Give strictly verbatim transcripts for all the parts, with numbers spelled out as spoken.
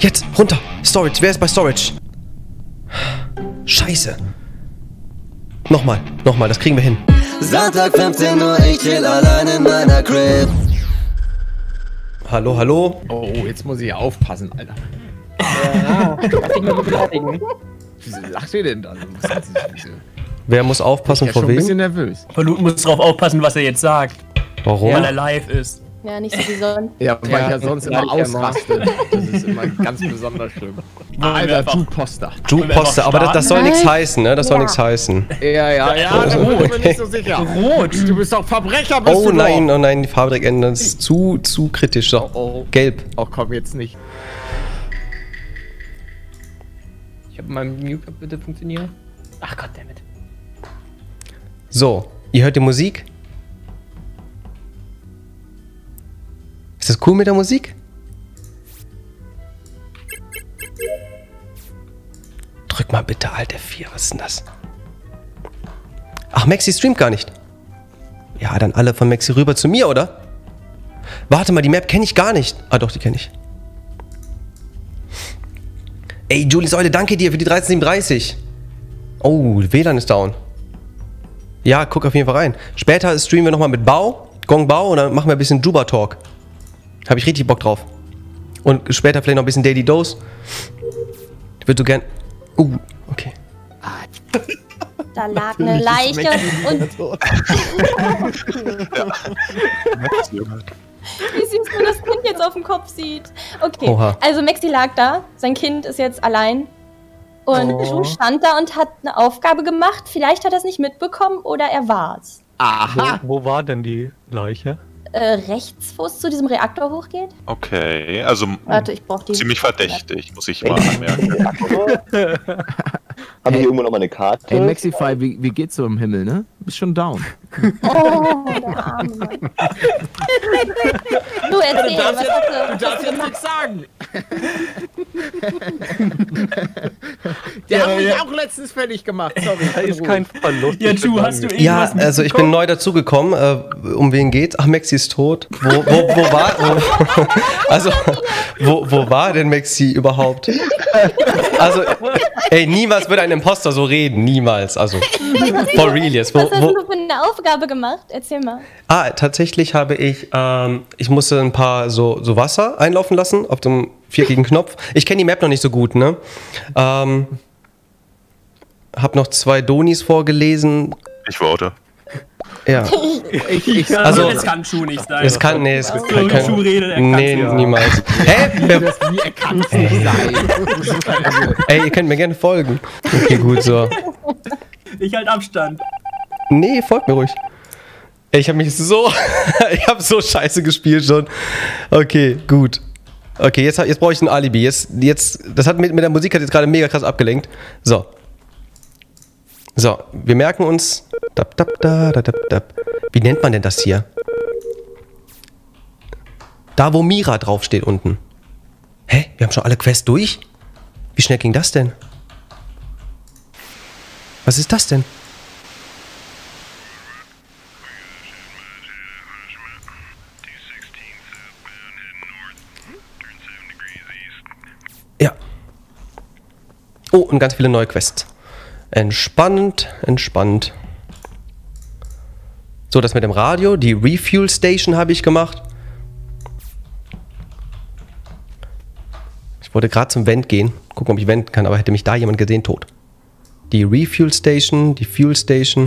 Jetzt, runter. Storage, wer ist bei Storage? Scheiße. Nochmal, nochmal, das kriegen wir hin. Sonntag fünfzehn Uhr, ich chill allein in meiner Crib. Hallo, hallo. Oh, jetzt muss ich aufpassen, Alter. Ja, darf ich mal beleidigen? Wieso lacht ihr denn da? Wer muss aufpassen, Ich bin vor schon ein wem? bisschen nervös. Verlut muss drauf aufpassen, was er jetzt sagt, Warum? weil er live ist. Ja, nicht so wie sonst. Ja, weil Ja, ich ja sonst das immer sag ich ja ausraste. Das ist immer ganz besonders schlimm. wir Alter, einfach- du Poster. Juke Poster, aber das, das soll nichts heißen, ne? Das soll Ja. nichts heißen. Ja, ja, ja, da bin ich mir nicht so sicher. Rot. Du bist doch Verbrecher, bist Oh du nein, doch. oh nein, die Farbe direkt ändern. Das ist zu, zu kritisch. So. Oh, oh. Gelb. Oh, komm, jetzt nicht. Ich hab mein Mute bitte funktioniert. Ach Gott, damit. So, ihr hört die Musik? Ist das cool mit der Musik? Drück mal bitte Alt F vier, was ist denn das? Ach, Maxi streamt gar nicht. Ja, dann alle von Maxi rüber zu mir, oder? Warte mal, die Map kenne ich gar nicht. Ah doch, die kenne ich. Ey, Julius Eule, danke dir für die dreizehn siebenunddreißig. Oh, W L A N ist down. Ja, guck auf jeden Fall rein. Später streamen wir nochmal mit Bau, Gong Bau und dann machen wir ein bisschen Juba Talk. Habe ich richtig Bock drauf. Und später vielleicht noch ein bisschen Daily Dose. Ich würde so gern... Uh, okay. Da lag eine Leiche und... Wie süß man das Kind jetzt auf dem Kopf sieht. Okay, Oha. also Maxi lag da, sein Kind ist jetzt allein. Und Oh. Ju stand da und hat eine Aufgabe gemacht. Vielleicht hat er es nicht mitbekommen oder er war's. Aha. Wo, wo war denn die Leiche? Äh, rechts, wo es zu diesem Reaktor hochgeht? Okay, also Warte, ich brauch die... ziemlich verdächtig, muss ich mal anmerken. Haben wir hier irgendwo noch mal eine Karte? Hey, Maxify, wie, wie geht's so im Himmel, ne? Du bist schon down. Oh, der arme Mann. Du erzähl, was hast du, was hast du gemacht? sagen. Der hat mich auch letztens fertig gemacht. Sorry. Da ist kein Verlust. Ja, Ju, hast du Ja, irgendwas also ich bin neu dazugekommen. Äh, um wen geht's? Ach, Maxi ist tot. Wo, wo, wo war... Wo, also, wo, wo war denn Maxi überhaupt? Also, ey, niemals würde ein Imposter so reden. Niemals. Also, for real jetzt. Wo, Was hast wo, du für eine Aufgabe gemacht? Erzähl mal. Ah, tatsächlich habe ich, ähm, ich musste ein paar so, so Wasser einlaufen lassen auf dem viereckigen Knopf. Ich kenne die Map noch nicht so gut, ne? Ähm, hab noch zwei Donis vorgelesen. Ich vote. Ja, Ich, ich, Also, Also- das kann Ju nicht sein. es kann, nee, es kann, So, kann, Ju redet, er nee, kann's ja. niemals. Hä? Wer, wie, er kann's nicht sein. ey, ihr könnt mir gerne folgen. Okay, gut, so. Ich halt Abstand. Nee, folgt mir ruhig. Ey, ich habe mich so, ich habe so scheiße gespielt schon. Okay, gut. Okay, jetzt, jetzt brauche ich ein Alibi. Jetzt, jetzt, das hat mit, mit der Musik hat jetzt gerade mega krass abgelenkt. So. So, wir merken uns. Dab, dab, da, da, dab, dab. Wie nennt man denn das hier? Da, wo Mira draufsteht unten. Hä? Wir haben schon alle Quests durch? Wie schnell ging das denn? Was ist das denn? Ja. Oh, und ganz viele neue Quests. Entspannend, entspannt. So, das mit dem Radio. Die Refuel Station habe ich gemacht. Ich wollte gerade zum Vent gehen. Gucken, ob ich wenden kann, aber hätte mich da jemand gesehen, tot. Die Refuel Station, die Fuel Station.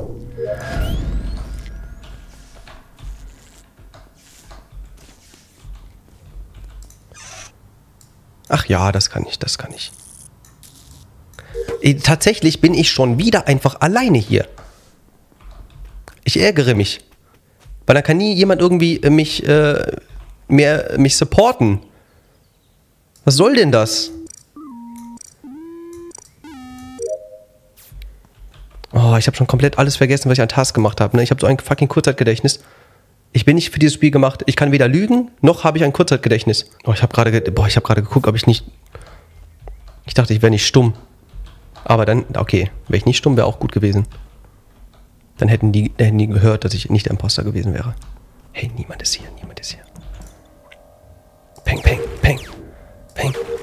Ach ja, das kann ich, das kann ich. Äh, Tatsächlich bin ich schon wieder einfach alleine hier. Ich ärgere mich. Weil dann kann nie jemand irgendwie äh, mich, äh, mehr, mich supporten. Was soll denn das? Oh, ich habe schon komplett alles vergessen, was ich an Task gemacht habe. Ne? Ich habe so ein fucking Kurzzeitgedächtnis. Ich bin nicht für dieses Spiel gemacht. Ich kann weder lügen, noch habe ich ein Kurzzeitgedächtnis. Oh, ich habe gerade ge boah, ich habe gerade geguckt, ob ich nicht... Ich dachte, ich wäre nicht stumm. Aber dann, okay, wäre ich nicht stumm, wäre auch gut gewesen. Dann hätten die, hätten die gehört, dass ich nicht der Imposter gewesen wäre. Hey, niemand ist hier, niemand ist hier. Peng, peng, peng, peng.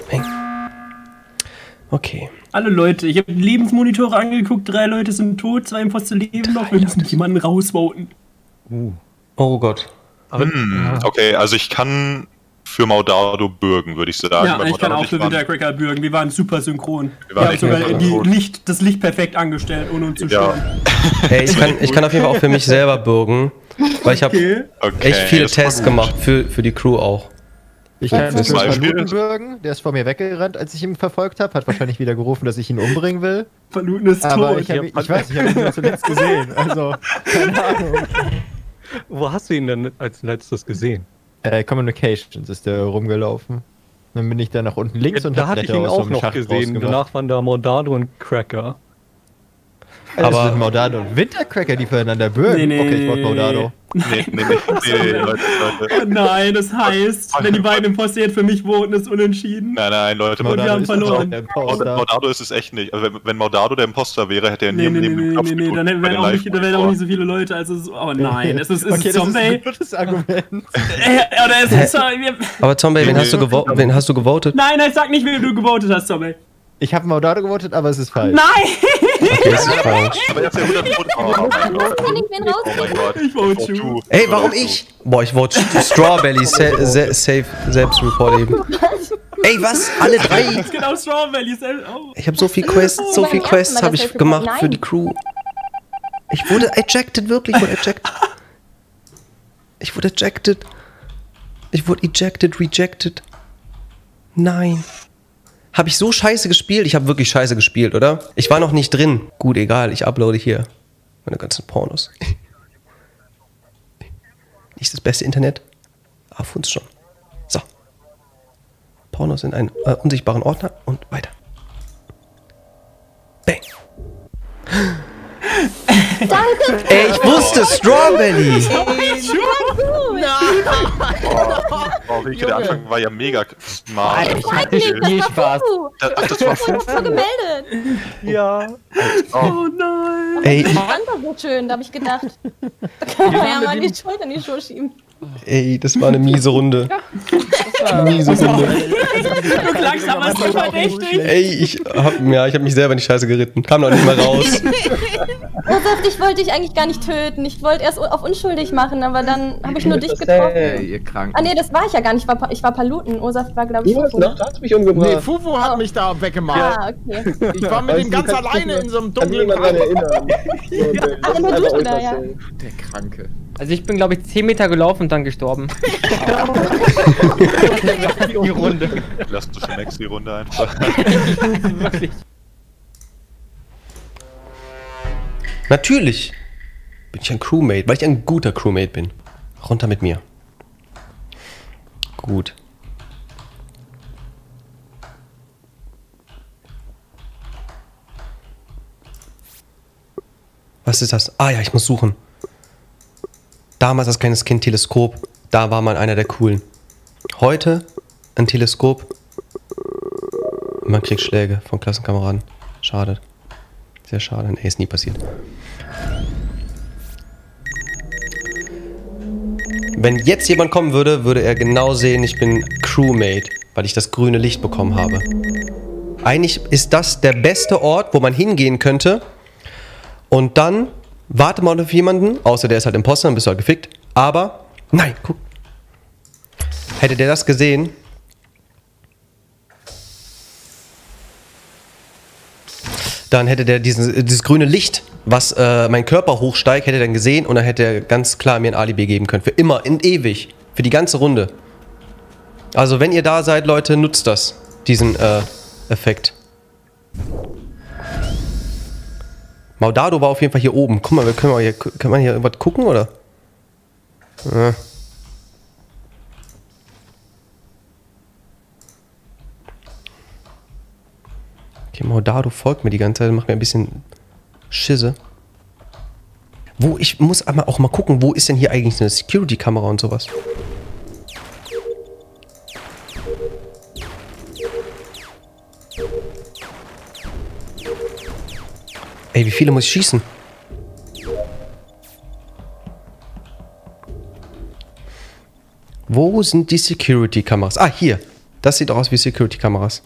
Bang. Okay. Alle Leute, ich habe Lebensmonitore angeguckt, drei Leute sind tot, zwei Imposter leben noch, wir müssen jemanden rausvoten. Oh Gott. Hm, okay, also ich kann für Maudado bürgen, würde ich sagen. Ja, weil ich kann Maudado auch für waren- Wintercracker bürgen, wir waren super synchron. Wir Wir waren haben echt sogar super die synchron. Licht, das Licht perfekt angestellt, ohne uns zu Ja. stören. Ey, ich kann, ich kann auf jeden Fall auch für mich selber bürgen, weil ich habe Okay. Okay, echt viele das war Tests gut. gemacht für, für die Crew auch. Ich kann Zum für Beispiel? Palutenbürgen, der ist vor mir weggerannt, als ich ihn verfolgt habe, hat wahrscheinlich wieder gerufen, dass ich ihn umbringen will. Paluten ist Aber tot. ich, hab, ich weiß, ich habe ihn nur zuletzt gesehen, also keine Ahnung. Wo hast du ihn denn als letztes gesehen? Äh, Communications ist der rumgelaufen. Dann bin ich da nach unten links und da hab hatte ich Blätter ihn aus so auch einem noch Schacht gesehen. rausgemacht. Danach waren da Mordado und Cracker. Also Aber- sind Maudado und Wintercracker, die füreinander bürgen. Nee, nee. Okay, ich wollte Maudado. Nee, nee, nee, nee, nee, Leute, Leute. Oh nein, das heißt, wenn die beiden Imposter jetzt für mich voten, ist unentschieden. Nein, nein, Leute, wir haben ist verloren. der Maudado, Imposter. Maudado ist es echt nicht. Also wenn, wenn Maudado der Imposter wäre, hätte er nie Nee, im nee, nee, Leben nee, Knopf nee, nee, gedrückt dann bei wären den auch, nicht, da wären auch Live-Monitor. nicht so viele Leute. Also, es ist- oh nein, es ist, es Okay, ist das Zombie. ist ein gutes Argument. Äh, Oder es ist, wir, Aber Zombie, wen hast du, gevo wen hast du gewotet? nein, nein, sag nicht, wie du gewotet hast, Zombie. Ich habe Maudado gewotet, aber es ist falsch. Nein! Okay, das ist falsch. Aber jetzt der hundert Pfund. Oh mein Gott. Kann ich wen raus? Oh mein Gott. Ich vote you. Ey, warum ich? Boah, ich vote Strawberry, sa sa safe, Selbstreport eben. Ey, was? Alle drei? Genau, Strawberry ist oh. Ich habe so viel Quests, so Beim viel ersten Quests Mal habe das ich Selfie gemacht Report, für nein. die Crew. Ich wurde ejected, wirklich, ich wurde ejected. Ich wurde ejected. Ich wurde ejected, rejected. Nein. Habe ich so scheiße gespielt? Ich habe wirklich scheiße gespielt, oder? Ich war noch nicht drin. Gut, egal, ich uploade hier meine ganzen Pornos. Nicht das beste Internet, aber für uns schon. So. Pornos in einen äh, unsichtbaren Ordner und weiter. Bang. Danke. Ey, ich wusste Strawberry. Oh, Rieke, der Anfang war ja mega smart. Ich hab nicht, Nie das war Spaß. Fufu. Ach, das war Ich hab so gemeldet. Ja. Oh nein. Ey, Ich fand das so schön, da hab ich gedacht. Da kann man ja mal die Schuld an die Schuhe schieben. ey, das war eine miese Runde. Miese Runde. Du klangst aber so verdächtig. Ey, ich hab, ja, ich hab mich selber in die Scheiße geritten. Kam noch nicht mal raus. Osaf, dich wollte ich eigentlich gar nicht töten. Ich wollte erst auf unschuldig machen, aber dann habe ich nur dich Ey, getroffen. ihr krank. Ah nee, das war ich ja gar nicht. Ich war, Pa- ich war Paluten. Osaf war, glaube ich, Du hast Fufu. noch, da hast mich umgebracht. Nee, Fufu hat mich da weggemacht. Ah, okay. Ich war mit ihm ganz alleine in so einem dunklen Kann mich Raum. daran erinnern. Ach, nur du da, ja. Der Kranke. Also ich bin, glaube ich, zehn Meter gelaufen und dann gestorben. Die Runde. Lass du schon Max die Runde einfach. Wirklich. Natürlich bin ich ein Crewmate, weil ich ein guter Crewmate bin. Runter mit mir. Gut. Was ist das? Ah ja, ich muss suchen. Damals als kleines Kind Teleskop, da war man einer der coolen. Heute ein Teleskop. Man kriegt Schläge von Klassenkameraden. Schade. Sehr schade. Nee, ist nie passiert. Wenn jetzt jemand kommen würde, würde er genau sehen, ich bin Crewmate, weil ich das grüne Licht bekommen habe. Eigentlich ist das der beste Ort, wo man hingehen könnte. Und dann wartet man auf jemanden, außer der ist halt Imposter, dann bist du halt gefickt. Aber, nein, guck. Hätte der das gesehen, dann hätte der diesen, dieses grüne Licht, was äh, mein Körper hochsteigt, hätte er dann gesehen und dann hätte er ganz klar mir ein Alibi geben können. Für immer, in ewig. Für die ganze Runde. Also wenn ihr da seid, Leute, nutzt das. Diesen äh, Effekt. Maudado war auf jeden Fall hier oben. Guck mal, wir können, wir hier, kann man hier irgendwas gucken, oder? Ja. Okay, Maudado folgt mir die ganze Zeit, macht mir ein bisschen Schisse. Wo, ich muss einmal auch mal gucken, wo ist denn hier eigentlich eine Security-Kamera und sowas? Ey, wie viele muss ich schießen? Wo sind die Security-Kameras? Ah, hier. Das sieht doch aus wie Security-Kameras.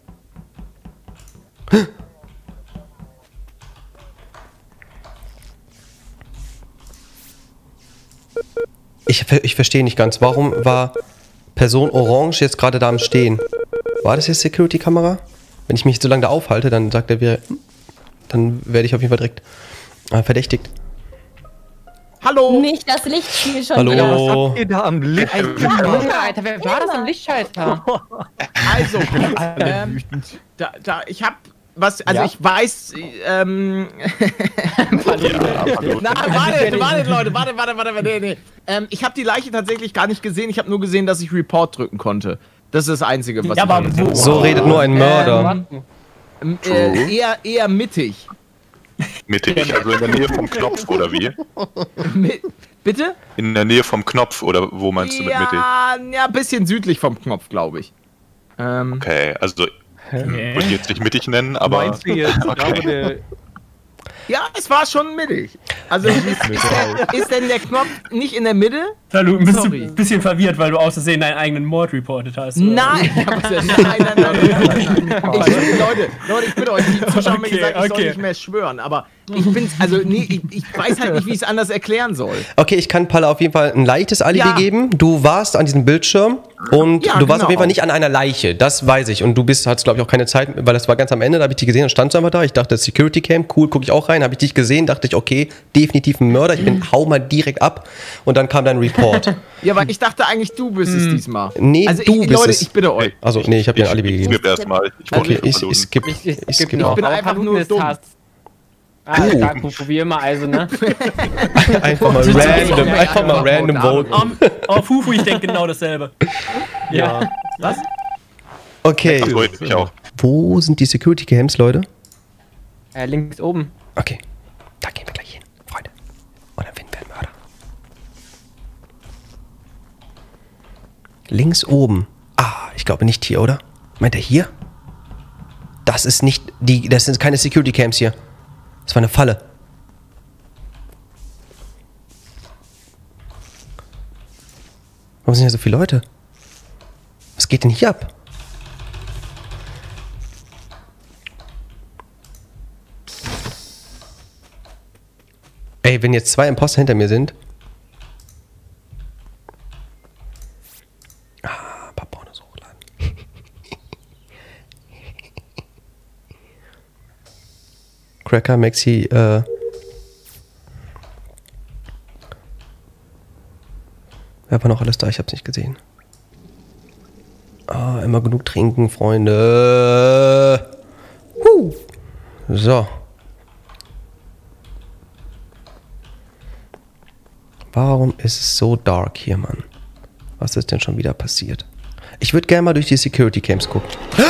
Ich, ich verstehe nicht ganz, warum war Person Orange jetzt gerade da am Stehen? War das jetzt Security-Kamera? Wenn ich mich so lange da aufhalte, dann sagt er wieder, dann werde ich auf jeden Fall direkt äh, verdächtigt. Hallo! Nicht das Lichtspiel schon Hallo. wieder. Was habt ihr da am Licht? Alter, wer war das am Lichtschalter? Also, ähm, da, da, ich hab was, also ich weiß, ähm, na, wartet, wartet, Leute, wartet, wartet, wartet, nee, nee. Ähm, ich habe die Leiche tatsächlich gar nicht gesehen, ich habe nur gesehen, dass ich Report drücken konnte. Das ist das Einzige, was Ja, ich aber gesehen habe. So redet nur ein Mörder. Ähm, äh, eher, eher mittig. Mittig, also in der Nähe vom Knopf, oder wie? Mi- Bitte? In der Nähe vom Knopf, oder wo meinst du mit mittig? Ja, ja, ein bisschen südlich vom Knopf, glaube ich. Ähm, Okay, also würde ich jetzt nicht mittig nennen, aber... Meinst du jetzt Okay. gerade der... ja, es war schon mittig. Also ist, ist, der, ist denn der Knopf nicht in der Mitte? Ja, du bist Sorry. ein bisschen verwirrt, weil du aus Versehen deinen eigenen Mord reportet hast. oder? Nein! nein, nein, nein, nein, nein. Ich, Leute, Leute, ich bitte euch, die Zuschauer haben mir Okay, gesagt, ich soll okay. nicht mehr schwören, aber ich bin's, also nee, ich, ich weiß halt nicht, wie ich es anders erklären soll. Okay, ich kann Palle auf jeden Fall ein leichtes Alibi Ja. geben. Du warst an diesem Bildschirm und Ja, du warst genau. auf jeden Fall nicht an einer Leiche. Das weiß ich. Und du bist, hattest glaube ich auch keine Zeit, weil das war ganz am Ende, da habe ich dich gesehen und standst du einfach da. Ich dachte, Security Cam, cool, gucke ich auch rein. Habe ich dich gesehen, dachte ich, okay, definitiv ein Mörder. Ich bin, hau mal direkt ab. Und dann kam dein Report. Ja, weil ich dachte eigentlich, du bist es diesmal. Nee, also du ich, bist Leute, es. ich bitte euch. Also, nee, ich habe dir ein Alibi Ich gegeben. skip erstmal. Ich Okay, wollte ich, verlosen. ich skip. Ich, ich, Ich skip skip noch. auch. bin Aber einfach Paluten nur ist dumm. Hass. Ah, Oh. stark, probieren wir also, ne? Einfach mal random, einfach mal random voten. Um, oh, Fufu, ich denke genau dasselbe. Ja. Was? Okay, So, jetzt ich auch. wo sind die Security Cams, Leute? Äh, links oben. Okay, da gehen wir gleich hin, Freunde. Und dann finden wir einen Mörder. Links oben. Ah, ich glaube nicht hier, oder? Meint er hier? Das ist nicht die. Das sind keine Security Cams hier. Das war eine Falle. Warum sind hier so viele Leute? Was geht denn hier ab? Ey, wenn jetzt zwei Imposter hinter mir sind. Ah, ein paar Pornos hochladen. Cracker, Maxi, äh. Wer war noch alles da? Ich hab's nicht gesehen. Ah, immer genug trinken, Freunde. Huh. So. Warum ist es so dark hier, Mann? Was ist denn schon wieder passiert? Ich würde gerne mal durch die Security Cams gucken.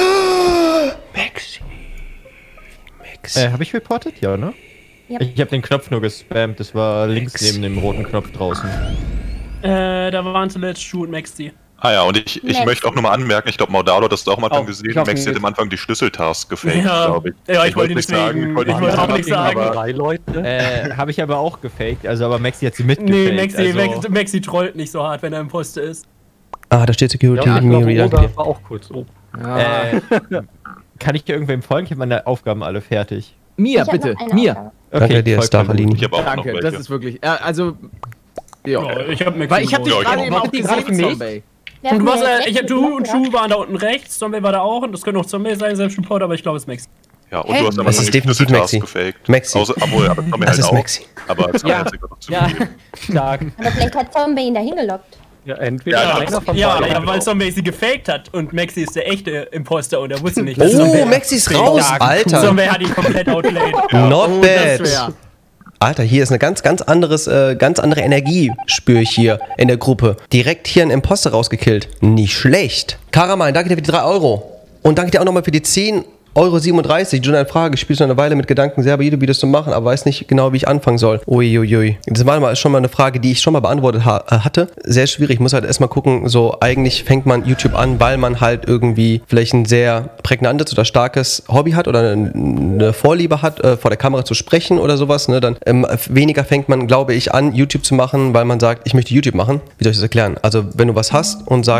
Maxi. Maxi. Äh, habe ich reportet? Ja, ne? Ja. Ich, ich habe den Knopf nur gespammt, das war links neben dem roten Knopf draußen. Äh, da waren zuletzt Schuh und Maxi. Ah ja, und ich, ich Max. möchte auch nochmal anmerken, ich glaube, Maudado hat das auch am Anfang Oh, gesehen. ich hoffe Maxi hat nicht. am Anfang die Schlüsseltask gefaked, Ja, glaube ich. ja, ich wollte nichts deswegen- sagen. ich wollte wollte nichts auch sagen, nichts sagen. aber Drei Leute? Äh, habe ich aber auch gefaked, also aber Maxi hat sie mitgefaked. Nee, Maxi, also, Maxi, Maxi trollt nicht so hart, wenn er im Poste ist. Ah, da steht Security. Ja, ich Miri, glaube, danke Rosa dir. war auch kurz oben. Äh, kann ich dir irgendwem folgen? Ich habe meine Aufgaben alle fertig. Mir, Ich hab bitte, noch eine mir. Aufgabe. Danke dir, vollkommen Starfalini. ich habe auch noch Danke, welche. das ist wirklich. Äh, also. Ja. Ja, ich hab Maxi. Weil ich hab dich Ja, ich gerade auch. eben auch Wartet die gerade gesehen, für mich? Zombie. Wer Und du hat warst, mir äh, jetzt ich hab, Maxi du und gesagt? Schuh waren da unten rechts, Zombie war da auch und das könnte auch Zombie sein, selbst Report, aber ich glaube es ist Maxi. Ja, und Hä? du hast am Das Anfang ist die definitiv Schlüsseltask Maxi. gefaked. Maxi. Außer, obwohl, aber Tommy Das halt ist auch. Maxi. Aber das Ja. kann jetzt sogar noch Ja, zugeben. stark. Aber vielleicht hat Zombie ihn dahin gelockt. Ja, entweder Ja, einer von Ja, beiden. aber weil Zombie sie gefaked hat und Maxi ist der echte Imposter und er wusste nicht, dass Oh, Zombie- Maxi ist raus, Alter. Zombie hat ihn komplett outlaid. Not Oh, das bad. wär. Alter, hier ist eine ganz, ganz anderes, äh, ganz andere Energie, spüre ich hier in der Gruppe. Direkt hier ein Imposter rausgekillt. Nicht schlecht. Karaman, danke dir für die drei Euro. Und danke dir auch nochmal für die zehn Euro siebenunddreißig. Schon eine Frage, spielst du eine Weile mit Gedanken, selber YouTube-Videos zu machen, aber weiß nicht genau, wie ich anfangen soll. Uiuiui. Das war mal schon mal eine Frage, die ich schon mal beantwortet ha äh, hatte. Sehr schwierig, ich muss halt erstmal gucken, so eigentlich fängt man YouTube an, weil man halt irgendwie vielleicht ein sehr prägnantes oder starkes Hobby hat oder eine, eine Vorliebe hat, äh, vor der Kamera zu sprechen oder sowas. Ne? Dann ähm, weniger fängt man, glaube ich, an, YouTube zu machen, weil man sagt, ich möchte YouTube machen. Wie soll ich das erklären? Also wenn du was hast und sagst,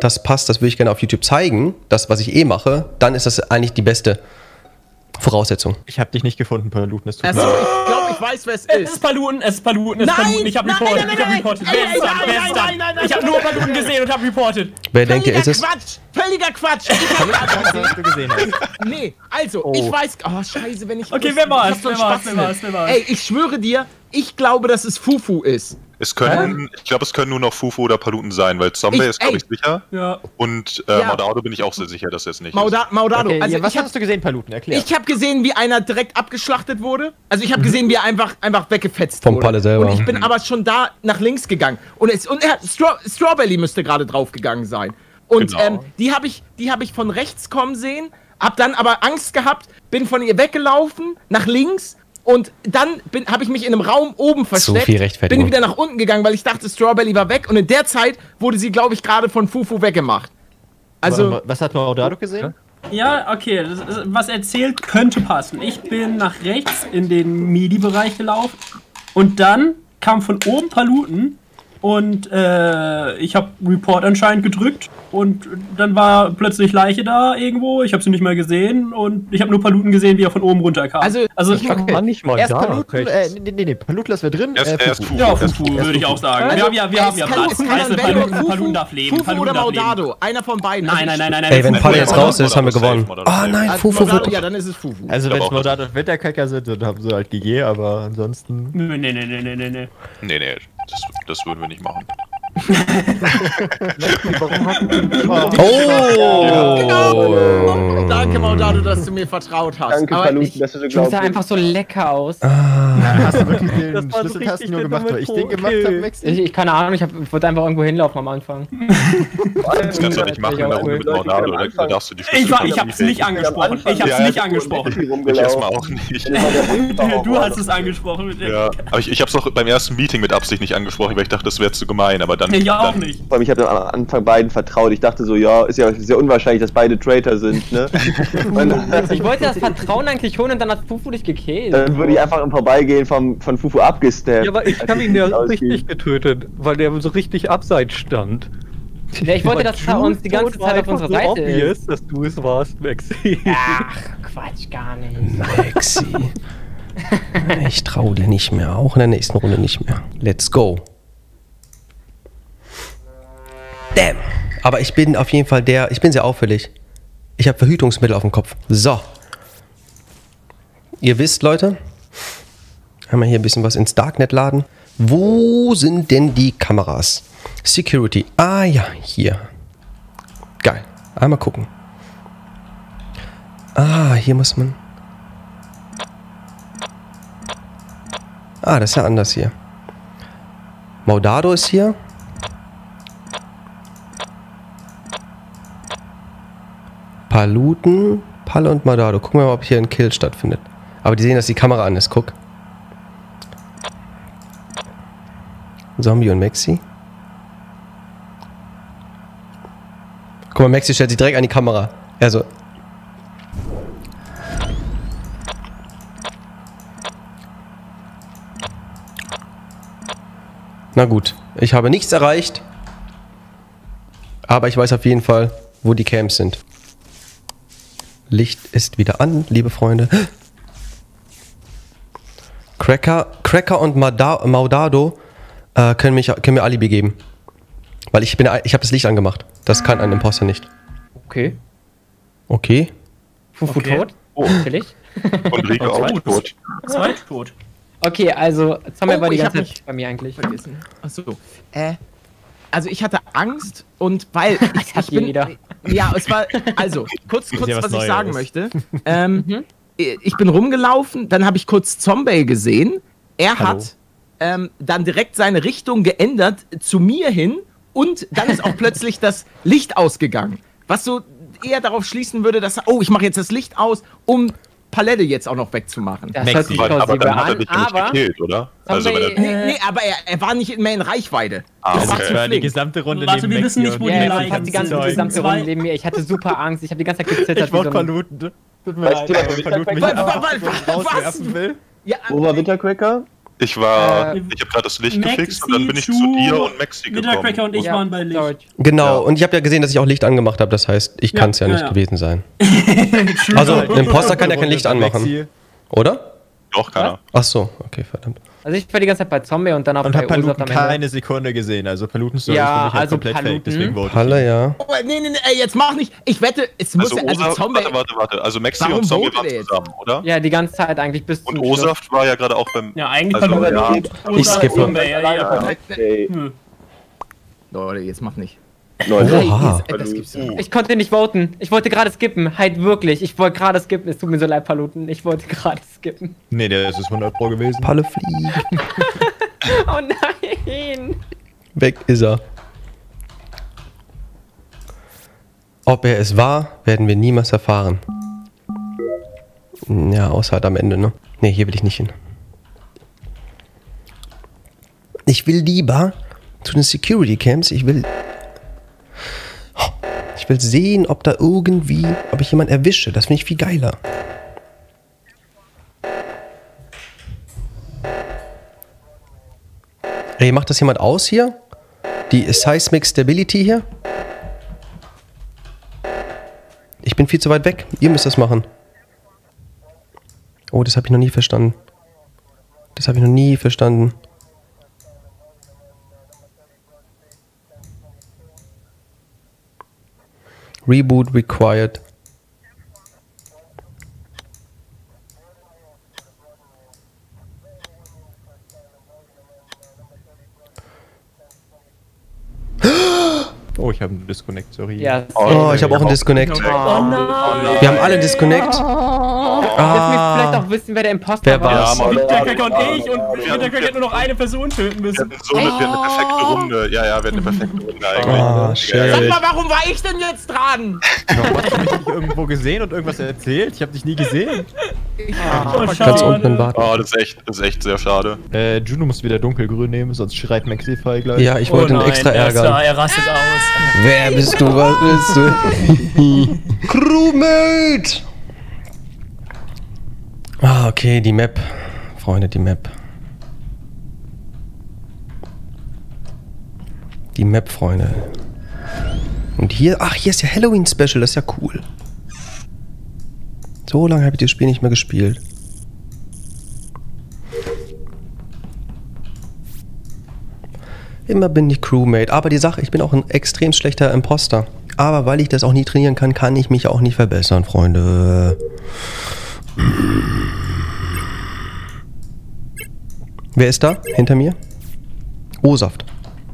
das passt, das würde ich gerne auf YouTube zeigen, das, was ich eh mache, dann ist das eigentlich die beste Voraussetzung. Ich habe dich nicht gefunden, Paluten. Es tut Achso, mir leid. ich glaube, ich weiß, wer es Es ist. ist Paluten, es ist Paluten, es ist Nein, Paluten. Ich habe nein, reported, nein, ich habe nein, reported. nein, Wer ist nein, da? nein, Wer ist nein, da? nein, nein, Ich habe nein, nur nein, Paluten nein, gesehen und habe reported. Wer denkt ihr, ist es? Quatsch! Völliger Quatsch! Ich hab Was du gesehen hast. Nee, also, ich weiß. Oh, scheiße, wenn ich. Okay, wusste, wer war's? ich hab so einen Wer war's? Spatzen. Wer war's? Wer war's? Ey, ich schwöre dir, ich glaube, dass es Fufu ist. Es können, ich glaube, es können nur noch Fufu oder Paluten sein, weil Zombie Ich- ist, glaube ey. ich, sicher. Ja. Und äh, Ja. Maudado bin ich auch sehr sicher, dass er es nicht ist. Mauda Maudado, Okay, also ja, was ich hab, hast du gesehen, Paluten? Erklär. ich habe gesehen, wie einer direkt abgeschlachtet wurde. Also ich habe gesehen, wie er einfach, einfach weggefetzt Vom wurde. Palle selber. Und ich bin aber schon da nach links gegangen. Und, es, und er, Straw Strawberry müsste gerade drauf gegangen sein. Und Genau. ähm, die habe ich, die hab ich von rechts kommen sehen, hab dann aber Angst gehabt, bin von ihr weggelaufen, nach links. Und dann habe ich mich in einem Raum oben versteckt, viel Rechtfertigung. bin wieder nach unten gegangen, weil ich dachte, Strawberry war weg. Und in der Zeit wurde sie, glaube ich, gerade von Fufu weggemacht. Also, was hat Maudado gesehen? Ja, okay, das ist, was erzählt, könnte passen. Ich bin nach rechts in den MIDI-Bereich gelaufen und dann kam von oben Paluten und äh, ich habe Report anscheinend gedrückt und dann war plötzlich Leiche da irgendwo, ich habe sie nicht mehr gesehen und ich habe nur Paluten gesehen, wie er von oben runterkam. Also, also ich- Okay. War nicht mal Erst da. Paluten, äh, nee, nee, nee, Paluten lassen wir drin. Erst- äh, erst Fufu. Fufu. ja, Fufu, Fufu, würde ich auch sagen. Also, wir haben ja, wir haben ja es kann- Platz. es kann Also, dann Paluten, Fufu- Paluten darf leben. Fufu Paluten oder darf leben. Maudado, einer von beiden. Nein, nein, nein, nein, nein. Ey, wenn Fufu- Palle jetzt raus ist, haben wir Maudado gewonnen. safe, Maudado Ah safe. nein, Ah, Fufu Maudado, wird... ja, dann ist es Fufu. Also Ich wenn glaub es auch, Maudado und Winterkacker sind, dann haben sie halt G G, aber ansonsten... Nee, nee, nee, nee, nee, nee, nee. Nee, nee, das, das würden wir nicht machen. Warum hast du denn Oh! Genau. Danke, Maudado, dass du mir vertraut hast. Danke, Aber Paluten, ich, dass du so Du sah glaubst. einfach so lecker aus. Hast du wirklich den Das war so Schlüsseltasten richtig nur der gemacht, weil dumme ich den gemacht Vogel. habe, Maxi? Ich, ich keine Ahnung, ich, hab, ich wollte einfach irgendwo hinlaufen am Anfang. Das kannst du nicht machen in der Runde mit Maudado, da, da darfst du die Ich, war, ich Schlüssel hab's nicht angesprochen. Ich hab's Ja, ja, nicht angesprochen. Ich erstmal auch nicht. Du hast es angesprochen. Mit Ja, aber ich, ich hab's doch beim ersten Meeting mit Absicht nicht angesprochen, weil ich dachte, das wäre zu gemein, aber dann... Ich auch dann, nicht. Vor allem, ich habe am Anfang beiden vertraut. Ich dachte so, ja, ist ja sehr unwahrscheinlich, dass beide Traitor sind, ne? Und Ich wollte das Vertrauen eigentlich holen und dann hat Fufu dich gekillt. dann wurde ich einfach im Vorbeigehen vom, von Fufu abgesteppt. Ja, aber ich habe ihn ja Aussieht. richtig getötet, weil der so richtig abseits stand. Ja, ich wollte, dass er uns die ganze Tod war Zeit auf einfach unserer so Seite obvious, ist. dass du es warst, Maxi. Ach, Quatsch, gar nicht. Maxi. Ich trau dir nicht mehr, auch in der nächsten Runde nicht mehr. Let's go. Damn. Aber ich bin auf jeden Fall der, ich bin sehr auffällig. Ich habe Verhütungsmittel auf dem Kopf. So. Ihr wisst, Leute, haben wir hier ein bisschen was ins Darknet laden. Wo sind denn die Kameras? Security. Ah ja, hier. Geil. Einmal gucken. Ah, hier muss man... Ah, das ist ja anders hier. Maudado ist hier. Paluten, Palle und Maudado. Gucken wir mal, ob hier ein Kill stattfindet. Aber die sehen, dass die Kamera an ist. Guck. Zombie und Maxi. Guck mal, Maxi stellt sich direkt an die Kamera. Also. Na gut, ich habe nichts erreicht. Aber ich weiß auf jeden Fall, wo die Camps sind. Licht ist wieder an, liebe Freunde. Cracker, Cracker und Mauda- Maudado äh, können, mich, können mir Alibi geben. Weil ich bin, ich habe das Licht angemacht. Das kann ein Imposter nicht. Okay. Okay. Fufu Okay. tot? Oh, natürlich. Und Rico auch tot. Zweit tot. Okay, also Zombie Oh, war die ich ganze hab Zeit mich bei mir eigentlich. vergessen. Achso. Äh. Also ich hatte Angst und weil ich, hat ich bin, jeder. ja, es war also kurz, kurz ja was was ich Neues. sagen möchte. Ähm, Mhm. Ich bin rumgelaufen, dann habe ich kurz Zombie gesehen. Er Hallo. hat ähm, dann direkt seine Richtung geändert zu mir hin und dann ist auch plötzlich das Licht ausgegangen. Was so eher darauf schließen würde, dass er, oh, ich mache jetzt das Licht aus, um Palette jetzt auch noch wegzumachen. Das Maxi, hört sich Aber, aber plausibel dann hat er an, dich ja nicht aber gekillt, oder? Also, wenn Zombie- er, Nee, nee, aber er, er war nicht mehr in Reichweite. Ah, Das war okay. zu Das war die flink. gesamte Runde Warte, neben wir wissen Maxi nicht, wo und- die Ja, Leichen ich hab die ganze, sind. die gesamte Zwei- Runde neben mir. Ich hatte super Angst. Ich habe die ganze Zeit gezittert. Ich war wie so ein- Paluten. Tut mir Weißt leid, du, was aber ich Paluten mich was- einfach was- so was- rauswerfen will. Ja, Wo war Wintercracker? Ich war, Äh, ich habe gerade das Licht Maxi, gefixt und dann bin ich zu Ju, dir und Maxi gekommen. Wittercracker und ich Ja, waren bei Licht. Genau, Ja. und ich habe ja gesehen, dass ich auch Licht angemacht habe, das heißt, ich Ja, kann es ja ja, nicht ja. gewesen sein. True. Also, ein Imposter kann ja kein Licht anmachen, Maxi. oder? Doch, keiner. Ach so, okay, verdammt. Also ich war die ganze Zeit bei Zombie und dann auch Und bei hab Paluten Usoft am Ende. keine Sekunde gesehen. Also Paluten Story Ja, ist für mich halt also komplett Paluten. fake, deswegen vote ich. Halle, ja. Oh, nee, nee, nee, ey, jetzt mach nicht. Ich wette, es muss Also, ja, also Osaft, Zombie. warte, warte, warte. Also Maxi Warum und Zombie votet waren ihr jetzt? zusammen, oder? Ja, die ganze Zeit eigentlich bis Und zum Schluss. Osaft war ja gerade auch beim... Ja, eigentlich Also, Paluten ja. und Ich Usoft skippe. Zombie, ja, ja. Okay. Hm. Leute, jetzt mach nicht. Leute, Oha. Ey, das gibt's nicht. Ich konnte nicht voten. Ich wollte gerade skippen. Halt wirklich. Ich wollte gerade skippen. Es tut mir so leid, Paluten. Ich wollte gerade skippen. Nee, der ist es hundert Pro gewesen. Palle fliegt. Oh nein. Weg ist er. Ob er es war, werden wir niemals erfahren. Ja, außer halt am Ende, ne? Ne, hier will ich nicht hin. Ich will lieber zu den Security Camps. Ich will... Ich will sehen, ob da irgendwie... Ob ich jemanden erwische. Das finde ich viel geiler. Ey, macht das jemand aus hier? Die Seismic Stability hier? Ich bin viel zu weit weg. Ihr müsst das machen. Oh, das habe ich noch nie verstanden. Das habe ich noch nie verstanden. Reboot required. Oh, ich habe einen Disconnect, sorry. Ja. Oh, ich habe auch einen Disconnect. Oh nein. Wir haben alle einen Disconnect. Jetzt müsst ihr vielleicht auch wissen, wer der Imposter Wer war. war's? Ja, Mann. Wittercracker und ich und Wittercracker hat nur noch eine Person töten Wir müssen. hatten so eine, wir hatten eine perfekte Runde. Ja, ja, wir hatten eine perfekte Runde eigentlich. Ah, Sag shit. mal, warum war ich denn jetzt dran? Warum hast du mich nicht irgendwo gesehen und irgendwas erzählt? Ich habe dich nie gesehen. Oh, Ganz schade. unten im Bad. Oh, das ist echt, das ist echt sehr schade. Äh, Juno muss wieder dunkelgrün nehmen, sonst schreit Maxify gleich. Ja, ich Oh wollte ihn nein, extra er ist ärgern. da, er rastet aus. Wer bist du? Was bist du? Crewmate! Ah, okay, die Map. Freunde, die Map. Die Map, Freunde. Und hier, ach, hier ist ja Halloween Special, das ist ja cool. So lange habe ich das Spiel nicht mehr gespielt. Immer bin ich Crewmate. Aber die Sache, ich bin auch ein extrem schlechter Imposter. Aber weil ich das auch nie trainieren kann, kann ich mich auch nicht verbessern, Freunde. Wer ist da? Hinter mir? O-Saft.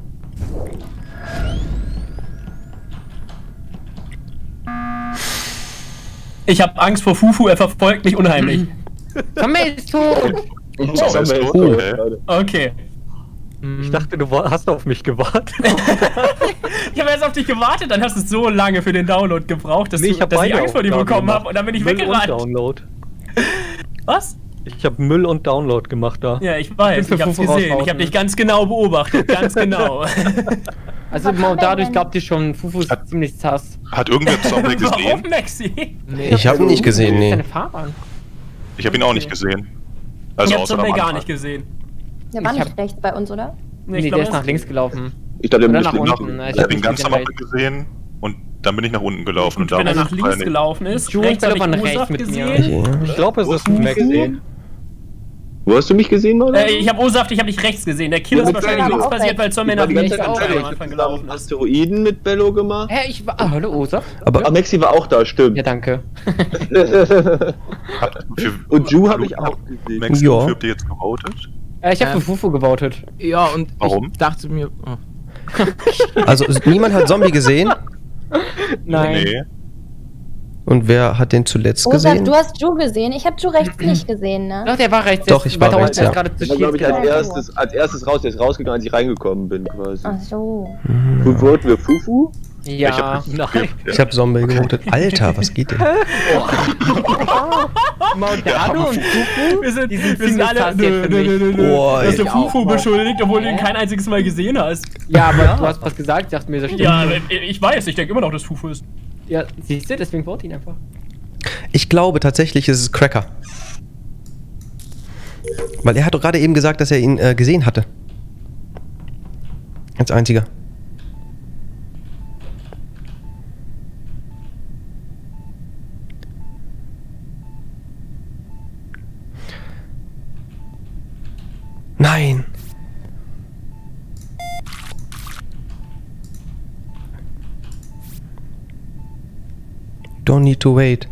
Ich habe Angst vor Fufu, er verfolgt mich unheimlich. Zombie ist tot. So, ist tot, okay. Okay. Ich dachte, du wa- hast auf mich gewartet. Ich habe erst auf dich gewartet, dann hast du so lange für den Download gebraucht, dass, Nee, du, ich hab dass ich beide Angst vor dir Aufgaben bekommen gemacht. habe und dann bin ich Müll und weggerannt. Download. Was? Ich habe Müll und Download gemacht da. Ja, ich weiß, Ich bin ich für hab's Fufu gesehen. Ich raushauen. habe dich ganz genau beobachtet, ganz genau. Also dadurch glaubt ihr schon, Fufu ist ziemlich sass. Hat irgendwer Zombie Warum, gesehen? Maxi? Ich habe ihn nicht gesehen, nee. Deine Farbe an. Ich habe ihn auch nicht gesehen. Ich Also habe außer am Zombie gar Anfang. nicht gesehen. Der war Ich nicht hab- rechts bei uns, oder? Nee, Nee, ich der glaub, ist nach links gelaufen. Ich glaube, der Oder müsste nach noch. unten. Ich hab habe ihn nicht ganz am gesehen, Anfang gesehen und dann bin ich nach unten gelaufen. Und Wenn er da nach links gelaufen ist, Jules rechts habe ich war rechts Ursaf mit mir. gesehen. Ich glaube, es ist Fufu. Maxi. Wo hast du mich gesehen, Mann? Äh, ich habe Ursaft, ich habe dich rechts gesehen. Der Kill ist Ja, wahrscheinlich aber links auch passiert, weil Zombie nach Die links ganze Zeit auch am anscheinend Anfang zusammen gelaufen ist. Asteroiden mit Bello gemacht. Hä, ich war. Ah, hallo, Osa. Aber Ah, Maxi war auch da, stimmt. Ja, danke. Hat, für, Und Ju habe ich auch gesehen. Maxi, Ja. wofür habt ihr jetzt gewotet? Äh, ich habe Ähm. für Fufu gewotet. Ja, und Warum? ich dachte mir. Oh. also niemand hat Zombie gesehen. Nein. Nee. Und wer hat den zuletzt Osa, gesehen? du hast Ju gesehen. Ich habe Ju rechts nicht gesehen, ne? Doch, der war rechts. Doch, der ist ich war weiter rechts, unten, ja. der ist gerade zu Der war, glaube ich, als Shield erstes, als erstes raus. Der ist rausgegangen, als ich reingekommen bin, quasi. Ach so. Wo voten wir Fufu? Ja. Ich hab, Nein. Ich habe Zombie gewotet. Alter, was geht denn? Maudado und Fufu? Wir sind, Die sind wir sind ziemlich alle. sass Nö, jetzt für nö, mich. nö, nö, nö. Boah, Du hast ey. den Fufu beschuldigt, obwohl du ihn kein einziges Mal gesehen hast. Ja, aber du hast was gesagt, ich dachte mir, das stimmt. Ja, ich weiß, ich denke immer noch, dass Fufu ist. Ja, siehst du, deswegen vote ihn einfach. Ich glaube tatsächlich, ist es Cracker. Weil er hat doch gerade eben gesagt, dass er ihn äh, gesehen hatte. Als einziger. Nein! Don't need to wait.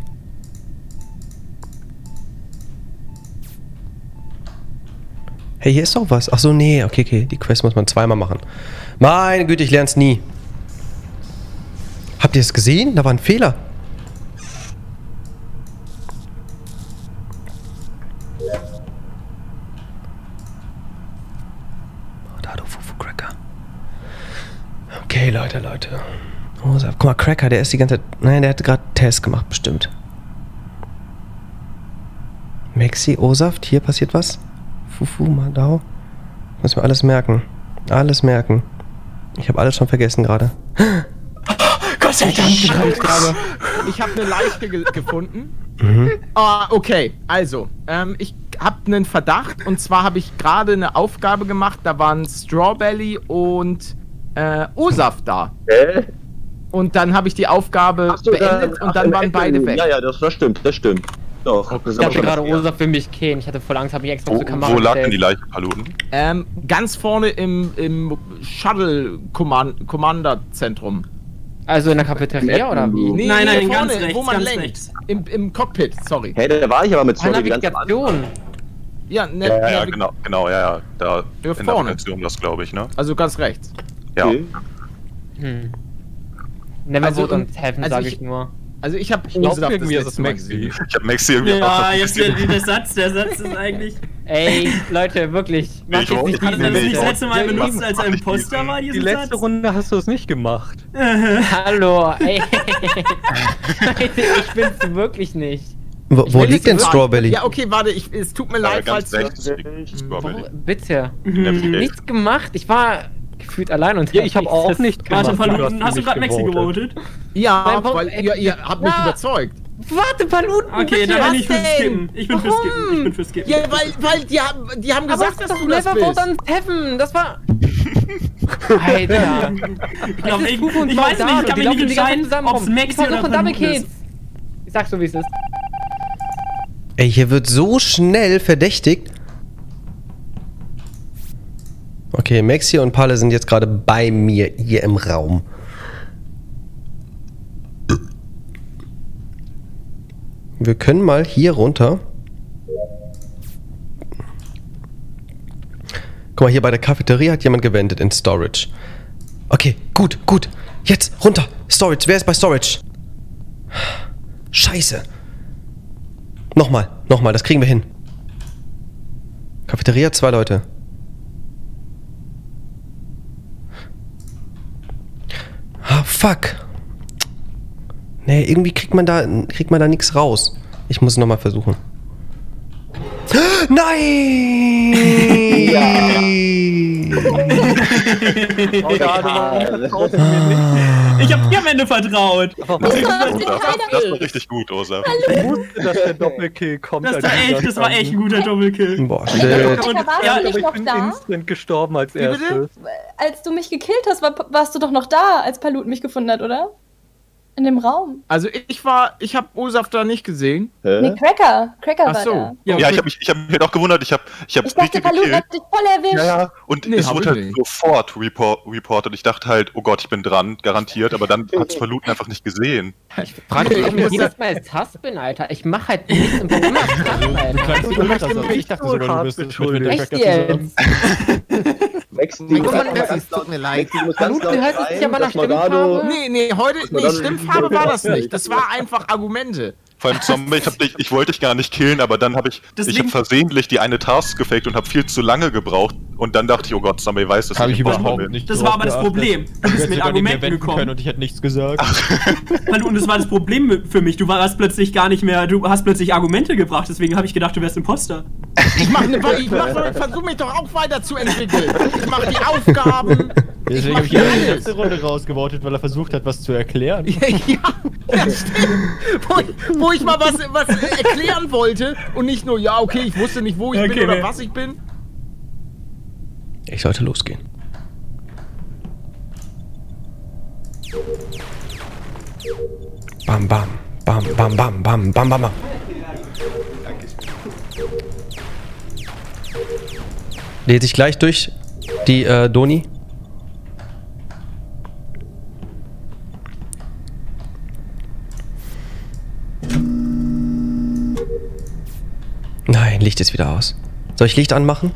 Hey, hier ist doch was. Ach so, nee. Okay, okay. Die Quest muss man zweimal machen. Meine Güte, ich lern's nie. Habt ihr es gesehen? Da war ein Fehler. Oh, da, du Fufu-Cracker. Okay, Leute, Leute. Oh, guck mal, Cracker, der ist die ganze Zeit... Nein, der hat gerade Test gemacht, bestimmt. Maxi, O-Saft, hier passiert was. Fufu, Madao. Muss mir alles merken. Alles merken. Ich habe alles schon vergessen gerade. Gott sei Dank! Ich habe ich hab eine Leiche ge gefunden. Mhm. Ah, okay. Also, ähm, ich habe einen Verdacht. Und zwar habe ich gerade eine Aufgabe gemacht. Da waren Strawberry und äh, O-Saft da. Hä? Und dann habe ich die Aufgabe So, beendet da, und dann waren beide weg. Ja, ja, das, das stimmt, das stimmt. Doch. Ich dachte gerade, O-Saft für mich kennen. Ich hatte voll Angst, habe mich extra Wo, zur Kamera wo lag denn gestellt. die Leiche, Paluten? Ähm, ganz vorne im, im Shuttle-Commander-Zentrum. Also in der Cafeteria oder wie? Nee, Nein, nee, nein, vorne, ganz rechts, wo man ganz lenkt. rechts. Im, Im Cockpit, sorry. Hey, da war ich aber mit Eine Sorry ganz am Navigation. Ja, ne, Ja, ja, ja, Navi- genau, genau, ja, ja. Da Ja, in vorne. Navigation das, glaube ich, ne? Also ganz rechts. Ja. Okay. Hm. Never Also, vote on und- Heaven, also sage ich- ich nur. Also ich habe glaub, irgendwie ist es Maxi. Ich habe Maxi irgendwie Ja, auch jetzt der, der Satz, der Satz ist eigentlich. Ey, Leute, wirklich. Macht Ich jetzt wollte- nicht Hat er diesen... das nicht Nee, das letzte Mal ja, benutzt, mach- als mach er nicht Imposter diesen- war, Die diesen letzte Satz? Runde hast du es nicht gemacht. Hallo, ey. Leute, ich bin's wirklich nicht. Wo, Ich wo will liegt jetzt denn sagen- Strawberry? Ja, okay, warte, ich, es tut mir Ja, leid, ganz falls... rechts liegt Strawberry. Wo, bitte. Navigation. Nichts gemacht. Ich war gefühlt allein und Ja, ich habe auch nicht Warte, gemacht. Paluten, hast du gerade Maxi gewotet? Ja, Mein Punkt- weil ihr, ihr habt mich Na. überzeugt. Warte, Paluten, Okay, bitte. dann bin ich fürs denn? Skippen. Ich bin fürs Warum? Skippen. Ich bin fürs Skippen. Ja, weil, weil die haben, die haben Aber gesagt, es ist dass doch du das Never vote bist. on Heaven. Das war... Alter. Ich glaube, Es ich, ist Fufu und ich weiß nicht, Maudado, ich kann die mich laufen nicht die ganze Zeit entscheiden, zusammen ob es rum. Maxi Ich versuche oder Double Paluten Kills. ist. Ich sag so, wie es ist. Ey, hier wird so schnell verdächtigt. Okay, Maxi und Palle sind jetzt gerade bei mir hier im Raum. Wir können mal hier runter. Guck mal, hier bei der Cafeteria hat jemand gewendet in Storage. Okay, gut, gut. Jetzt runter. Storage. Wer ist bei Storage? Scheiße. Nochmal, nochmal, das kriegen wir hin. Cafeteria, zwei Leute. Ah, fuck. Nee, irgendwie kriegt man da, kriegt man da nichts raus. Ich muss es nochmal versuchen. Nein! Oh, ja, du vertraust mir nicht. Ich hab dir am Ende vertraut. Das, das, das war richtig gut, Osa. Ich wusste, dass der Doppelkill kommt. Das als war ich echt, das war echt ein guter Doppelkill. Boah, shit. Und, Warst ja, du Aber nicht ich noch bin da? instant gestorben als bitte? erstes. Als du mich gekillt hast, war, warst du doch noch da, als Paluten mich gefunden hat, oder? In dem Raum. Also ich war, ich habe O-Saft da nicht gesehen. Hä? Nee, Cracker. Cracker Ach war so. da. Ja, ich habe mich, ich hab mich auch gewundert. Ich habe ich hab Ich dachte, richtig Paluten gekillt. hat dich voll erwischt. Ja, ja. Und Nee, es hab wurde ich halt nicht. sofort report, reported. Ich dachte halt, oh Gott, ich bin dran, garantiert. Aber dann hat es Paluten einfach nicht gesehen. Frag mich, warum ich jedes Mal als Hass bin, Alter. Ich mach halt nichts und warum immer Hass, Alter. Ich dachte sogar, du bist schuldig. Echt jetzt? Maxi, Mein du musst Gott, ganz- Maxi, ganz es tut mir leid. Maxi, du musst ganz Paluten, laut du hörst es schreien, nicht an meiner dass Morgado- Stimmfarbe. Nee, nee, heute, nee, dann- Stimmfarbe war das nicht. Das war einfach Argumente. Vor allem Zombie, ich, hab dich, ich wollte dich gar nicht killen, aber dann habe ich, ich Deswegen- hab versehentlich die eine Task gefaked und habe viel zu lange gebraucht. Und dann dachte ich, oh Gott, Zombie weiß, dass Habe ich ich Imposter überhaupt bin. nicht. Das drauf war aber das geachtet. Problem. Du Du bist hättest mit sogar nicht mehr Argumenten wenden können gekommen. und ich hätte nichts gesagt. Und das war das Problem für mich. Du warst plötzlich gar nicht mehr, du hast plötzlich Argumente gebracht, deswegen habe ich gedacht, du wärst Imposter. Ich mach, ne, ich mach, versuche mich doch auch weiterzuentwickeln. Ich mache die Aufgaben. Deswegen habe ich ihn in der letzten Runde rausgevotet, weil er versucht hat, was zu erklären. Ja, ja stimmt. Wo, ich- wo ich mal was, was erklären wollte und nicht nur, ja, okay, ich wusste nicht, wo ich Okay, bin oder wer- was ich bin. Ich sollte losgehen. Bam, bam, bam, bam, bam, bam, bam, bam, bam. Lese ich gleich durch die äh, Doni. Nein, Licht ist wieder aus. Soll ich Licht anmachen?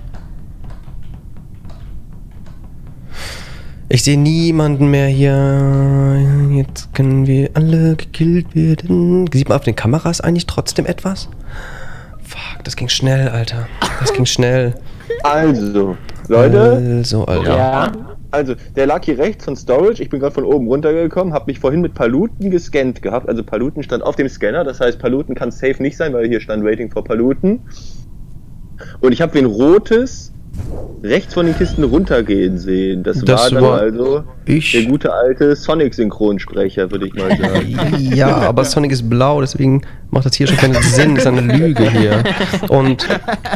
Ich sehe niemanden mehr hier. Jetzt können wir alle gekillt werden. Sieht man auf den Kameras eigentlich trotzdem etwas? Fuck, das ging schnell, Alter. Das ging schnell. Also, Leute. Also, Alter. Ja. Also, der lag hier rechts von Storage. Ich bin gerade von oben runtergekommen, habe mich vorhin mit Paluten gescannt gehabt. Also Paluten stand auf dem Scanner. Das heißt, Paluten kann safe nicht sein, weil hier stand Waiting for Paluten. Und ich habe wen Rotes rechts von den Kisten runtergehen sehen. Das, Das war dann war also ich. der gute alte Sonic-Synchronsprecher, würde ich mal sagen. Ja, aber Sonic ist blau, deswegen macht das hier schon keinen Sinn. Das ist eine Lüge hier. Und.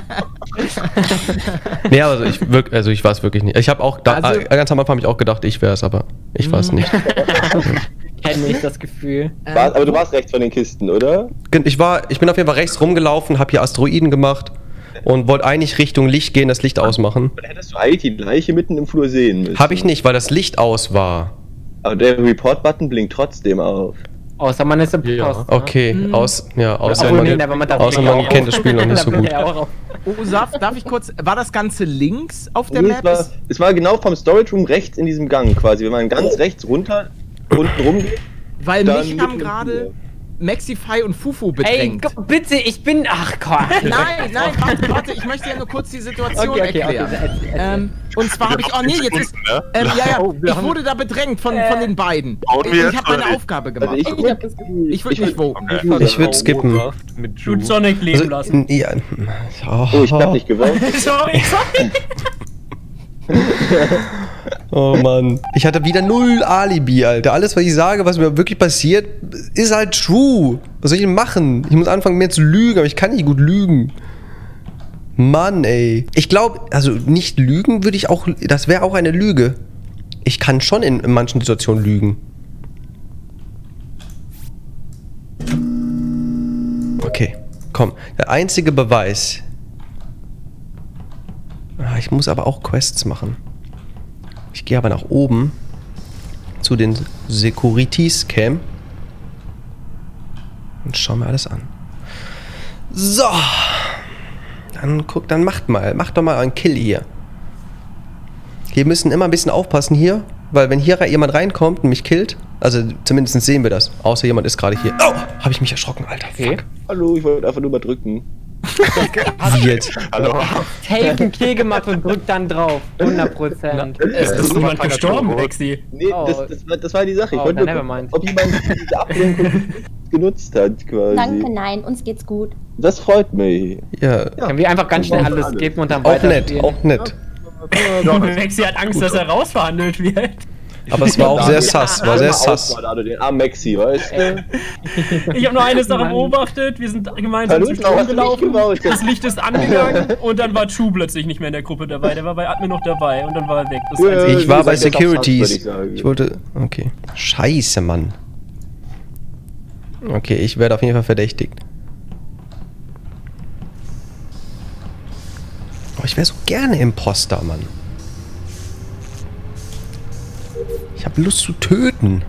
Nee, also ich, wirk, also ich war es wirklich nicht. Ich habe auch, da, Also- ganz am Anfang habe ich auch gedacht, ich wäre es, aber ich war es nicht. Kenne ich das Gefühl. War, aber du warst rechts von den Kisten, oder? Ich war, ich bin auf jeden Fall rechts rumgelaufen, habe hier Asteroiden gemacht und wollte eigentlich Richtung Licht gehen, das Licht ausmachen. Dann hättest du eigentlich die Leiche mitten im Flur sehen müssen. Habe ich nicht, weil das Licht aus war. Aber der Report-Button blinkt trotzdem auf. Außer man ist im Ja. Post. Okay, aus, ja, außer Obwohl, nee, man, aber man darf außer nicht man auch- kennt das Spiel noch nicht so Da wird gut. er auch auf- Oh, Saf, darf ich kurz, war das Ganze links auf der Nee, Map? es, war, es war genau vom Storage Room rechts in diesem Gang quasi. Wenn man ganz rechts runter, unten rumgeht, Weil dann mich mitten haben im gerade Flur. Maxify und Fufu Ey, bedrängt. gu- bitte, ich bin. Ach Gott. Nein, nein, warte, warte, ich möchte ja nur kurz die Situation Okay, okay, erklären. okay, erzähl, erzähl. Ähm, und zwar habe ich, oh nee, jetzt ist, Ne? ähm, ja, ja, Oh, wir ich haben- wurde da bedrängt von, von den beiden. Bauen wir Ich jetzt habe meine oder nicht? Aufgabe Also gemacht. ich, Ich hab das Gefühl. Ich würde nicht voten. Okay. Ich würde skippen. Mit Tut Ju. Sonic leben Also, lassen. ja, oh, oh, ich hab nicht gewonnen. Sorry, sorry. Oh Mann. Ich hatte wieder null Alibi, Alter. Alles, was ich sage, was mir wirklich passiert, ist halt true. Was soll ich denn machen? Ich muss anfangen, mehr zu lügen, aber ich kann nicht gut lügen. Mann, ey. Ich glaube, also nicht lügen würde ich auch, das wäre auch eine Lüge. Ich kann schon in, in manchen Situationen lügen. Okay, komm. Der einzige Beweis. Ah, ich muss aber auch Quests machen. Ich gehe aber nach oben zu den Securities Cam und schau mir alles an. So. Dann guck, dann macht mal, macht doch mal einen Kill hier. Wir müssen immer ein bisschen aufpassen hier, weil wenn hier jemand reinkommt und mich killt, also zumindest sehen wir das, außer jemand ist gerade hier. Oh, habe ich mich erschrocken, Alter. Fuck. Hallo, ich wollte einfach nur mal drücken. Wie jetzt? Hallo. Safe einen Kill gemacht und drückt dann drauf. hundert Prozent. Es ist niemand gestorben, Lexi. Nee, Oh. das, das, war, das war die Sache. Ich Oh, wollte dann nur nevermind. gucken, ob jemand diese Ablenkung genutzt hat, quasi. Danke, nein, uns geht's gut. Das freut mich. Ja, Können wir einfach ganz schnell alles skippen und dann auch nett, weiterspielen? auch nett. Lexi hat Angst, dass er rausverhandelt wird. Aber es war auch sehr sass, war sehr sass. Auswahl, den armen Maxi, weißt du? Ich habe nur eine Sache beobachtet. Wir sind gemeinsam Hallo, zwischen hast du nicht rumgelaufen. gebaut? Das Licht ist angegangen und dann war Chu plötzlich nicht mehr in der Gruppe dabei. Der war bei Admin noch dabei und dann war er weg. Das ist Ja, einzige- Ich war wie bei gesagt, der ist auch sass, würde Securities. ich sagen. Ich wollte. Okay. Scheiße, Mann. Okay, ich werde auf jeden Fall verdächtigt. Aber ich wäre so gerne Imposter, Mann. Ich habe Lust zu töten.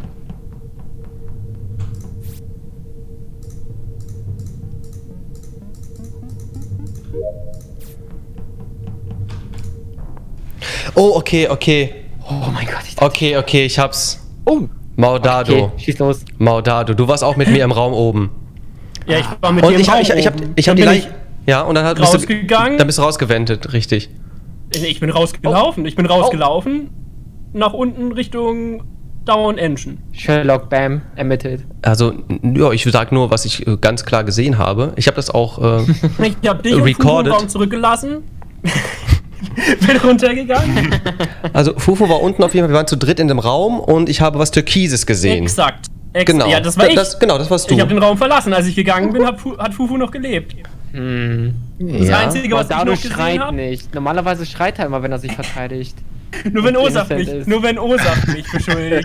Oh, okay, okay. Oh mein Gott, ich dachte, Okay, okay, ich hab's. Oh, Maudado. okay, schieß los. Maudado, du warst auch mit mir im Raum oben. Ja, ich war mit Und dir im ich, Raum ich, ich hab, oben. ich hab Dann die bin Leiche. Ja, und dann hat, bist du, rausgegangen. dann bist du rausgewendet, richtig. Ich, ich bin rausgelaufen. Ich bin rausgelaufen. Nach unten Richtung Down Engine. Sherlock, bam, ermittelt. Also, n- ja, ich sag nur, was ich äh, ganz klar gesehen habe. Ich habe das auch. Äh, Ich hab dich im Recorded. Fußraum zurückgelassen. Bin runtergegangen. Also Fufu war unten auf jeden Fall, wir waren zu dritt in dem Raum und ich habe was Türkises gesehen. Exakt. Ex Genau. Ja, das war Da- ich. das- genau, das warst du. Ich habe den Raum verlassen. Als ich gegangen bin, hat, Fu hat Fufu noch gelebt. Hm. Das Ja. Einzige, was ich Maudado noch gesehen schreit habe, nicht. Normalerweise schreit er immer, wenn er sich verteidigt. nur wenn Und Osaf innocent mich, ist. nur wenn Osaf mich beschuldigt.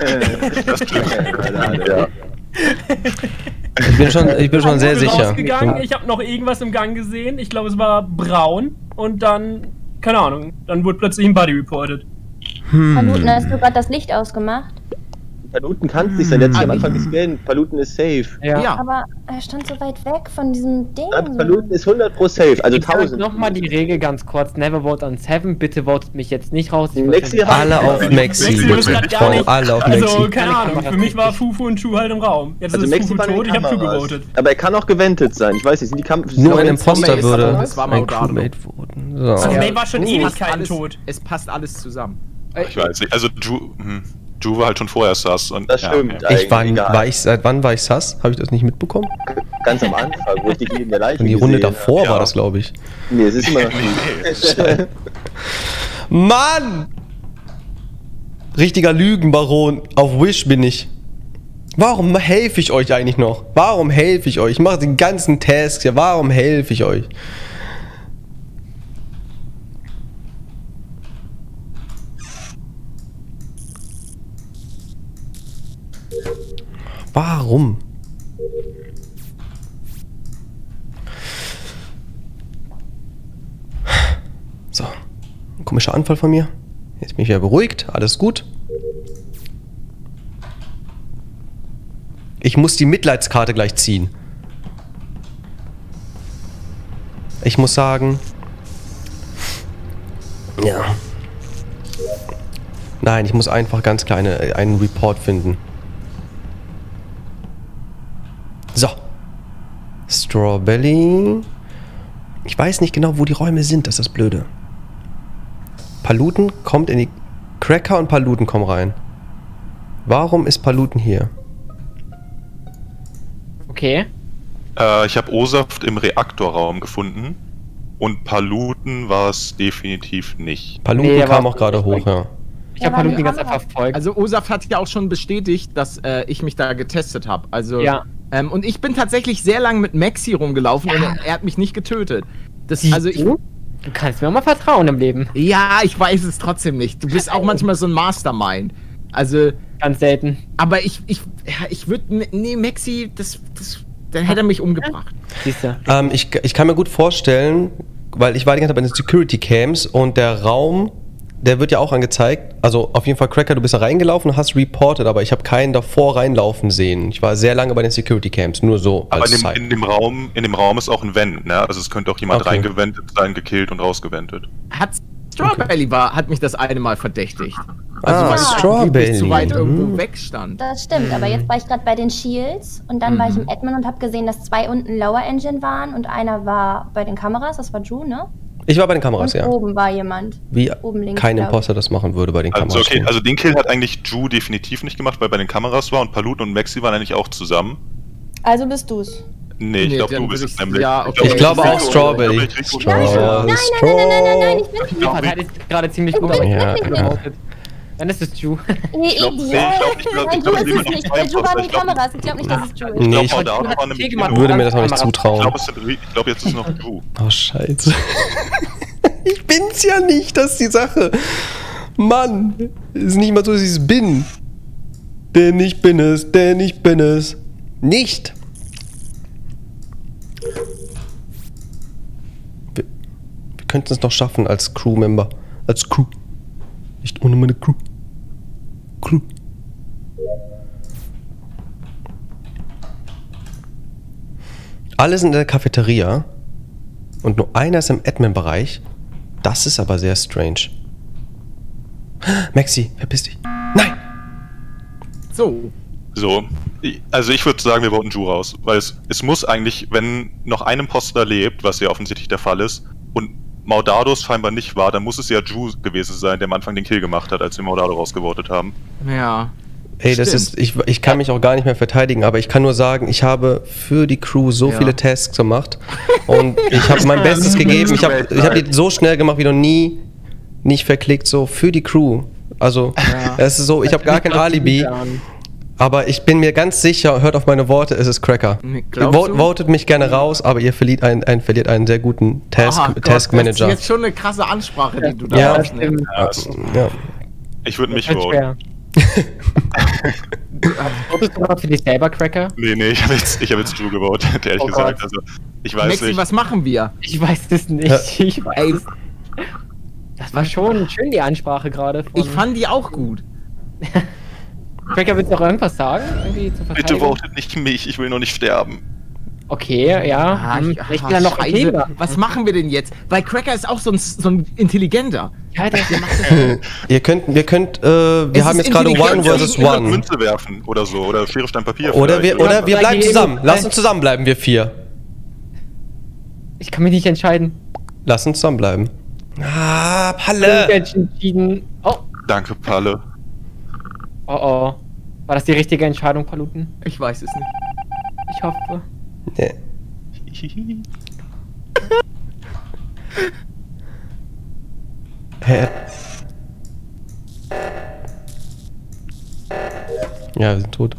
Ja. Ich bin schon, ich bin schon sehr Ich bin sicher. rausgegangen, ich habe noch irgendwas im Gang gesehen. Ich glaube, es war braun. Und dann, keine Ahnung, dann wurde plötzlich ein Buddy reported. Paluten, hast du gerade das Licht ausgemacht? Paluten kann es nicht sein, der hat sich am Anfang gescannt. Paluten ist safe. Ja. Aber er stand so weit weg von diesem Ding. Paluten ist hundert Prozent safe, also Ich sag tausend. nochmal die Regel ganz kurz. Never vote on Seven. Bitte votet mich jetzt nicht raus. Ich Maxi wollte- hat- Alle auf Maxi. Maxi, du bist grad gar Freunde, nicht- alle auf Also, Maxi. keine Ahnung, für mich war Fufu und Chu halt im Raum. Jetzt Also ist Maxi Fufu war in tot, den ich hab Chu Kameras. gewotet. Aber er kann auch gewendet sein. Ich weiß nicht, sind die Kam Nur ein sind- Imposter ist- würde das war ein Maudado. Crewmate voten. So. Also, May war schon Es passt Ewigkeiten alles- tot. Es passt alles zusammen. Ich weiß nicht. Also Ju, hm, Ju war halt schon vorher Sass. Und, Das ja, stimmt. okay. Ich war, Egal. war ich, seit wann war ich Sass? Habe ich das nicht mitbekommen? Ganz am Anfang, wo ich dich neben der Leiche Und die Runde gesehen davor Ja. war das, glaube ich. habe. Nee, es ist immer noch Nee. Mann! Richtiger Lügenbaron. Auf Wish bin ich. Warum helfe ich euch eigentlich noch? Warum helfe ich euch? Ich mache die ganzen Tasks hier. Warum helfe ich euch? Warum? So. Ein komischer Anfall von mir. Jetzt bin ich wieder beruhigt. Alles gut. Ich muss die Mitleidskarte gleich ziehen. Ich muss sagen... Ja. Nein, ich muss einfach ganz kleine einen Report finden. So. Strawberry. Ich weiß nicht genau, wo die Räume sind, das ist das Blöde. Paluten kommt in die... Cracker und Paluten kommen rein. Warum ist Paluten hier? Okay. Äh, ich habe O-Saft im Reaktorraum gefunden. Und Paluten war es definitiv nicht. Paluten Nee, der kam war- auch gerade hoch, ja. Ich Ja, habe war Paluten die die ganze Zeit Kamera. verfolgt. Also Osaf hat ja auch schon bestätigt, dass äh, ich mich da getestet habe. Also Ja. ähm, und ich bin tatsächlich sehr lange mit Maxi rumgelaufen und er, er hat mich nicht getötet. Das, also ich, du? Du kannst mir auch mal vertrauen im Leben. ja, ich weiß es trotzdem nicht. Du bist auch manchmal so ein Mastermind. Also, Ganz selten. aber ich, ich, ja, ich würde, nee, Maxi, das, das, dann hätte er mich umgebracht. Siehst du. Ähm, ich, ich kann mir gut vorstellen, weil ich war die ganze Zeit bei den Security Cams und der Raum, der wird ja auch angezeigt. Also auf jeden Fall, Cracker, du bist da reingelaufen und hast reported, aber ich habe keinen davor reinlaufen sehen. Ich war sehr lange bei den Security Cams, nur so Aber als in dem, Zeit. in, dem Raum, in dem Raum ist auch ein Vent, ne? Also es könnte auch jemand Okay. reingewendet sein, gekillt und rausgewendet. Hat Strawberry war, hat mich das eine Mal verdächtigt. Ah, weil ich Strawberry. angeblich zu weit irgendwo Mhm. weg stand. Das stimmt, aber jetzt war ich gerade bei den Shields und dann war ich im Admin und habe gesehen, dass zwei unten Lower Engine waren und einer war bei den Kameras, das war Ju, ne? Ich war bei den Kameras, Und ja. oben war jemand. Wie oben links, kein glaub ich. Imposter das machen würde bei den Also, Kameras. okay, also den Kill hat eigentlich Ju definitiv nicht gemacht, weil bei den Kameras war und Paluten und Maxi waren eigentlich auch zusammen. Also bist du's. Nee, ich Nee, glaube, dann du bist würd es ich- nämlich. ja, okay. Ich glaube auch Rico- Strawberry. ich glaube, Rico- Straw- Nein, nein, nein, nein, nein, nein, nein, ich bin Ich glaube, hat jetzt gerade ziemlich gut Ich bin Ja, wirklich ja. nicht. Dann ist es Ju. Nee, Ich glaub- nee, ich Idiot. glaub nicht, dass- Nein, ich glaub, Ju es ist sind es noch nicht, zwei weil Ju war Imposter. bei den Ich glaub- Kameras. Ich glaube nicht, dass es Ju ist. Ich Nee, glaube, ich Maudado hat war nämlich viel gemacht. genug. würde mir das auch nicht Ich Ich zutrauen. glaube, es sind, ich glaube, jetzt ist noch Ju. Oh, scheiße. Ich bin's ja nicht, das ist die Sache. Mann, ist nicht mal so, dass ich es bin. Denn ich bin es, denn ich bin es. Nicht. Wir, wir könnten es noch schaffen als Crewmember. Als Crew. Nicht ohne meine Crew. Crew. Alle sind in der Cafeteria und nur einer ist im Admin-Bereich. Das ist aber sehr strange. Maxi, verpiss dich. Nein! So. So, ich- also ich würde sagen, wir voten Ju raus, weil es, es muss eigentlich, wenn noch ein Imposter lebt, was ja offensichtlich der Fall ist, und Maudado scheinbar nicht war, dann muss es ja Ju gewesen sein, der am Anfang den Kill gemacht hat, als wir Maudado rausgevotet haben. Ja. Ey, das Stimmt. ist, ich, ich kann mich auch gar nicht mehr verteidigen, aber ich kann nur sagen, ich habe für die Crew so Ja. viele Tasks gemacht und ich habe mein Bestes gegeben. Ich habe ich hab die so schnell gemacht wie noch nie. nicht verklickt, so für die Crew. Also, Ja. es ist so, ich habe gar kein Alibi, aber ich bin mir ganz sicher, hört auf meine Worte, es ist Cracker. glaubst Vot, du? votet mich gerne raus, aber ihr verliert einen, einen, verliert einen sehr guten Task, Aha, Gott, Task Manager. Das ist jetzt schon eine krasse Ansprache, die du da Ja. hast. Ne? Ja, es- Ja. ich würde mich Wird voten. schwer. Votest du mal für dich selber, Cracker? Nee, nee, ich habe jetzt, ich hab jetzt Drew gewotet, ehrlich Oh gesagt. Gott. Also, ich weiß Maxi, nicht. was machen wir? Ich weiß es nicht. Ja. Ich weiß. Das war schon schön, die Ansprache gerade. von- Ich fand die auch gut. Cracker, willst du noch irgendwas sagen? Irgendwie zur Bitte Verteidigung? votet nicht mich, ich will noch nicht sterben. Okay, ja. Ah, hm, ich- Vielleicht ah, will er noch Scheiße. Thema. Was machen wir denn jetzt? Weil Cracker ist auch so ein, so ein Intelligenter. Ja, der Der macht das Ihr könnt, wir könnt, äh, wir Es haben ist jetzt gerade intelligent, One versus Ihr könnt One. Münze werfen oder so, oder Schere, Stein, Papier. Oder vielleicht, wir, oder wir bleiben Vielleicht zusammen. eben- Lass uns zusammenbleiben, wir vier. Ich kann mich nicht entscheiden. Lass uns zusammenbleiben. Ah, Ich Palle! bin entschieden. Oh, Danke, Palle. oh, oh. War das die richtige Entscheidung, Paluten? Ich weiß es nicht. Ich hoffe. Nee. Hä? Ja, wir sind tot.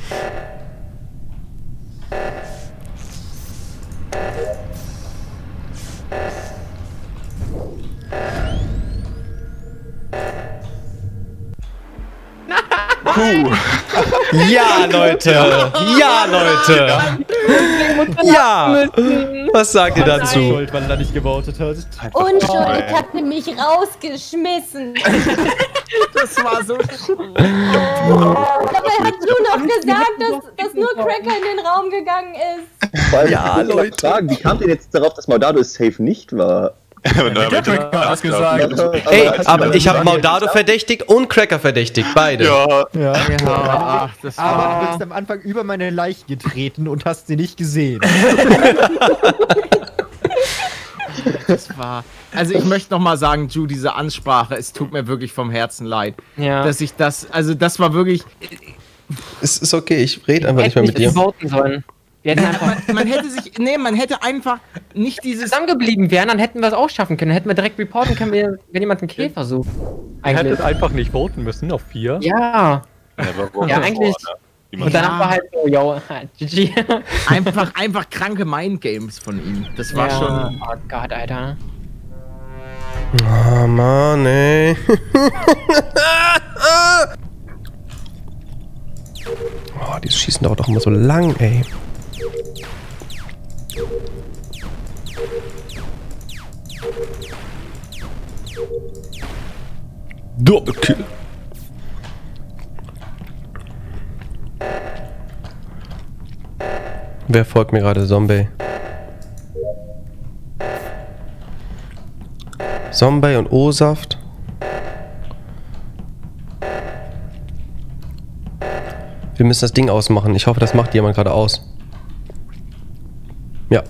Ja, Leute! Ja, Leute! Ja! Was sagt ihr dazu? Schuld, weil er da nicht gewotet hat. Unschuldig hat mich rausgeschmissen. Das war so schön. Dabei hat Drew noch gesagt, dass, dass nur Cracker in den Raum gegangen ist. Vor allem, Ja, ich muss noch Leute. Fragen, wie kamt ihr jetzt darauf, dass Maudado safe nicht war? Der Cracker hat das gesagt. Ey, aber ich habe Maudado verdächtigt und Cracker verdächtigt, beide. Ja, Ja. Ja, ach, das Aber war... du bist am Anfang über meine Leiche getreten und hast sie nicht gesehen. Das war. Also ich möchte noch mal sagen, Ju, diese Ansprache, es tut mir wirklich vom Herzen leid, Ja. dass ich das, also das war wirklich, Es ist okay, ich rede einfach nicht mehr mit dir. voten sollen. Wir hätten einfach man, man hätte sich, nee, man hätte einfach nicht dieses, zusammengeblieben wären, dann hätten wir es auch schaffen können. Dann hätten wir direkt reporten können, wenn wenn jemand einen Kill versucht. Ihr Eigentlich. hättet einfach nicht voten müssen auf vier. Ja. Never Ja, eigentlich. Wie Und danach war halt so, yo, G G. einfach, einfach kranke Mindgames von ihm. Das war ja. schon, Oh Gott, Alter. Oh Mann, ey. Oh, dieses Schießen dauert doch immer so lang, ey. Doppelkill. Wer folgt mir gerade? Zombie. Zombie und O-Saft. Wir müssen das Ding ausmachen. Ich hoffe, das macht jemand gerade aus. Ja.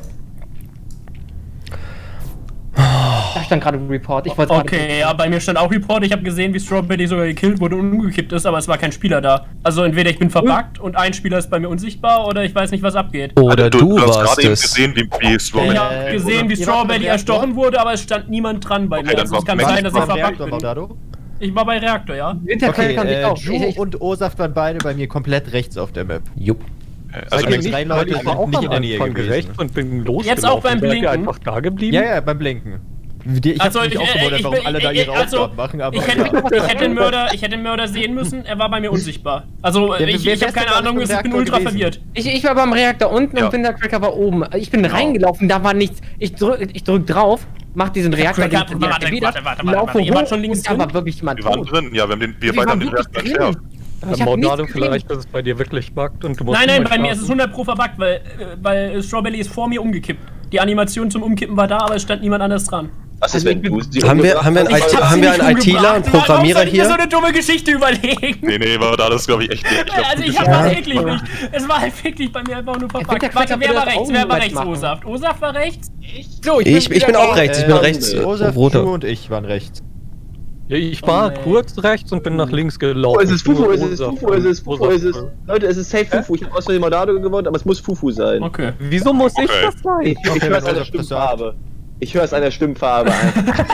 Da stand gerade Report. Ich wollte Okay, ja, bei mir stand auch Report. Ich habe gesehen, wie Strawberry sogar gekillt wurde und umgekippt ist, aber es war kein Spieler da. Also entweder ich bin verbuggt und ein Spieler ist bei mir unsichtbar oder ich weiß nicht, was abgeht. Oder du, hast warst gerade eben es. gesehen, wie, wie Strawberry. Ich habe gesehen, wie ihr wart Strawberry beim erstochen Reaktor? wurde, aber es stand niemand dran bei Okay, mir. dann Also es war kann Max sein, dass ich Beim verbuggt Reaktor, bin. Maudado? Ich war bei Reaktor, ja. Okay, kann sich äh, auch. Drew Ich- ich- und O-Saft waren beide bei mir komplett rechts auf der Map. Jupp. Also Okay, Max- drei Leute ich war auch sind nicht am in der Nähe Anfang gewesen. gerecht und bin losgelaufen. Jetzt auch beim Seid ihr Blinken? einfach da geblieben? Ja, ja, beim Blinken. Die- Ich Also, hab mich ich- auch äh, gewundert, ich warum bin- alle da ich- ihre also, Aufgaben machen, aber... Ich hätte, ich, hätte den Mörder, ich hätte den Mörder sehen müssen, er war bei mir unsichtbar. Also Ja, ich, wer ich habe ist denn keine da Ahnung, im ich bin Reaktor ultra gewesen? verwirrt. Ich, ich war beim Reaktor unten Ja. und Wintercracker war oben. Ich bin reingelaufen, da war nichts. Ich drück, ich drück drauf, mach diesen Reaktor, Cracker, den- warte, wieder, warte, warte, warte, laufe warte, ihr wart hoch schon links und da war drin? wirklich jemand Wir waren tot. drin, ja, wir haben den, wir Wir beide waren haben den wirklich Reaktor drin. entschärft. Ich hab Maudado, nichts gesehen. vielleicht ist es bei dir wirklich buggt und du musst Nein, nein, neu bei mir ist starten. es hundert pro verbuggt, weil, äh, weil Strawberry ist vor mir umgekippt. Die Animation zum Umkippen war da, aber es stand niemand anders dran. Was ist, wenn du sie Haben wir, umgebracht haben wir einen, hast? I T, haben wir einen ITler, einen Programmierer Warum soll ich mir so hier? eine dumme Geschichte überlegen? Nee, nee, war da das, glaube ich, echt nicht. Ich glaub, Also du ich bist- hab das wirklich nicht. Es war halt wirklich bei mir einfach nur Winter verbuggt. Cracker Warte, wer würde war das rechts? auch Wer war nicht rechts? machen. O-Saft. O-Saft war rechts? so, Ich, ich bin wieder auch da. rechts, ich bin Ähm, rechts. äh, O-Saft, Roter. Drew und ich waren rechts. Ja, ich war Oh, nee. kurz rechts und bin nach links Oh, gelaufen. es ist Fufu, es ist Ursache- Fufu, es ist Fufu, es ist... Ursache. Leute, es ist safe Fufu. Ich habe aus dem Maudado gewonnen, aber es muss Fufu sein. Okay. Wieso muss ich Okay. das sein? Ich, ich Okay, höre wenn seine Olaf das sagt. Stimmfarbe. Ich höre es an der Stimmfarbe einfach.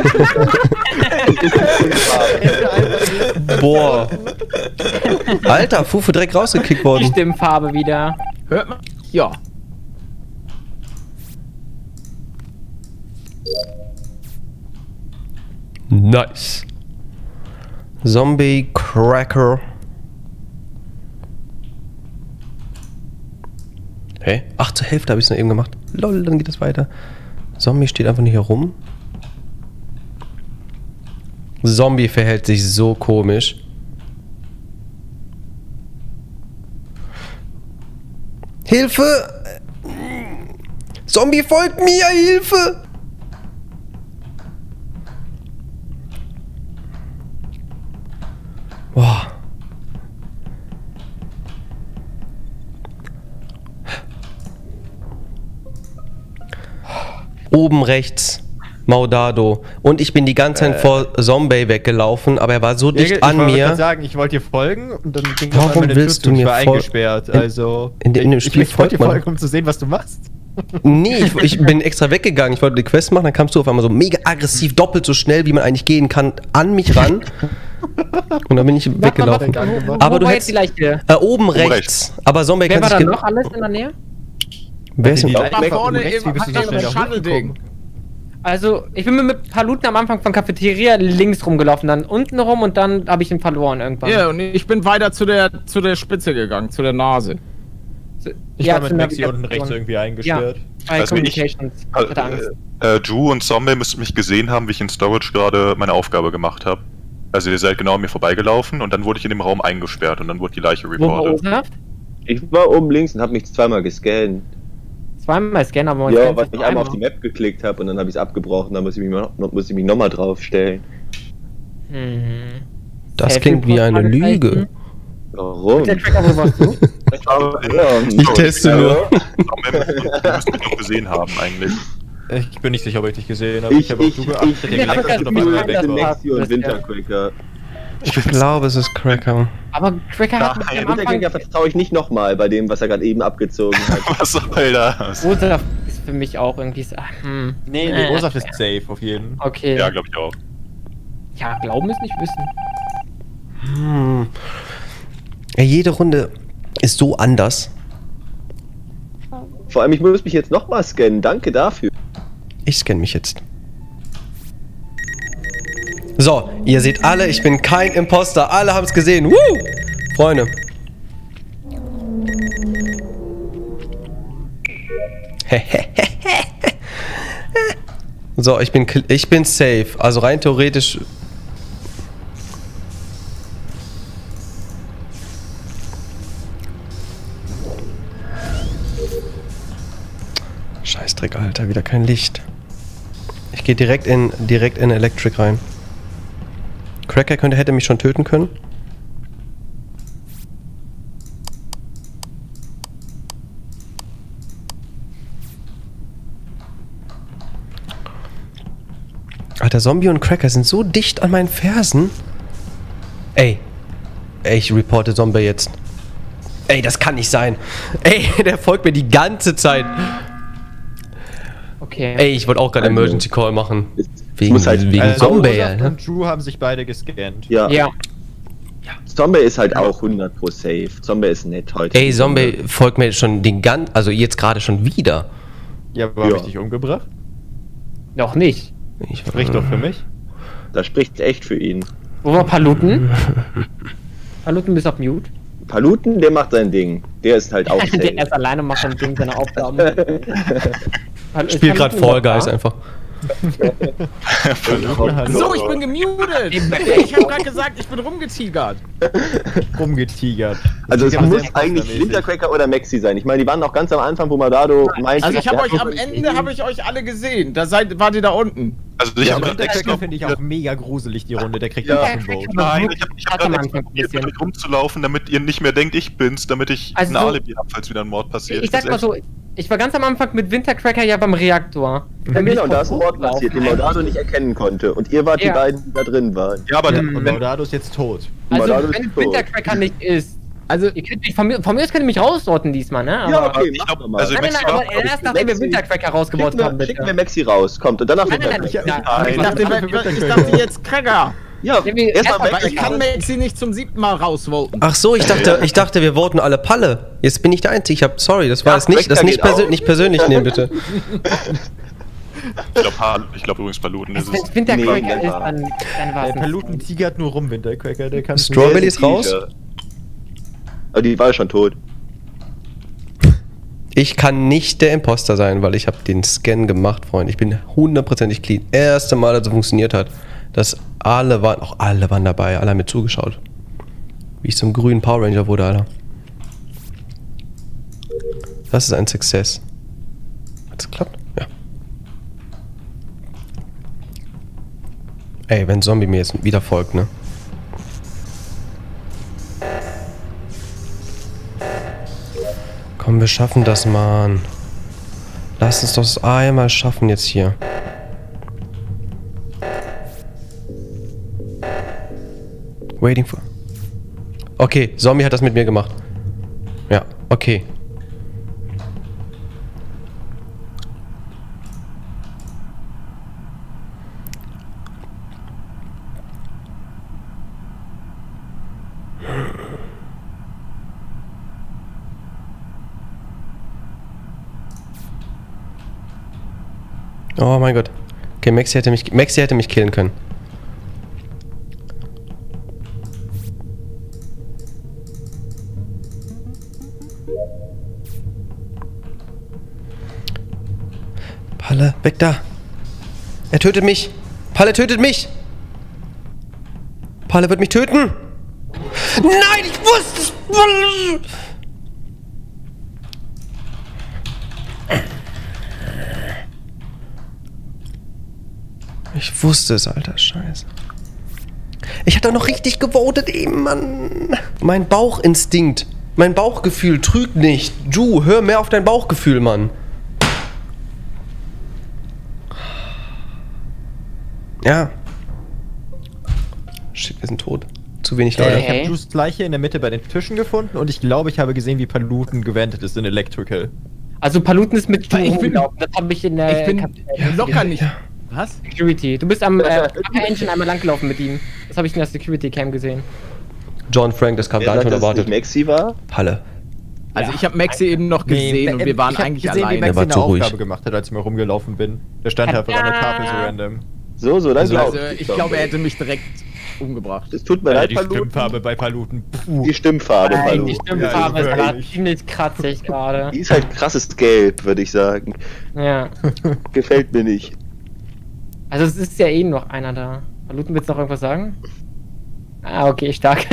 Boah. Alter, Fufu direkt rausgekickt Die worden. Stimmfarbe wieder. Hört man? Ja. Nice. Zombie Cracker. Hä? Ach, zur Hälfte habe ich es noch eben gemacht. Lol, dann geht es weiter. Zombie steht einfach nur hier rum. Zombie verhält sich so komisch. Hilfe! Zombie folgt mir! Hilfe! Boah. Oben rechts Maudado. Und ich bin die ganze Zeit äh. vor Zombie weggelaufen, aber er war so dicht ich an mir. Ich mir. wollte sagen, ich wollte dir folgen und dann ging Warum auf einmal willst du Tür zu, mir ich war fol- eingesperrt. In- Also in dem- in dem ich, Spiel ich wollte dir folgt man. folgen, um zu sehen, was du machst. Nee, ich, ich bin extra weggegangen. Ich wollte die Quest machen, dann kamst du auf einmal so mega aggressiv, doppelt so schnell, wie man eigentlich gehen kann, an mich ran. Und dann bin ich Warte, weggelaufen. warte, wo- wo Aber du war hättest jetzt die Leiche? äh, oben rechts. rechts. Aber Zombie Wer kann war sich da gen- noch alles in der Nähe? Wer ist Die denn Leiche Da war vorne oben rechts, wie im, bist du so im schnell da Shuttle-Ding. hochgekommen? Also, ich bin mit Paluten am Anfang von Cafeteria links rumgelaufen, dann unten rum und dann habe ich ihn verloren irgendwann. Ja, und ich bin weiter zu der, zu der Spitze gegangen, zu der Nase. Ich Ja, war mit zur Maxi Navigation. unten rechts irgendwie eingesperrt. Bei Also ich- Communications. Ich hatte Angst. Äh, äh, Drew und Zombie müssten mich gesehen haben, wie ich in Storage gerade meine Aufgabe gemacht habe. Also ihr seid genau an mir vorbeigelaufen und dann wurde ich in dem Raum eingesperrt und dann wurde die Leiche Wo war reportet. Ursaft? Ich war oben links und habe mich zweimal gescannt. Zweimal scannen, aber man Ja, scannt weil das ich nur einmal auf die Map geklickt habe und dann habe ich es abgebrochen, dann muss ich mich, noch, muss ich mich nochmal draufstellen. Mhm. Das Safe klingt wie eine Fragezeichen. Lüge. Warum? Der Tracker, wo warst du? Ich teste nur. Zombie müssten mich noch gesehen haben eigentlich. Ich bin nicht sicher, ob ich dich gesehen habe. Ich, Ich habe auf ich, du ich, geachtet, ich, der Ja, geleckt das hat und auf ist einmal mir weg das war. war. Maxi und Winterquaker. Ich glaube, es ist Cracker. Aber Cracker hat mich Nein, am Anfang... Winterquaker vertraue ich nicht nochmal bei dem, was er gerade eben abgezogen hat. Was soll das? Ursaft ist für mich auch irgendwie so... Ach, hm. Nee, Äh. der Ursache ist safe auf jeden. Okay. Ja, glaube ich auch. Ja, glauben ist nicht wissen. Hm. Ja, jede Runde ist so anders. Vor allem, ich muss mich jetzt nochmal scannen. Danke dafür. Ich scanne mich jetzt. So, ihr seht alle, ich bin kein Imposter. Alle haben es gesehen. Woo! Freunde. So, ich bin, cl- ich bin safe. Also rein theoretisch... Scheißdreck, Alter, wieder kein Licht. Ich gehe direkt in, direkt in Electric rein. Cracker könnte, hätte mich schon töten können. Alter, Zombie und Cracker sind so dicht an meinen Fersen. Ey. Ey, ich reporte Zombie jetzt. Ey, das kann nicht sein. Ey, der folgt mir die ganze Zeit. Okay. Ey, ich wollte auch gerade Emergency Call machen. Wegen, muss halt- wegen Also, Zombie, Ursache ne? und Drew haben sich beide gescannt. Ja. Ja. Zombie ist halt auch hundert pro safe. Zombie ist nett heute. Ey, Zombie folgt mir schon den ganzen, also jetzt gerade schon wieder. Ja, aber Ja. habe ich dich umgebracht? Noch nicht. Ich, Spricht doch für mich. Das spricht echt für ihn. Wo war Paluten? Paluten bist auf Mute. Paluten, der macht sein Ding. Der ist halt auch Der safe. erst alleine macht sein Ding, seine Aufgaben. Pal- ist spiel gerade Paluten Fall überhaupt Guys da? einfach. So, ich bin gemutet. Ich habe gerade gesagt, ich bin rumgetigert. Rumgetigert. Also es Das klingt aber muss sehr eigentlich impostermäßig. Wintercracker oder Maxi sein. Ich meine, die waren noch ganz am Anfang, wo Madado meinte... Also ich der habe hat euch am noch- Ende habe ich euch alle gesehen. Da seid, wart ihr da unten. Also ich Ja, habe aber gerade Winterquacker extra finde ich auch mega gruselig, die Runde. Der kriegt Ja. ja. einen Vote. Nein, ich habe ich hab Hat am gerade Anfang extra ein bisschen. probiert, rumzulaufen, damit ihr nicht mehr denkt, ich bin's, damit ich Also ein so- Alibi habe, falls wieder ein Mord passiert. Ich sag mal so, ich war ganz am Anfang mit Wintercracker ja beim Reaktor. Ja, Dann bin genau, ich da ist ein vom Mord Hof passiert, den gelaufen. Madado nicht erkennen konnte. Und ihr wart Ja. die beiden, die da drin waren. Ja, aber Ja, der- und wenn, Maudado ist jetzt tot. Also Maudado ist wenn tot. Wintercracker nicht ist, Also, ihr könnt mich, von, mir, von mir aus könnt ihr mich raussorten diesmal, ne? Aber, Ja, okay, ich mach glaub, doch mal. also nein, nein, nein, aber erst nachdem wir Wintercracker rausgebaut Schicken haben, wir, bitte. schicken wir Maxi raus, kommt, und danach Nein, nein, nein, Wintercracker. ja, Ich dachte, ich dachte jetzt Cracker. Ja, Ja, wir- erstmal Aber Maxi ich kann raus. Maxi nicht zum siebten Mal rausvoten. Ach so, ich dachte, ich dachte, wir voten alle Palle. Jetzt bin ich der Einzige. Ich hab, sorry, das war Ja, jetzt nicht, das Cracker nicht, geht auch. persö nicht persönlich nehmen, bitte. Ich glaube ich glaub übrigens Paluten ist Wenn es. es Wintercracker Nee, ist, dann, dann war Der es nicht. Paluten tigert nur rum, Wintercracker, der kann Strawberry ist raus. Aber die war schon tot. Ich kann nicht der Imposter sein, weil ich habe den Scan gemacht, Freunde. Ich bin hundertprozentig clean. Erste Mal, dass es funktioniert hat. Dass alle waren, auch alle waren dabei, alle haben mir zugeschaut. Wie ich zum grünen Power Ranger wurde, Alter. Das ist ein Success. Hat es geklappt? Ja. Ey, wenn Zombie mir jetzt wieder folgt, ne? Komm, wir schaffen das, Mann. Lass uns das einmal schaffen jetzt hier. Waiting for... Okay, Zombie hat das mit mir gemacht. Ja, okay. Oh mein Gott. Okay, Maxi hätte mich, Maxi hätte mich killen können. Palle, weg da. Er tötet mich. Palle tötet mich. Palle wird mich töten. Nein, ich wusste es. Ich wusste es, alter Scheiße. Ich hatte noch richtig gewotet eben, Mann. Mein Bauchinstinkt, mein Bauchgefühl trügt nicht. Ju, hör mehr auf dein Bauchgefühl, Mann. Ja. Shit, wir sind tot. Zu wenig Leute. Ich habe Juice Leiche in der Mitte bei den Tischen gefunden und ich glaube, ich habe gesehen, wie Paluten gewendet ist in Electrical. Also Paluten ist mit Ju Ich bin- rumgelaufen. Das habe ich in der Ich bin Kap- locker nicht. Was? Security. Du bist am äh, Engine einmal langgelaufen mit ihm. Das habe ich in der Security Cam gesehen. John Frank, das kam Wer gar nicht sagt, dass es unerwartet. nicht Maxi war? Palle. Also ich habe Maxi eben noch gesehen und wir waren ich hab eigentlich gesehen, wie alleine. Maxi war eine zu Aufgabe ruhig. gemacht hat, als ich mal rumgelaufen bin. Der stand einfach an der Tafel so random. So, so, dann Also, glaub also ich glaube, er hätte mich direkt umgebracht. Es tut mir Ja, leid, die Paluten. Stimmfarbe bei Paluten. Puh. Die Stimmfarbe, Nein, die Paluten. Stimmfarbe Ja, ist gerade wirklich. ziemlich kratzig gerade. Die ist halt krasses Gelb, würde ich sagen. Ja. Gefällt mir nicht. Also es ist ja eh noch einer da. Paluten, willst du noch irgendwas sagen? Ah, okay, stark.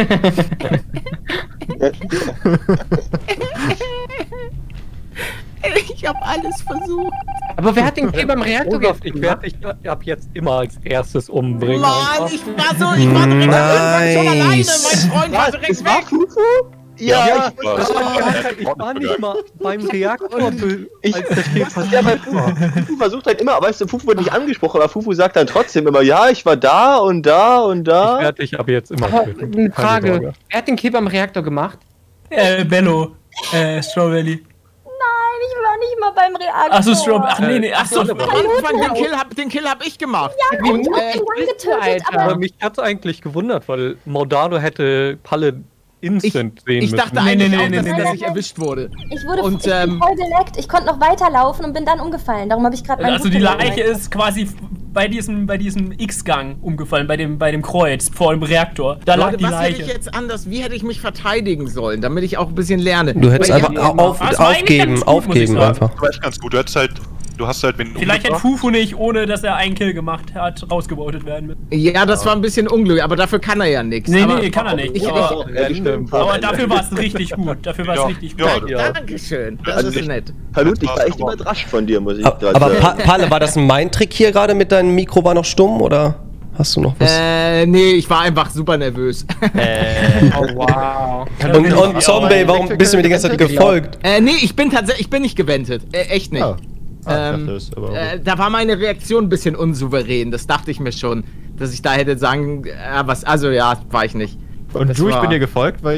Ich habe alles versucht. Aber wer hat den Kill beim Reaktor Olaf, ich gemacht? werde dich ab jetzt immer als erstes umbringen. Mann, einfach. ich war so, ich war direkt irgendwann schon alleine. Mein Freund war direkt Es war weg. Fufu? Ja, Ja, ich, das war Oh. gar kein, ich war nicht mal beim Reaktor, ich, als der Kill ja, passiert weil Fufu, Fufu versucht halt immer, weißt du, Fufu wird nicht angesprochen, aber Fufu sagt dann trotzdem immer, ja, ich war da und da und Ich da. werde dich ab jetzt immer Aber töten. eine Keine Frage. Sorge. Wer hat den Kill beim Reaktor gemacht? Äh, Bello. Äh, Strawberry. Nein, ich war nicht mal beim Reaktor. Achso, Strawberry. Ach nee, nee, achso. Am Anfang, den Kill hab, den Kill hab ich gemacht. Ja, Wie und ich mutig hab ihn dann bist du, getötet, Alter? Aber aber mich hat eigentlich gewundert, weil Mordado hätte Palle instant sehen Ich müssen. dachte Nee, eigentlich nee, nee, auch, nee, dass, nee, dass nee. ich erwischt wurde. ich wurde Und, ich bin ähm, voll geleckt. Ich konnte noch weiterlaufen und bin dann umgefallen. Darum habe ich gerade meinen Also die Hut Leiche genommen. ist quasi bei diesem, bei diesem X-Gang umgefallen, bei dem, bei dem Kreuz vor dem Reaktor. Da lag Leute, die was hätte ich Leiche. jetzt anders? Wie hätte ich mich verteidigen sollen, damit ich auch ein bisschen lerne? Du hättest Weil ich einfach hab- auf, Das war eigentlich aufgeben, ganz gut, muss ich aufgeben sagen. einfach. Das war echt ganz gut. Du hättest halt, du hast halt wen Vielleicht hätte umgebracht. Fufu nicht, ohne dass er einen Kill gemacht hat, rausgevotet werden müssen. Ja, das war ein bisschen unglücklich, aber dafür kann er ja nichts. Nee, aber nee, kann er nicht. Ich, Aber, ich, Ja, die Stimmfarbe. aber dafür war es richtig gut. Dafür war es Ja, richtig gut. ja, Ja. Dankeschön, das Also ist ich- nett. Palut, ich war echt Aber- überrascht von dir, muss ich Aber, gerade aber sagen. pa Palle, war das ein Mind-Trick hier gerade mit deinem Mikro war noch stumm oder hast du noch was? Äh, nee, ich war einfach super nervös. Oh, wow. und und Zombie, warum bist du mir die ganze Zeit gefolgt? äh, nee, ich bin tatsächlich, ich bin nicht gewendet. Äh, echt nicht. Ah. Ah, ich Ähm, dachte es, aber äh, da war meine Reaktion ein bisschen unsouverän, das dachte ich mir schon. Dass ich da hätte sagen, äh, was, also ja, war ich nicht. Und das Ju, ich war- bin dir gefolgt, weil ich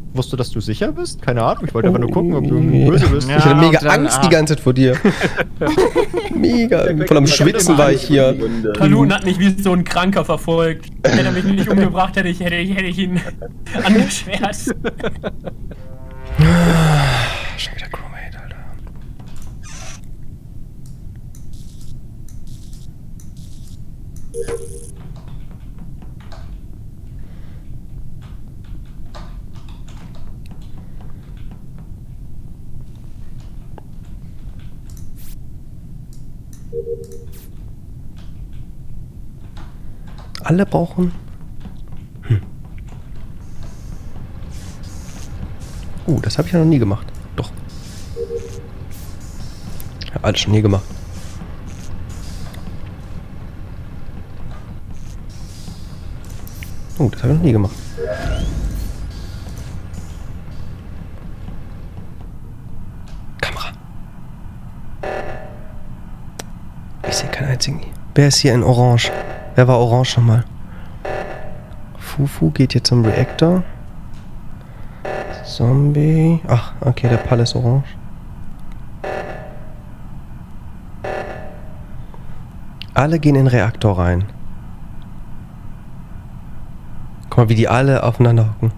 wusste, dass du sicher bist? Keine Ahnung, ich wollte einfach nur gucken, ob du böse bist. Ich hatte mega dann, Angst ah. die ganze Zeit vor dir. Mega. Voll am Schwitzen war ich hier. Paluten hat mich wie so ein Kranker verfolgt. Hätte er mich nicht umgebracht, hätte ich, hätte ich, hätte ich ihn angeschwert. Schon wieder Chromate, Alter. Alle brauchen... Hm. Uh, das habe ich ja noch nie gemacht. Doch. Ja, alles schon nie gemacht. Oh, das habe ich noch nie gemacht. Kamera. Ich sehe keinen einzigen. Wer ist hier in Orange? Wer war Orange nochmal? Fufu geht jetzt zum Reaktor. Zombie. Ach, okay, der Pall ist orange. Alle gehen in den Reaktor rein. Guck mal, wie die alle aufeinander hocken.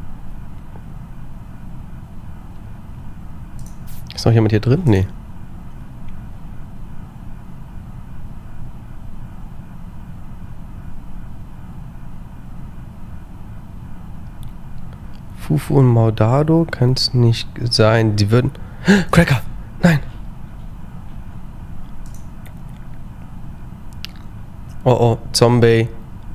Ist noch jemand hier drin? Nee. Fufu und Maudado kann es nicht sein. Die würden... Cracker! Nein! Oh oh, Zombie.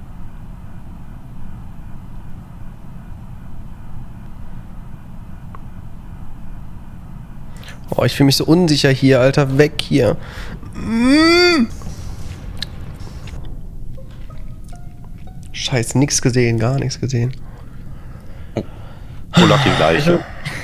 Oh, ich fühle mich so unsicher hier, Alter. Weg hier. Mm. Scheiße, nix gesehen, gar nichts gesehen. Olaf die gleiche.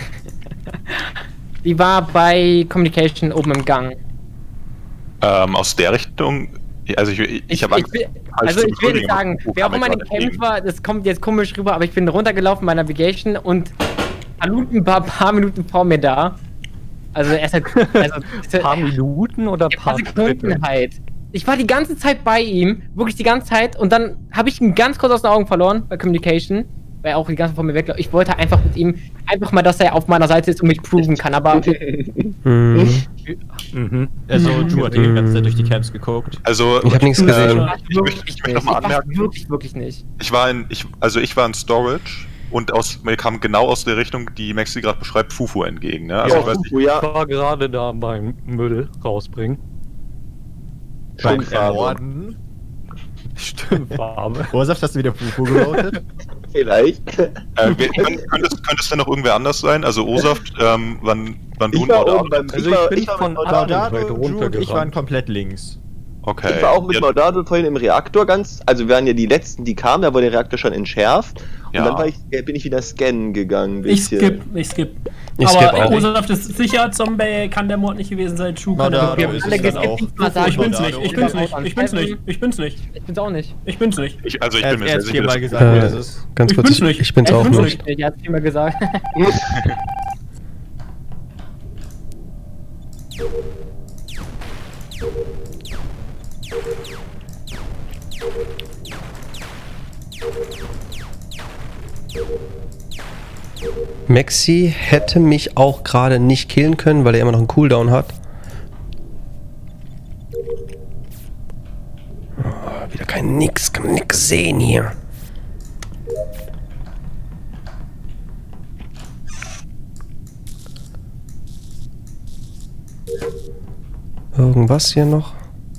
Die war bei Communication oben im Gang. Ähm, aus der Richtung. Also ich, ich, ich habe ich will, Also ich will nicht sagen, wer auch immer in den Camp war, das kommt jetzt komisch rüber, aber ich bin runtergelaufen bei Navigation und Paluten war ein paar Minuten vor mir da. Also er ist halt. Also, ein paar Minuten oder ein paar Sekunden halt. Ich war die ganze Zeit bei ihm, wirklich die ganze Zeit, und dann habe ich ihn ganz kurz aus den Augen verloren bei Communication, weil er auch die ganze Zeit von mir weg. Ich wollte einfach mit ihm, einfach mal, dass er auf meiner Seite ist und mich proven kann, aber... mhm. Mhm. Also, Ju hat die ganze Zeit durch die Camps geguckt. Also, ich habe nichts gesehen. Äh, ich möchte, ich möchte nochmal anmerken. Wirklich, wirklich nicht. Ich war in, ich, also ich war in Storage und aus, mir kam genau aus der Richtung, die Maxi gerade beschreibt, Fufu entgegen. Ne? Also ja, ich weiß Fufu, nicht, ja. Ich war gerade da beim Müll rausbringen. Beim Ermorden. Stimmfarbe. Ursaft, hast du wieder Fufu geroutet? Vielleicht. Äh, wer, könnte, könnte, es, könnte es denn noch irgendwer anders sein? Also Ursaft, ähm, wann, wann du ich war Maudado? oben beim, Also ich, war, ich bin ich war von Maudado, Ju und ich waren komplett links. Okay. Ich war auch mit ja. Maudado vorhin im Reaktor ganz, also wir waren ja die letzten, die kamen, da wurde der Reaktor schon entschärft. Ja. Und dann war ich, bin ich wieder scannen gegangen. Ich bisschen. skip, ich skip. Ich Aber skip auch. Ursaft ist sicher, Zombie kann der Mord nicht gewesen sein, Schuh kann der Maudado Mord ist nicht es dann auch. Ich bin's nicht, ich bin's nicht, ich bin's nicht, ich bin's nicht. Ich bin's auch nicht. Ich bin's nicht. Ich, also ich Er bin mir hat sehr erst sicher, viermal dass- gesagt, wer Äh, das ist. Ganz Ich kurz, bin's ich, nicht. ich bin's Ich auch bin's nicht. Er hat's immer gesagt. Maxi hätte mich auch gerade nicht killen können, weil er immer noch einen Cooldown hat. Oh, wieder kein Nix, kann nix sehen hier. Irgendwas hier noch?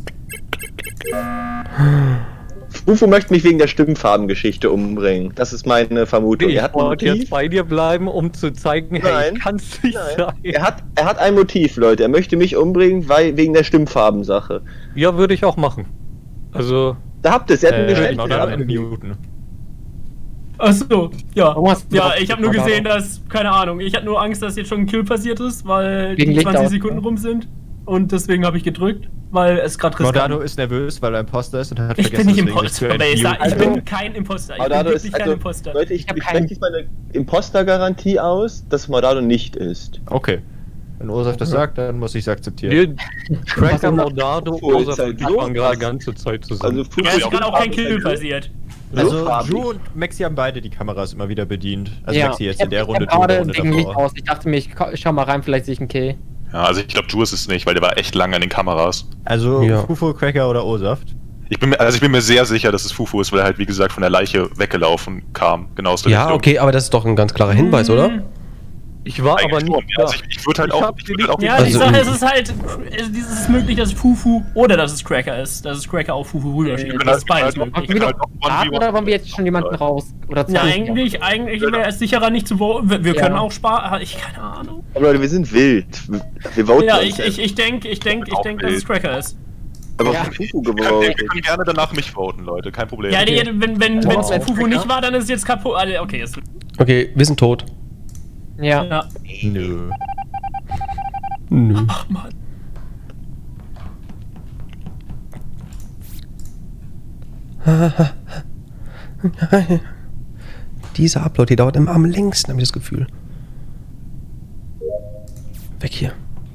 Fufu möchte mich wegen der Stimmfarbengeschichte umbringen. Das ist meine Vermutung. Ich Er hat ein wollte jetzt Motiv. bei dir bleiben, um zu zeigen, hey, Nein, kann's nicht Nein. sein. Er hat, er hat ein Motiv, Leute. Er möchte mich umbringen, weil, wegen der Stimmfarbensache. Ja, würde ich auch machen. Also, Da habt ihr es. Er hat Äh, eine genau, Stimme. da in Newton. Achso, ja. Warum hast du Ja, drauf ich habe nur gedrückt, gesehen, dass, keine Ahnung, ich hatte nur Angst, dass jetzt schon ein Kill passiert ist, weil Wegen die Licht zwanzig aus. Sekunden rum sind. Und deswegen habe ich gedrückt. weil es gerade riskant Maudado ist nervös, weil er Imposter ist und hat Ich vergessen, bin nicht deswegen sich zu Imposter, aber ich, sag, ich entmuten. bin kein Imposter. Ich Maudado bin ist, wirklich kein also, Imposter. Leute, ich, Ich hab ich keinen- spreche jetzt meine Imposter-Garantie aus, dass Maudado nicht ist. Okay. Wenn Osaf das sagt, dann muss ich es akzeptieren. Wir, Cracker, Maudado, Fufu ist Osaf halt und ich so waren gerade krass. ganze Zeit zusammen. Also, Fufu Ja, ist gerade auch kein Kill passiert. Also, farbig. Ju und Maxi haben beide die Kameras immer wieder bedient. Also ja. Maxi jetzt ich in der hab, Runde, ich hab Ju in der gerade Runde wegen Licht davor. aus. Ich dachte mir, ich ko- schau mal rein, vielleicht sehe ich einen Kill. Ja, also ich glaube, Ju ist es nicht, weil der war echt lange an den Kameras. Also Ja. Fufu, Cracker oder Osaf? Ich bin mir, also ich bin mir sehr sicher, dass es Fufu ist, weil er halt, wie gesagt, von der Leiche weggelaufen kam. Genau aus der Ja, Richtung. okay, aber das ist doch ein ganz klarer Hinweis, oder? Ich war aber Eigentlich nicht schon, ja. Also ich, ich würde halt Ich auch, hab ich die würd halt auch Ja, Also, die Sache ähm, ist, es ist halt, es ist es möglich, dass es Fufu oder dass es Cracker ist. Dass es Cracker auf Fufu rüberschiebt. können Das ist halt- beides halt- möglich. wir können halt auch Warten one v one oder wollen wir jetzt schon jemanden raus? Oder Ja, zwei? eigentlich, eigentlich wäre es sicherer nicht zu voten. Wir, wir Ja. können auch sparen. Ich keine Ahnung. Aber Leute, wir sind wild. Wir voten Ja, uns ich, jetzt. ich, ich denke, ich denke, ich Auch denke, dass es Cracker ist. Aber Ja. auf Fufu Wir können, gewotet. wir können gerne danach mich voten, Leute, kein Problem. Ja, die, wenn wenn wenn es Wow. Fufu nicht war, dann ist es jetzt kaputt. Also, okay, ist Okay, wir sind tot. Ja. ja. Nö. Nö. Ach Mann. Dieser Upload, die dauert immer am längsten, habe ich das Gefühl. Weg hier.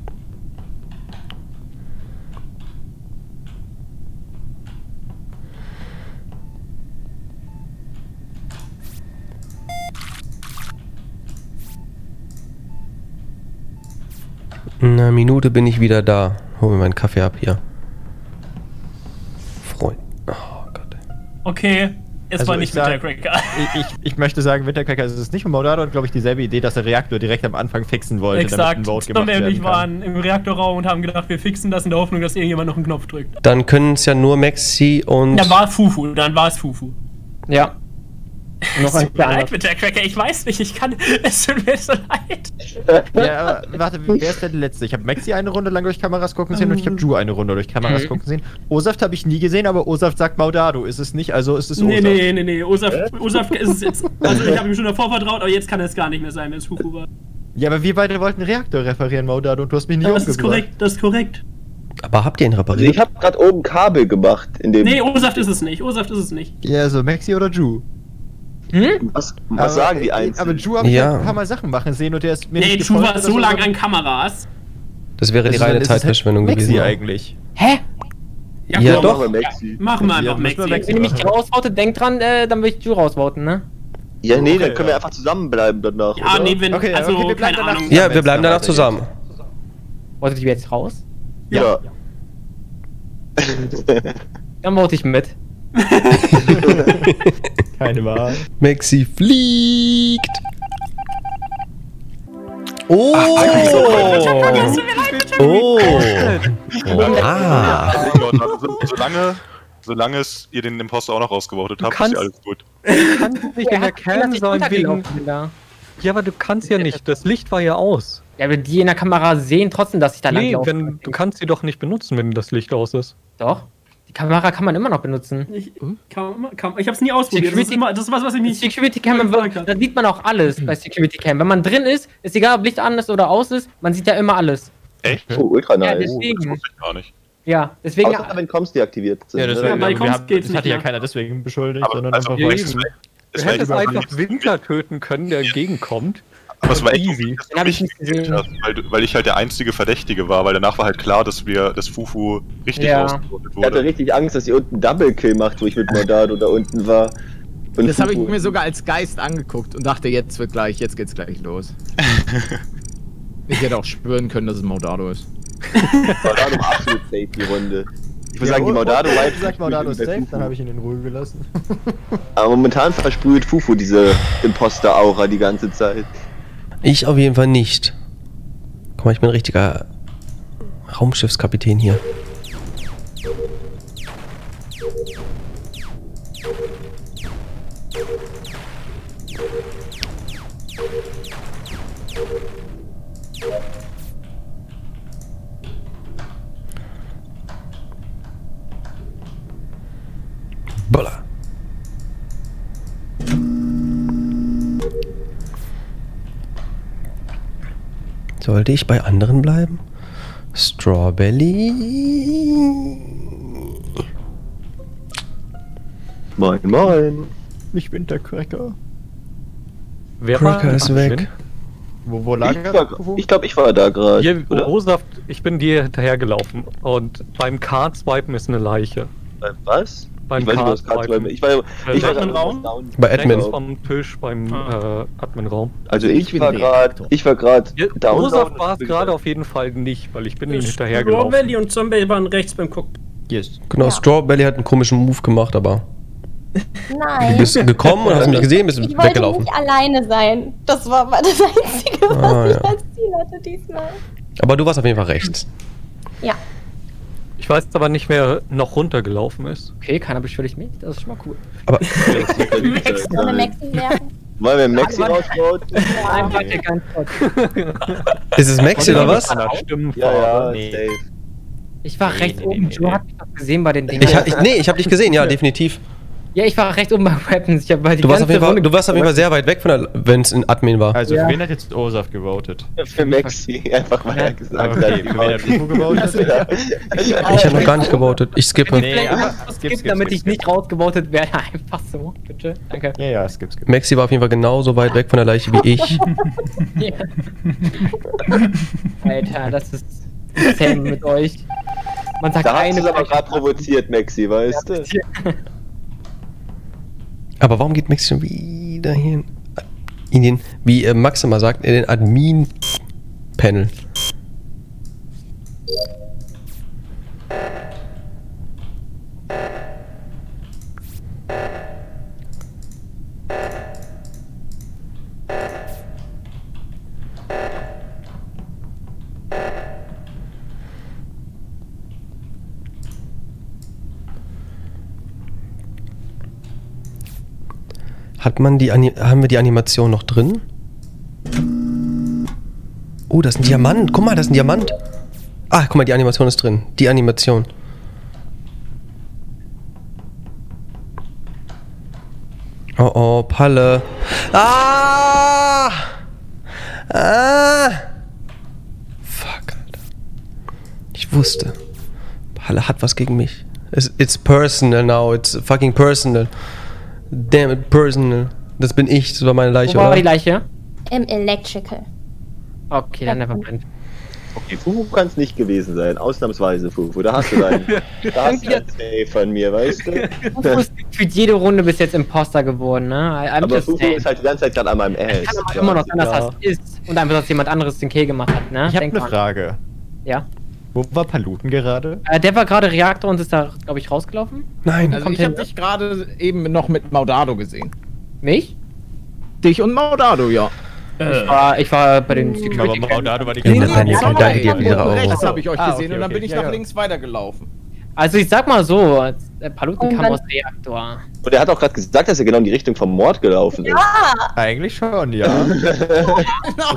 In einer Minute bin ich wieder da. Hol mir meinen Kaffee ab hier. Freund. Oh Gott. Okay, es Also war ich nicht sag- mit der Cracker. Ich, ich, ich möchte sagen, Wintercracker ist es nicht. Und Maudado hat, glaube ich, dieselbe Idee, dass der Reaktor direkt am Anfang fixen wollte, Exakt. damit ein Vote gemacht Tom und werden ich kann. waren im Reaktorraum und haben gedacht, wir fixen das in der Hoffnung, dass irgendjemand noch einen Knopf drückt. Dann können es ja nur Maxi und... Dann war es Fufu, dann war es Fufu. Ja. Noch Es ein tut mir leid kleiner. mit der Cracker, ich weiß nicht, ich kann. Es tut mir so leid. Ja, aber warte, wer ist denn der Letzte? Ich habe Maxi eine Runde lang durch Kameras gucken sehen und ich habe Ju eine Runde durch Kameras Mhm. gucken sehen. Osaf habe ich nie gesehen, aber Osaf sagt Maudado. Ist es nicht, also ist es Osaf. Nee, nee, nee, nee. Osaf, Osaf ist es jetzt. Also, ich habe ihm schon davor vertraut, aber jetzt kann es gar nicht mehr sein, wenn es Fufu war. Ja, aber wir beide wollten Reaktor referieren, Maudado, und du hast mich nicht Ja, das ist umgebracht. korrekt, das ist korrekt. Aber habt ihr ihn Also repariert? ich habe gerade oben Kabel gemacht in dem. Nee, Osaf ist es nicht. Osaf ist es nicht. Ja, also Maxi oder Ju? Hm? Was, was sagen die Einzelnen? Aber Ju habe ich Ja. ja ein paar Mal Sachen machen sehen und der ist mir Nee, nicht Ju gefolgt war oder so lange sondern- an Kameras. Das wäre die Also dann reine ist es halt Zeitverschwendung Maxi gewesen. eigentlich. Hä? Ja, Ja, komm, doch. Machen wir Maxi. Machen wir Ja, einfach müssen wir Maxi. Wenn ihr mich rausvotet, denkt dran, äh, dann will ich Ju rausvoten, ne? Ja, nee, Okay, dann können wir ja. einfach zusammenbleiben danach. Ja, oder? nee, wenn. Okay, also, okay, wir bleiben keine danach Ahnung. Ja, Wenn wir es bleiben dann danach zusammen. Wolltet ihr jetzt raus? Ja. Dann vote ich mit. Keine Wahl. Maxi fliegt. Oh! Oh! Ah! Also, solange, solange es ihr den Imposter auch noch rausgevotet habt, ist kannst- ja alles gut. Du kannst nicht in der Kern sein wegen... Untergelaufen da. Ja, aber du kannst ja nicht. Das Licht war ja aus. Ja, aber die in der Kamera sehen trotzdem, dass ich da Nee, langlaufe. wenn, du kannst sie doch nicht benutzen, wenn das Licht aus ist. Doch. Die Kamera kann man immer noch benutzen. Ich, kann, kann, ich hab's nie ausprobiert. Das ist, immer, das ist was, was ich Die nicht. Security Cam, gefragt hab. da sieht man auch alles bei Security Cam. Wenn man drin ist, ist egal, ob Licht an ist oder aus ist, man sieht ja immer alles. Echt? Oh, ultra Ja, nice. Oh, das deswegen. wusste ich gar nicht. Ja, deswegen. Außer wenn Comms deaktiviert sind. Ja, ne? deswegen, Ja, bei aber wir Comms haben, geht's das nicht hatte ja mehr. keiner deswegen beschuldigt, Aber, sondern also, einfach weil... es war- es Du war hättest echt einfach überraschend. Winter töten können, der entgegenkommt. Aber es war echt Easy. dass du Den hab ich mich nicht gesehen. gekillt hast, weil, du- weil ich halt der einzige Verdächtige war, weil danach war halt klar, dass wir, dass Fufu richtig Ja. ausgevotet Ich hatte wurde. richtig Angst, dass ihr unten Double Kill macht, wo ich mit Mordado da unten war. Und Das habe ich Fufu- mir sogar als Geist angeguckt und dachte, jetzt wird gleich, jetzt geht's gleich los. Ich hätte auch spüren können, dass es Maudado ist. Mordado war absolut safe die Runde. Ich würde Ja, sagen, die und- Mordado und- war und sagt Maudado ist safe, dann habe ich ihn in Ruhe gelassen. Aber momentan versprüht Fufu diese Imposter-Aura die ganze Zeit. Ich auf jeden Fall nicht. Guck mal, ich bin ein richtiger Raumschiffskapitän hier. Boller. Sollte ich bei anderen bleiben? Strawberry. Moin, moin. Ich bin der Cracker. Wer Cracker war ist weg. Wo, wo lag Ich, er? war- ich glaube, ich war da gerade. Hier, oder? O-Saft, ich bin dir hinterhergelaufen und beim Card-Swipen ist eine Leiche. Beim was? Beim ich weiß nicht, was Card-Swipen. gerade Ich war, ich war Admin-Raum? down. Bei Admin. Rechts vom Tisch beim äh, Admin-Raum. Also Ich ich bin war der gerade, Reaktor. ich war gerade Ja, down. O-Saft war es gerade auf jeden Fall nicht, weil ich bin ihm Straw hinterhergelaufen. Valley und Zombie waren rechts beim Cockpit. Yes. Genau, Ja. Strawberry hat einen komischen Move gemacht, aber du Nein. bist gekommen und hast mich gesehen, bist Ich wollte weggelaufen. nicht alleine sein. Das war das Einzige, was Ah, ich ja. als Ziel hatte diesmal. Aber du warst auf jeden Fall rechts. Ja. Ich weiß aber nicht, wer noch runtergelaufen ist. Okay, keiner beschuldigt mich. Das ist schon mal cool. Aber Sollen wir Maxi werfen? Wollen wir Maxi Warte, rausbauen? Nein, warte, ganz kurz. ist es Maxi oder was? Ja, ja, Nee. safe. Ich war Nee, rechts nee, oben. nee, Joe nee. hat mich doch gesehen bei den Dingen. Ich, ich, nee, ich hab dich gesehen, ja, definitiv. Ja, ich war rechts oben bei Weapons. Ich hab bei die Du warst, auf ganze jeden Fall, Runde du warst auf jeden Fall sehr weit weg von der, wenn es in Admin war. Also, Ja. für wen hat jetzt O-Saft gewotet? Für Maxi, einfach weil er gesagt Okay, hat. für wen hat Fufu gewotet? Ich habe noch gar nicht gewotet. Ich skippe. Nee, Vielleicht aber- noch was skip, gibt, skip, damit skip, ich skip. nicht rausgevotet werde. Einfach so, bitte. Danke. Ja, ja, skip, skip. Maxi war auf jeden Fall genauso weit weg von der Leiche wie ich. Alter, das ist insane mit euch. Man sagt Da hast eine du es aber gerade provoziert, Maxi, weißt du? Aber warum geht Maxi schon wieder hier in, in den, wie äh, Max immer sagt, in den Admin-Panel? Hat man die Ani haben wir die Animation noch drin? Oh, das ist ein Diamant. Guck mal, das ist ein Diamant. Ah, guck mal, die Animation ist drin. Die Animation. Oh oh, Palle. Ah! Ah! Fuck, Alter. Ich wusste. Palle hat was gegen mich. It's, it's personal now. It's fucking personal. Damn it, personal. Das bin ich, das war meine Leiche, Wo war oder? die Leiche? Im Electrical. Okay, dann nevermind. Okay, Fufu kann es nicht gewesen sein, ausnahmsweise Fufu. Da hast du deinen, da hast du deinen Safe von mir, weißt du? Fufu ist gefühlt jede Runde bis jetzt Imposter geworden, ne? I'm Aber just Fufu saying. ist halt die ganze Zeit gerade an meinem Ass. Kann aber immer noch sein, dass Ja. das ist und einfach, dass jemand anderes den Kill gemacht hat, ne? Ich habe Denk eine mal. Frage. Ja. Wo war Paluten gerade? Äh, der war gerade Reaktor und ist da, glaube ich, rausgelaufen. Nein. Also Kommt ich habe hin. dich gerade eben noch mit Maudado gesehen. Mich? Dich und Maudado, ja. Ich war, ich war bei den Security. Aber Maudado war die Nee, ganze nee, nee, Zeit. danke dir für diese Euro. Rechts habe ich euch Ah, gesehen okay, und dann okay. bin ich Ja, nach ja. links weitergelaufen. Also ich sag mal so, äh, Paluten kam Irgendwann- aus Reaktor. Und er hat auch gerade gesagt, dass er genau in die Richtung vom Mord gelaufen ist. Eigentlich schon, ja. Leute!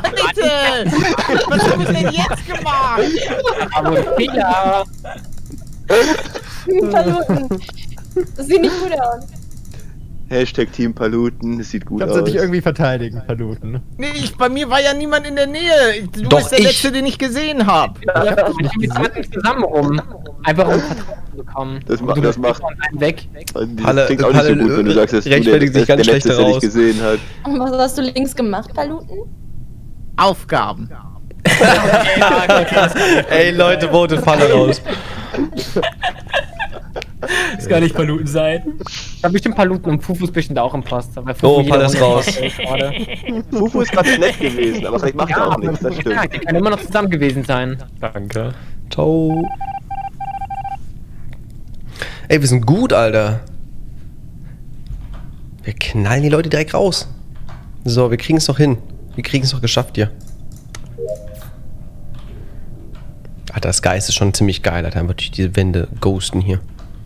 Was haben wir denn jetzt gemacht? Aber Fehler! Paluten. Das sieht nicht gut aus. Hashtag Team Paluten, das sieht gut Kannst du aus. dich irgendwie verteidigen, Paluten? Nee, ich, bei mir war ja niemand in der Nähe. Du Doch, bist der ich. Letzte, den ich gesehen habe. Ich hab mich mit jemandem zusammen rum. Einfach um Vertrauen zu bekommen. Das ma- Und du das bist macht- von einem weg. Das Palle- klingt auch nicht so Palle, gut, wenn du sagst, dass du der, rechtfertigt sich der ganz Letzte, schlecht der dich raus. gesehen hat. Und was hast du links gemacht, Paluten? Aufgaben. Ey, Leute, votet Falle raus. Das kann nicht Paluten sein. Da bestimmt Paluten und Fufu ist bestimmt auch Imposter. Weil Fufu Oh, jede Palle ist Runde raus. ist gerade. Fufu ist gerade nett gewesen, aber vielleicht macht Ja, er auch aber nichts, das ja, stimmt. die können immer noch zusammen gewesen sein. Danke. Ciao. Ey, wir sind gut, Alter. Wir knallen die Leute direkt raus. So, wir kriegen es noch hin. Wir kriegen es noch geschafft hier. Alter, das Geist ist schon ziemlich geil, Alter. Einfach durch diese Wände ghosten hier.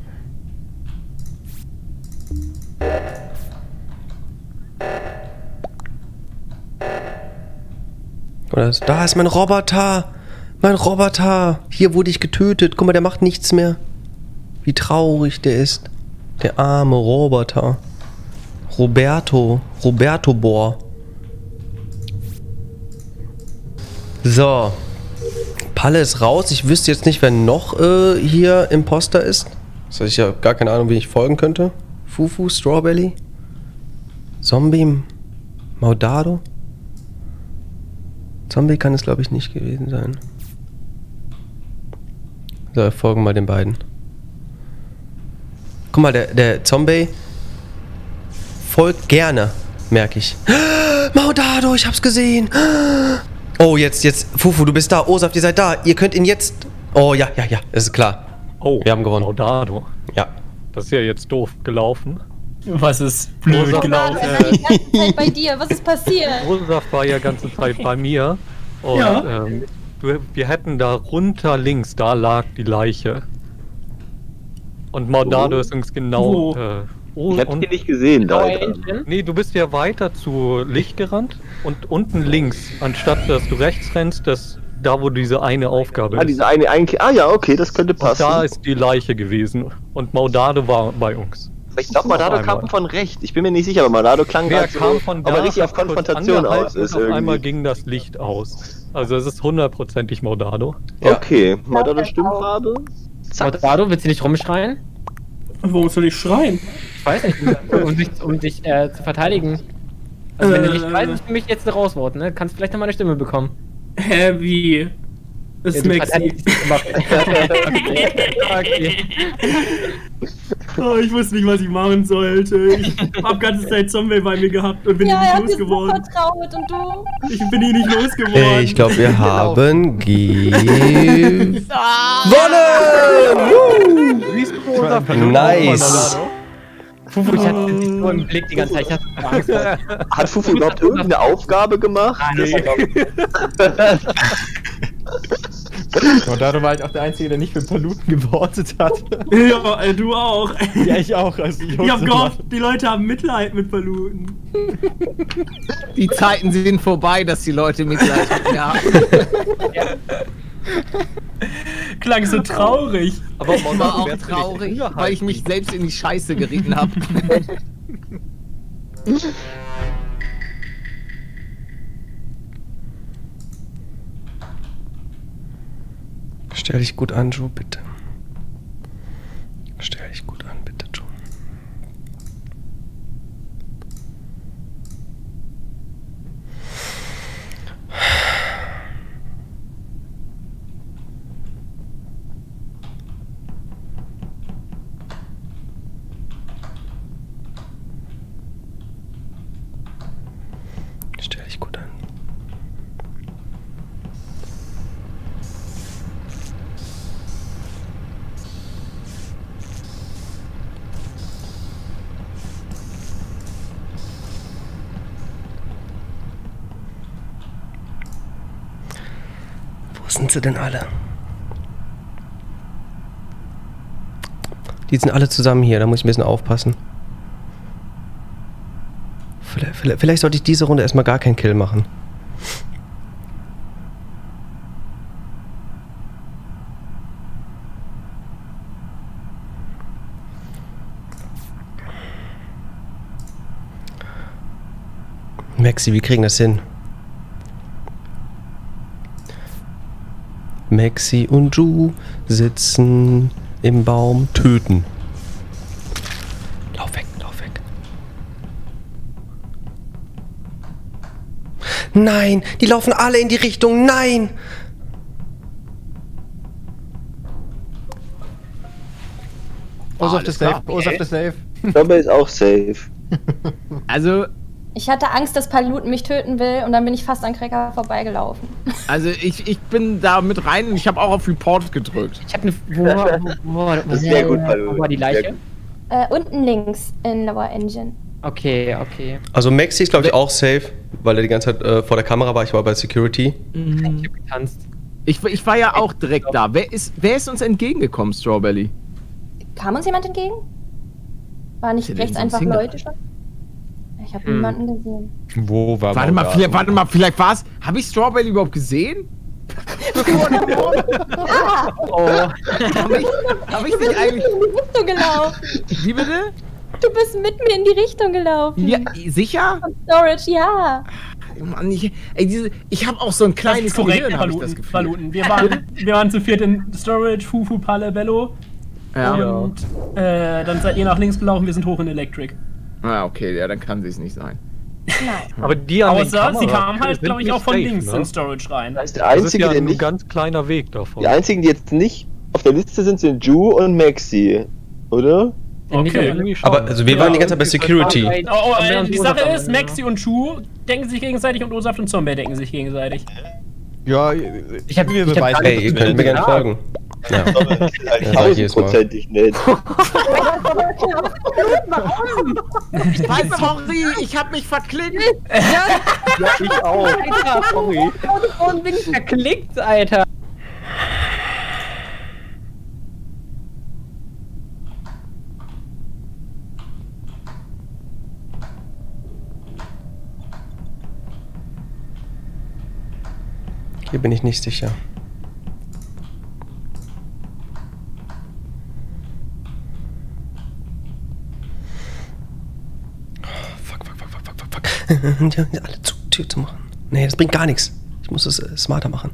Guck mal, das- da ist mein Roboter. Mein Roboter. Hier wurde ich getötet. Guck mal, der macht nichts mehr. Wie traurig der ist. Der arme Roboter. Roberto. Roberto Bohr. So. Palle ist raus. Ich wüsste jetzt nicht, wer noch äh, hier Imposter ist. Das heißt, ich habe gar keine Ahnung, wie ich folgen könnte. Fufu, Strawberry, Zombie, Maudado. Zombie kann es, glaube ich, nicht gewesen sein. So, wir folgen mal den beiden. Guck mal, der, der Zombie folgt gerne, merke ich. Maudado, ich hab's gesehen. Oh, jetzt, jetzt, Fufu, du bist da. Osaf, ihr seid da. Ihr könnt ihn jetzt... Oh, ja, ja, ja, es ist klar. Oh, wir haben gewonnen. Maudado. Ja. Das ist ja jetzt doof gelaufen. Was ist blöd Osaf gelaufen? Ich war die ganze Zeit bei dir. Was ist passiert? Osaf war ja ganze Zeit bei mir. Und Ja. ähm, du, wir hätten da runter links, da lag die Leiche. Und Maudado Wo? ist uns genau... Wo? Äh, oh, Ich hab und- die nicht gesehen, da. Nee, du bist ja weiter zu Licht gerannt und unten links, anstatt dass du rechts rennst, das da wo diese eine Aufgabe Ah, ist. diese eine, ein, ah ja, okay, das könnte Und passen. da ist die Leiche gewesen und Maudado war bei uns. Ich glaube, Maudado Auf einmal. kam von rechts. Ich bin mir nicht sicher, aber Maudado klang Wer gerade so, kam von da, aber richtig auf hat kurz Konfrontation angehalten aus ist und auf einmal irgendwie. ging das Licht aus. Also es ist hundertprozentig Maudado. Ja. Okay, Maudado Stimmfarbe. Zack. Maudado, willst du nicht rumschreien? Warum soll ich schreien? Ich weiß nicht, um dich, um dich äh, zu verteidigen. Also wenn du nicht Äh. weißt, ich mich jetzt rausvoten, ne? Kannst vielleicht noch mal eine Stimme bekommen. Hä, wie? Das Ja, ist du Maxi. verteidigst dich immer. okay. okay. Oh, ich wusste nicht, was ich machen sollte. Ich hab ganze Zeit Zombie bei mir gehabt und bin Ja, er ihn hat nicht dir so losgeworden. vertraut und du? Ich bin ihn nicht losgeworden. Ey, ich glaube, wir haben gewonnen! Siehst du, Osaf? Nice! Fufu, ich hatte dich nur im Blick die ganze Zeit. Ich hatte Angst vor dir. Hat Fufu überhaupt irgendeine Aufgabe gemacht? Nee. Maudado war halt auch der Einzige, der nicht für Paluten gewortet hat. Ja, äh, du auch. Ja, ich auch. Also ich Ich hab gehofft, die Leute haben Mitleid mit Paluten. Die Zeiten sind vorbei, dass die Leute Mitleid haben. Ja. Klang so traurig. Aber Ich war Maudado auch wärst du nicht traurig, früher weil ich halten. mich selbst in die Scheiße geritten habe. Stell dich gut an, Joe, bitte. Stell dich gut an, bitte, Joe. Stell dich gut an. Wo sind sie denn alle? Die sind alle zusammen hier, da muss ich ein bisschen aufpassen. Vielleicht, vielleicht, vielleicht sollte ich diese Runde erstmal gar keinen Kill machen. Maxi, wir kriegen das hin. Maxi und Ju sitzen im Baum, töten. Lauf weg, lauf weg. Nein, die laufen alle in die Richtung. Nein! Osaf ist safe. Osaf ist safe. Zombie ist auch safe. Also, Ich hatte Angst, dass Paluten mich töten will und dann bin ich fast an Cracker vorbeigelaufen. also ich, ich bin da mit rein und ich habe auch auf Report gedrückt. Ich hab eine. Wo, war- wo, wo, war- Das ist sehr gut, Paluten. wo war die Sehr Leiche? gut. Äh, unten links in Lower Engine. Okay, okay. Also Maxi ist, glaube ich, auch safe, weil er die ganze Zeit äh, vor der Kamera war. Ich war bei Security. Ich hab getanzt. Ich, ich war ja auch direkt da. Wer ist, wer ist uns entgegengekommen, Strawberry? Kam uns jemand entgegen? War nicht Ich hätte rechts ihn sonst einfach hingebracht. Leute schon? Ich habe Hm. niemanden gesehen. Wo war Warte mal, Maudado? vielleicht, warte mal, vielleicht war es. Habe ich Strawberry überhaupt gesehen? Ah, Oh. Habe ich, hab ich du bist nicht eigentlich. in die Richtung gelaufen. Wie bitte? Du bist mit mir in die Richtung gelaufen. Ja, sicher? Von Storage, ja. Mann, ich, ey, diese, ich habe auch so ein kleines korrekt, Gehirn, hab ich das Paluten, Gefühl. Paluten. Wir waren, wir waren zu viert in Storage, Fufu, Palle, Bello. Ja. Und äh, dann seid ihr nach links gelaufen, wir sind hoch in Electric. Ah, okay, ja, dann kann sie es nicht sein. Aber die an den Außer sie Kameras kamen halt, sind glaube ich, nicht auch von safe, links ne? in Storage rein. Das ist der Das ist einzige, ja der ein nicht. ganz kleiner Weg davon. Die einzigen, die jetzt nicht auf der Liste sind, sind Ju und Maxi, oder? Okay. Irgendwie schon. Aber also wir waren die ganze Zeit bei Security. Oh, oh, äh, die Sache ist, Maxi und Chu denken sich gegenseitig und Osaft und Zombie denken sich gegenseitig. Ja, Ich hab, wir ich hab beweisen Ey, ihr könnt mir gerne folgen. Ja. Ja, sag ich jedes Mal. Tausendprozentig nicht. Ich weiß, sorry, ich hab mich verklickt. ja, ich auch. Alter, Sorry. Warum bin ich verklickt, Alter? Hier bin ich nicht sicher. Fuck, fuck, fuck, fuck, fuck, fuck, fuck. Die haben alle zu, Tür zu machen. Nee, das bringt gar nichts. Ich muss es äh, smarter machen.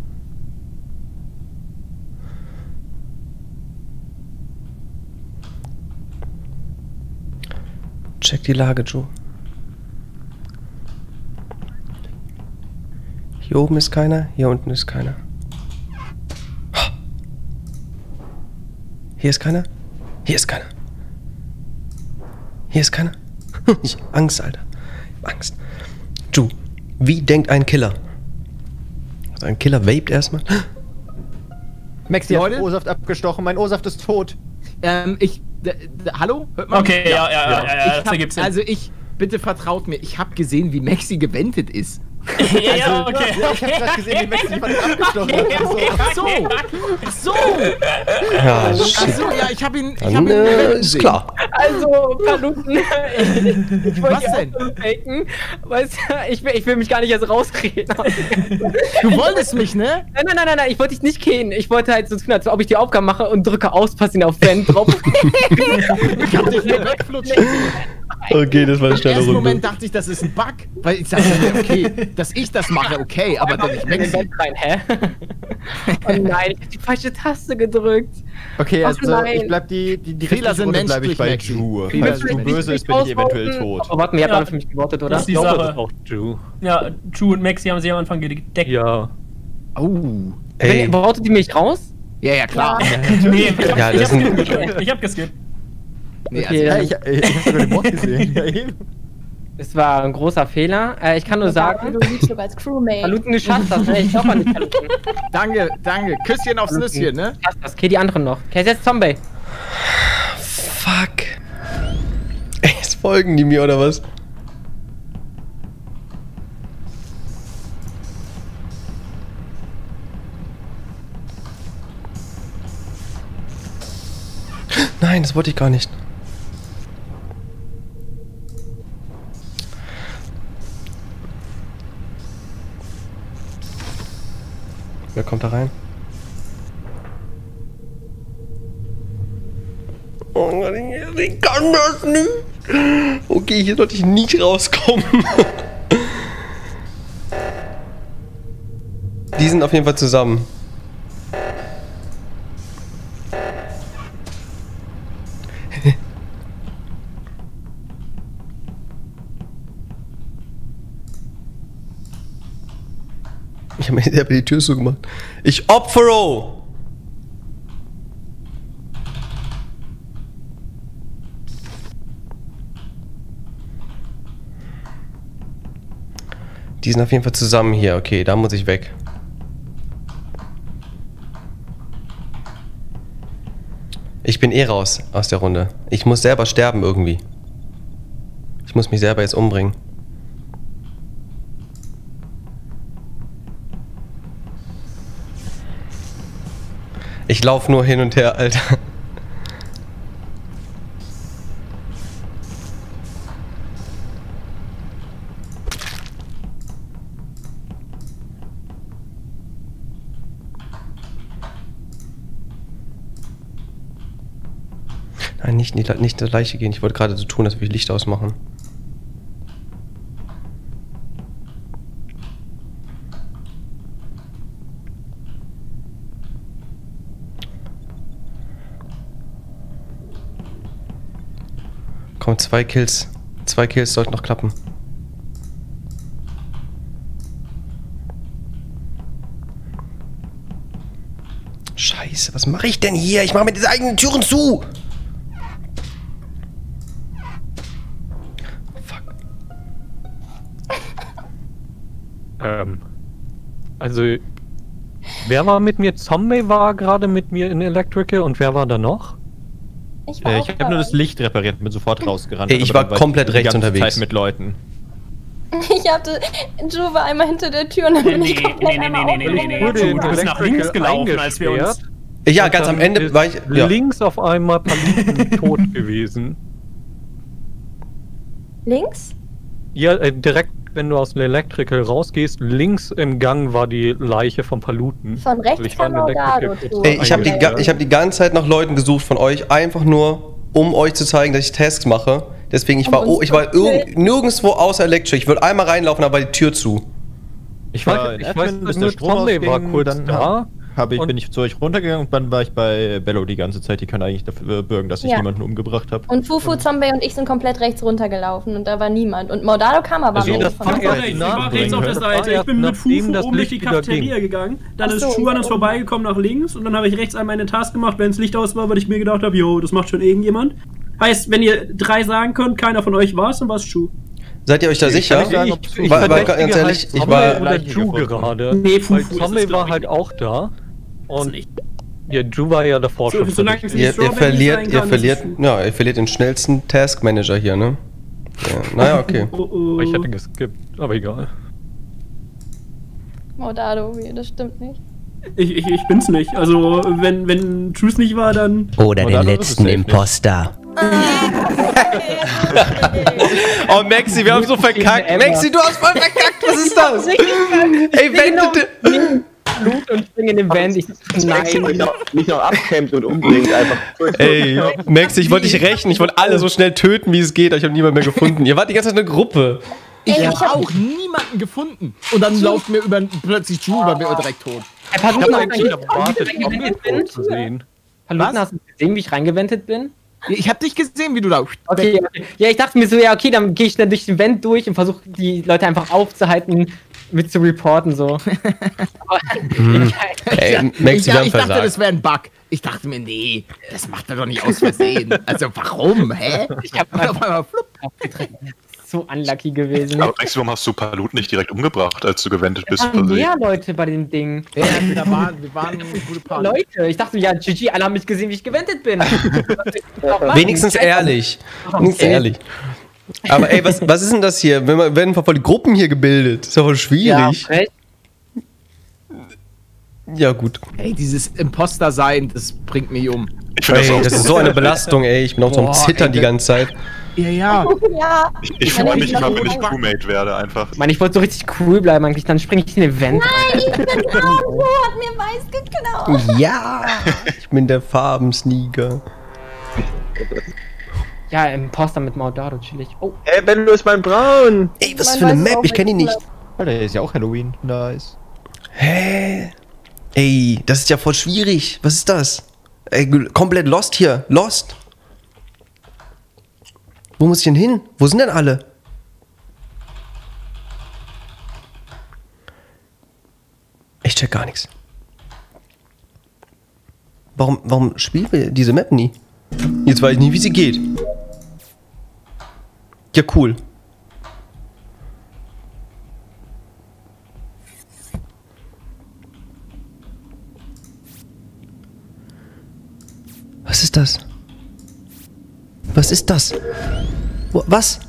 Check die Lage, Joe. Hier oben ist keiner, hier unten ist keiner. Hier ist keiner, hier ist keiner. Hier ist keiner. Ich hab Angst, Alter. Ich hab Angst. Ju, wie denkt ein Killer? Also ein Killer vaped erstmal. Maxi hat Leute? O-Saft abgestochen, mein O-Saft ist tot. Ähm, ich. D d hallo? Hört man Okay, mich? ja, ja, ja, ja, ja, Ich das hab, ergibt Sinn. also ich, bitte vertraut mir, ich habe gesehen, wie Maxi gewendet ist. ja, ja, Also, okay. Ja, ich hab grad gesehen, wie Maxi jemanden abgestochen hat. Ach so, ach so, Ja, ach shit. so, ja, ich habe ihn, ich Dann habe ihn äh, gewenden ist sehen. klar. Also, Paluten, ich wollte Was ja denn? auch so faken, weißt du, ich will, ich will mich gar nicht erst rauskriegen. Du wolltest mich, ne? Nein, nein, nein, nein, nein, ich wollte dich nicht killen. Ich wollte halt so tun, als ob ich die Aufgabe mache und drücke aus, passieren auf Fan drauf. Ich hab dich hier wegflutschen. Okay, das war eine Im schnelle ersten Runde. Moment dachte ich, das ist ein Bug, weil ich dachte mir, okay, dass ich das mache, okay, aber dann nicht in den Maxi. Bett rein, hä? Oh nein, ich hab die falsche Taste gedrückt. Okay, Ach also nein. ich bleib die, die, die Fehler restliche sind Runde bleib ich menschlich, bei Maxi. Ju. Fehler Falls sind du menschlich. böse ist, bin ich eventuell tot. Oh, warte mal, ihr habt Ja. alle für mich gewortet, oder? Das ist die Ich glaube, das Sache. ist auch Ju. Ja, Chu und Maxi haben sie am Anfang gedeckt. Ja. Oh. Ey, Votet ihr mich raus? Ja, ja, klar. Nee, ich hab, Ja, ich das hab sind- geskippt. Ich hab geskippt. Nee, Okay, also, Ja, ich, ich hab sogar den Bot gesehen. Ja, eben. Es war ein großer Fehler. Äh, ich kann nur sagen, Du liegst sogar als Crewmate. Paluten, du schaffst das, ne? Ich glaub an dich, Paluten. danke, danke. Küsschen aufs Nüsschen, ne? Du schaffst das. Okay, die anderen noch. Okay, jetzt Zombie. fuck. Ey, jetzt folgen die mir, oder was? Nein, das wollte ich gar nicht. Wer kommt da rein? Oh Gott, ich, ich kann das nicht. Okay, hier sollte ich nicht rauskommen. Die sind auf jeden Fall zusammen. Ich habe mir hab die Tür zugemacht. Ich opfere! Die sind auf jeden Fall zusammen hier. Okay, da muss ich weg. Ich bin eh raus aus der Runde. Ich muss selber sterben irgendwie. Ich muss mich selber jetzt umbringen. Ich laufe nur hin und her, Alter. Nein, nicht, nicht, nicht das Leiche gehen. Ich wollte gerade so tun, als würde ich Licht ausmachen. Komm, zwei Kills. Zwei Kills sollten noch klappen. Scheiße, was mache ich denn hier? Ich mache mir diese eigenen Türen zu! Fuck. Ähm. Also. Wer war mit mir? Zombie war gerade mit mir in Electrical und wer war da noch? Ich war Äh, auch ich habe nur das Licht repariert und bin sofort rausgerannt. Ey, ich aber war dann ich komplett die rechts ganze unterwegs. Zeit mit Leuten. Ich hatte. Joe war einmal hinter der Tür und dann bin Nee, ich komplett nee, nee, einmal nee, nee, nee, nee, aufgegangen. nee. Du bist nach links gelaufen, als wir uns... Ja, Und ganz am dann Ende ist war ich. Ja. links auf einmal Paluten tot gewesen. Links? Ja, äh, direkt, wenn du aus dem Electrical rausgehst, links im Gang war die Leiche von Paluten. Von rechts Ich war kam in Maudado Electrical. zu. Ey, ich habe die, ga- ich hab die ganze Zeit nach Leuten gesucht von euch, einfach nur, um euch zu zeigen, dass ich Tasks mache. Deswegen, ich Um war, uns oh, ich war zu irg nirgendwo außer Electric. Ich wollte einmal reinlaufen, aber die Tür zu. Ich war war in in Admin, weiß, bis bis nur der Strom Zombie war ausging, kurz dann da. Hab ich, Und- bin ich zu euch runtergegangen und dann war ich bei Bello die ganze Zeit. Die kann eigentlich dafür bürgen, dass ich Ja. niemanden umgebracht habe. Und Fufu, Zombie und ich sind komplett rechts runtergelaufen und da war niemand. Und Maudado kam aber Also am das Ende war von erst Ich war rechts auf der Das war Seite. Ich erst bin mit nachdem Fufu das oben durch die Licht wieder Cafeteria ging. gegangen. Dann Ach ist so, Schuh an uns ja. vorbeigekommen nach links und dann habe ich rechts einmal eine Task gemacht, wenn das Licht aus war, weil ich mir gedacht habe, jo, das macht schon irgendjemand. Heißt, wenn ihr drei sagen könnt, keiner von euch war es, dann war es Schuh. Seid ihr euch da sicher? kann nicht sagen, ob Ich, es- ich war- war verdächtige ganz ehrlich, halt ich Zombie war- oder Leichen Ju gefunden. gerade. Nee, Fufu Weil ist es, Zombie glaub war ich. halt auch da. Und Und nicht. ja, Ju war ja davor So- schon. solange verdächtig. es nicht Ihr, ihr Strawberry verliert, sein ihr kann, verliert, ist es ja, ihr verliert den schnellsten Task Manager hier, ne? Ja, naja, okay. Oh, oh. Ich hätte geskippt, aber egal. Maudado, wie, das stimmt nicht. Ich, ich, ich bin's nicht. Also, wenn, wenn Truth nicht war, dann. Oder den letzten Imposter. Oh, Maxi, wir haben so verkackt. Maxi, du hast voll verkackt. Was ist das? Ey, wenn Blut und springe in den Vent. Ich, Mich nein. noch, mich noch abkämpft und umbringt einfach. Ey, Maxi, ich wollte dich rächen. Ich wollte alle so schnell töten, wie es geht, aber ich habe niemanden mehr gefunden. Ihr wart die ganze Zeit eine Gruppe. Ich Ey, hab ich hab- auch niemanden gefunden. Und dann lauft mir über, plötzlich Ju über mir direkt tot. Hey, Paluten, Ich hab hast eigentlich du erwartet, reingewendet bin? zu sehen. Paluten, Was? hast du gesehen, wie ich reingewendet bin? Ich hab dich gesehen, wie du da. Okay, okay. Ja, ich dachte mir so, ja, okay, dann gehe ich dann durch den Vent durch und versuche die Leute einfach aufzuhalten, mit zu reporten, so. Hm. Ey, Ja, Maxi, ich, wir ja, haben ich dachte, versagt. das wäre ein Bug. Ich dachte mir, nee, das macht er doch nicht aus Versehen. Also warum, hä? Ich hab Und auf einmal flupp. so unlucky gewesen. Aber Maxi, warum hast du Palut nicht direkt umgebracht, als du gewendet Es bist? waren versehen? mehr Leute bei dem Ding. Ja, da waren, wir waren gute Panik. Leute, ich dachte, ja, G G, alle haben mich gesehen, wie ich gewendet bin. Wenigstens ehrlich. Wenigstens Okay. ehrlich. Aber ey, was, was ist denn das hier? Wenn man, werden voll die Gruppen hier gebildet. Ist ja voll Ja, schwierig. recht. Ja, gut. Ey, dieses Imposter-Sein, das bringt mich um. Ich finde das Ey, auch das ist so eine Belastung, ey. Ich bin auch so am Boah, Zittern ey, die das- ganze Zeit. Ja, ja. Ja. Ich, ich freue mich immer, wenn ich Crewmate werde, einfach. Ich meine, ich wollte so richtig cool bleiben eigentlich, dann springe ich in den Event. Nein, ich bin Bravo, hat mir weiß geklaut. Ja. Ich bin der Farbensneaker. Ja, Imposter mit Maudado, chillig. Oh, Ey, Bello ist mein Braun! Ey, was Man für eine weiß Map? auch Ich kenne die nicht. Alter, ist ja auch Halloween. Nice. Hä? Ey, das ist ja voll schwierig. Was ist das? Ey, komplett lost hier. Lost. Wo muss ich denn hin? Wo sind denn alle? Ich check gar nichts. Warum, warum spielen wir diese Map nie? Jetzt weiß ich nie, wie sie geht. Ja, cool. Was ist das? Was ist das? Wo- Was?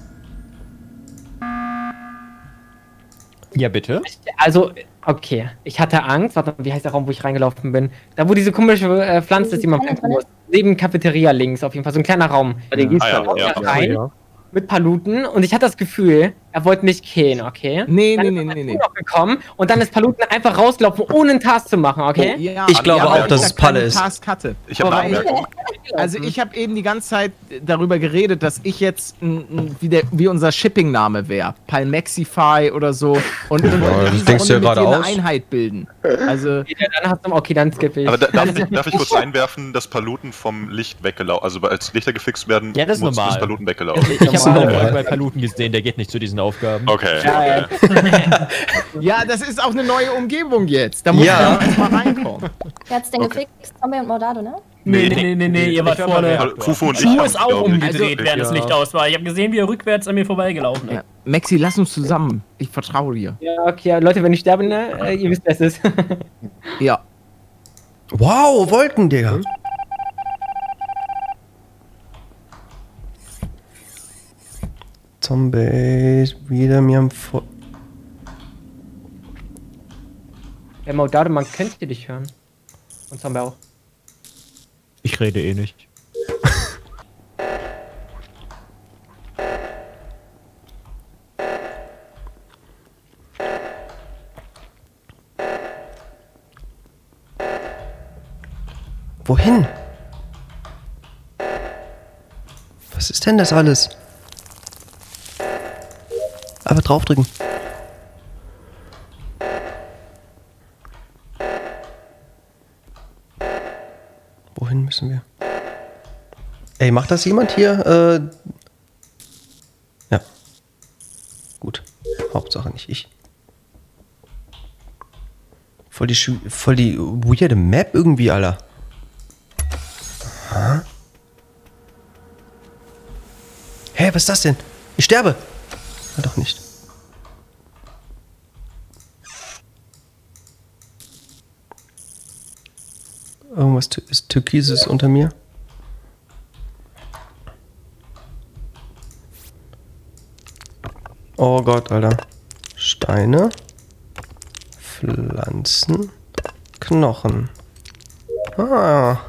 Ja, bitte? also, okay. Ich hatte Angst. Warte mal, wie heißt der Raum, wo ich reingelaufen bin? Da, wo diese komische äh, Pflanze ist, die man finden muss. Neben Cafeteria links, auf jeden Fall. So ein kleiner Raum. Ah, ja, ja. rein mit Paluten und ich hatte das Gefühl, Er wollte mich killen, okay? Nee, dann nee, ist nee, nee, nee. noch gekommen und dann ist Paluten einfach rausgelaufen, ohne einen Task zu machen, okay? Oh, ja, Ich glaube ja, auch, dass es Palle ist. Task hatte. Ich habe eine Anmerkung. Also ich habe eben die ganze Zeit darüber geredet, dass ich jetzt n, n, wie, der, wie unser Shipping-Name wäre. Palmexify oder so. Und ich wollte das diese denkst du ja Runde mit gerade dir eine aus. Einheit bilden. Also Okay, dann hast du, okay, dann skippe ich. Aber da, darf, ich, darf ich kurz einwerfen, dass Paluten vom Licht weggelaufen, also als Lichter gefixt werden, Ja, das ist muss normal. das Paluten weggelaufen. Ich habe normal. mal bei Paluten gesehen, der geht nicht zu diesen Aufgaben. Okay. Ja, okay. ja, das ist auch eine neue Umgebung jetzt. Da muss Ja. man erst mal reinkommen. Wer hat's denn Okay. gefixt? Zombie und Mordado, ne? Nee, nee, nee, nee, nee, ihr wart Ich war vorne. bei Fufu und ich Schuh haben ist es, auch glaub ich. umgedreht, Also, während das ja. Licht aus war. Ich habe gesehen, wie er rückwärts an mir vorbeigelaufen ist. Ja. Maxi, lass uns zusammen. Ich vertraue dir. Ja, okay, Leute, wenn ich sterbe, ne, äh, ihr wisst, wer es ist. Ja. Wow, Wolken, Digga. Zombies, wieder mir am Vor... Ja, Maudado, man könnte dich hören. Und Zombie auch. Ich rede eh nicht. Wohin? Was ist denn das alles? Aber draufdrücken. Wohin müssen wir? Ey, macht das jemand hier? Äh, ja. Gut. Hauptsache nicht ich. Voll die, Schü- voll die weirde Map irgendwie, Alter. Aha. Hä, was ist das denn? Ich sterbe. Na doch nicht. Irgendwas tü- ist Türkises unter mir. Oh Gott, Alter. Steine. Pflanzen. Knochen. Ah.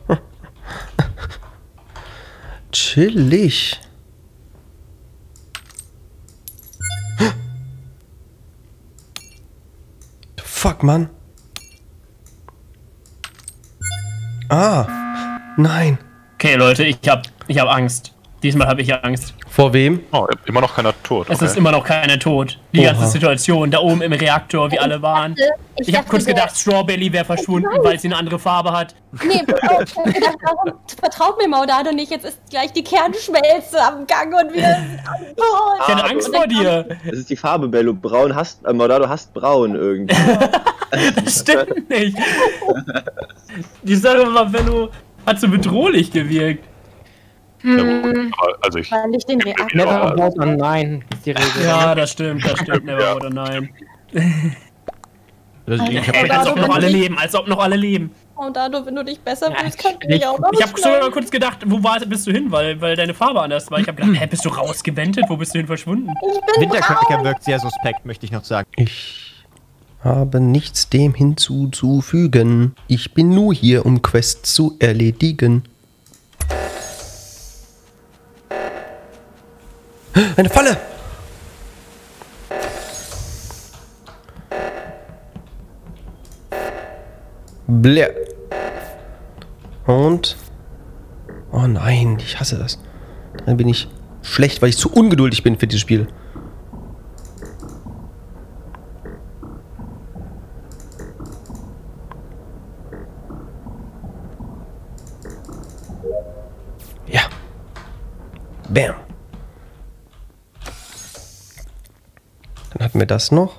Chillig. Fuck, Mann. Ah. Nein. Okay, Leute, ich hab, ich hab Angst. Diesmal habe ich Angst. Vor wem? Oh, immer noch keiner tot. Es Okay. ist immer noch keiner tot. Die Oha. ganze Situation, da oben im Reaktor, wie alle waren. Ich Ich habe dachte, kurz der- gedacht, Strawberry wäre verschwunden, weil sie eine andere Farbe hat. Nee, oh, ich hab gedacht, warum vertraut mir Maudado nicht? Jetzt ist gleich die Kernschmelze am Gang und wir sind tot. Ich hatte Angst vor dir. Das ist die Farbe, Bello. Braun hasst, äh, Mordado hasst braun irgendwie. Das stimmt nicht. Die Sache war, Bello hat so bedrohlich gewirkt. Ja, gut. Aber, also ich. Weil ich den Reaktor. Never Ja. about a Nein, ist die Regel. Ja, das stimmt, das stimmt. Never oder nein. Also, ich hab Ey, als ob noch alle wenn ich- leben, als ob noch alle leben. Maudado, wenn du dich besser Ja, fühlst, kannst du ich- mich auch noch Ich habe sogar kurz gedacht, wo war, bist du hin, weil, weil deine Farbe anders war. Ich habe gedacht, hä, bist du rausgewendet? Wo bist du hin verschwunden? Wintercracker wirkt sehr suspekt, möchte ich noch sagen. Ich habe nichts dem hinzuzufügen. Ich bin nur hier, um Quests zu erledigen. Eine Falle! Blä. Und. Oh nein, ich hasse das. Dann bin ich schlecht, weil ich zu ungeduldig bin für dieses Spiel. Ja. Bam. Dann hatten wir das noch.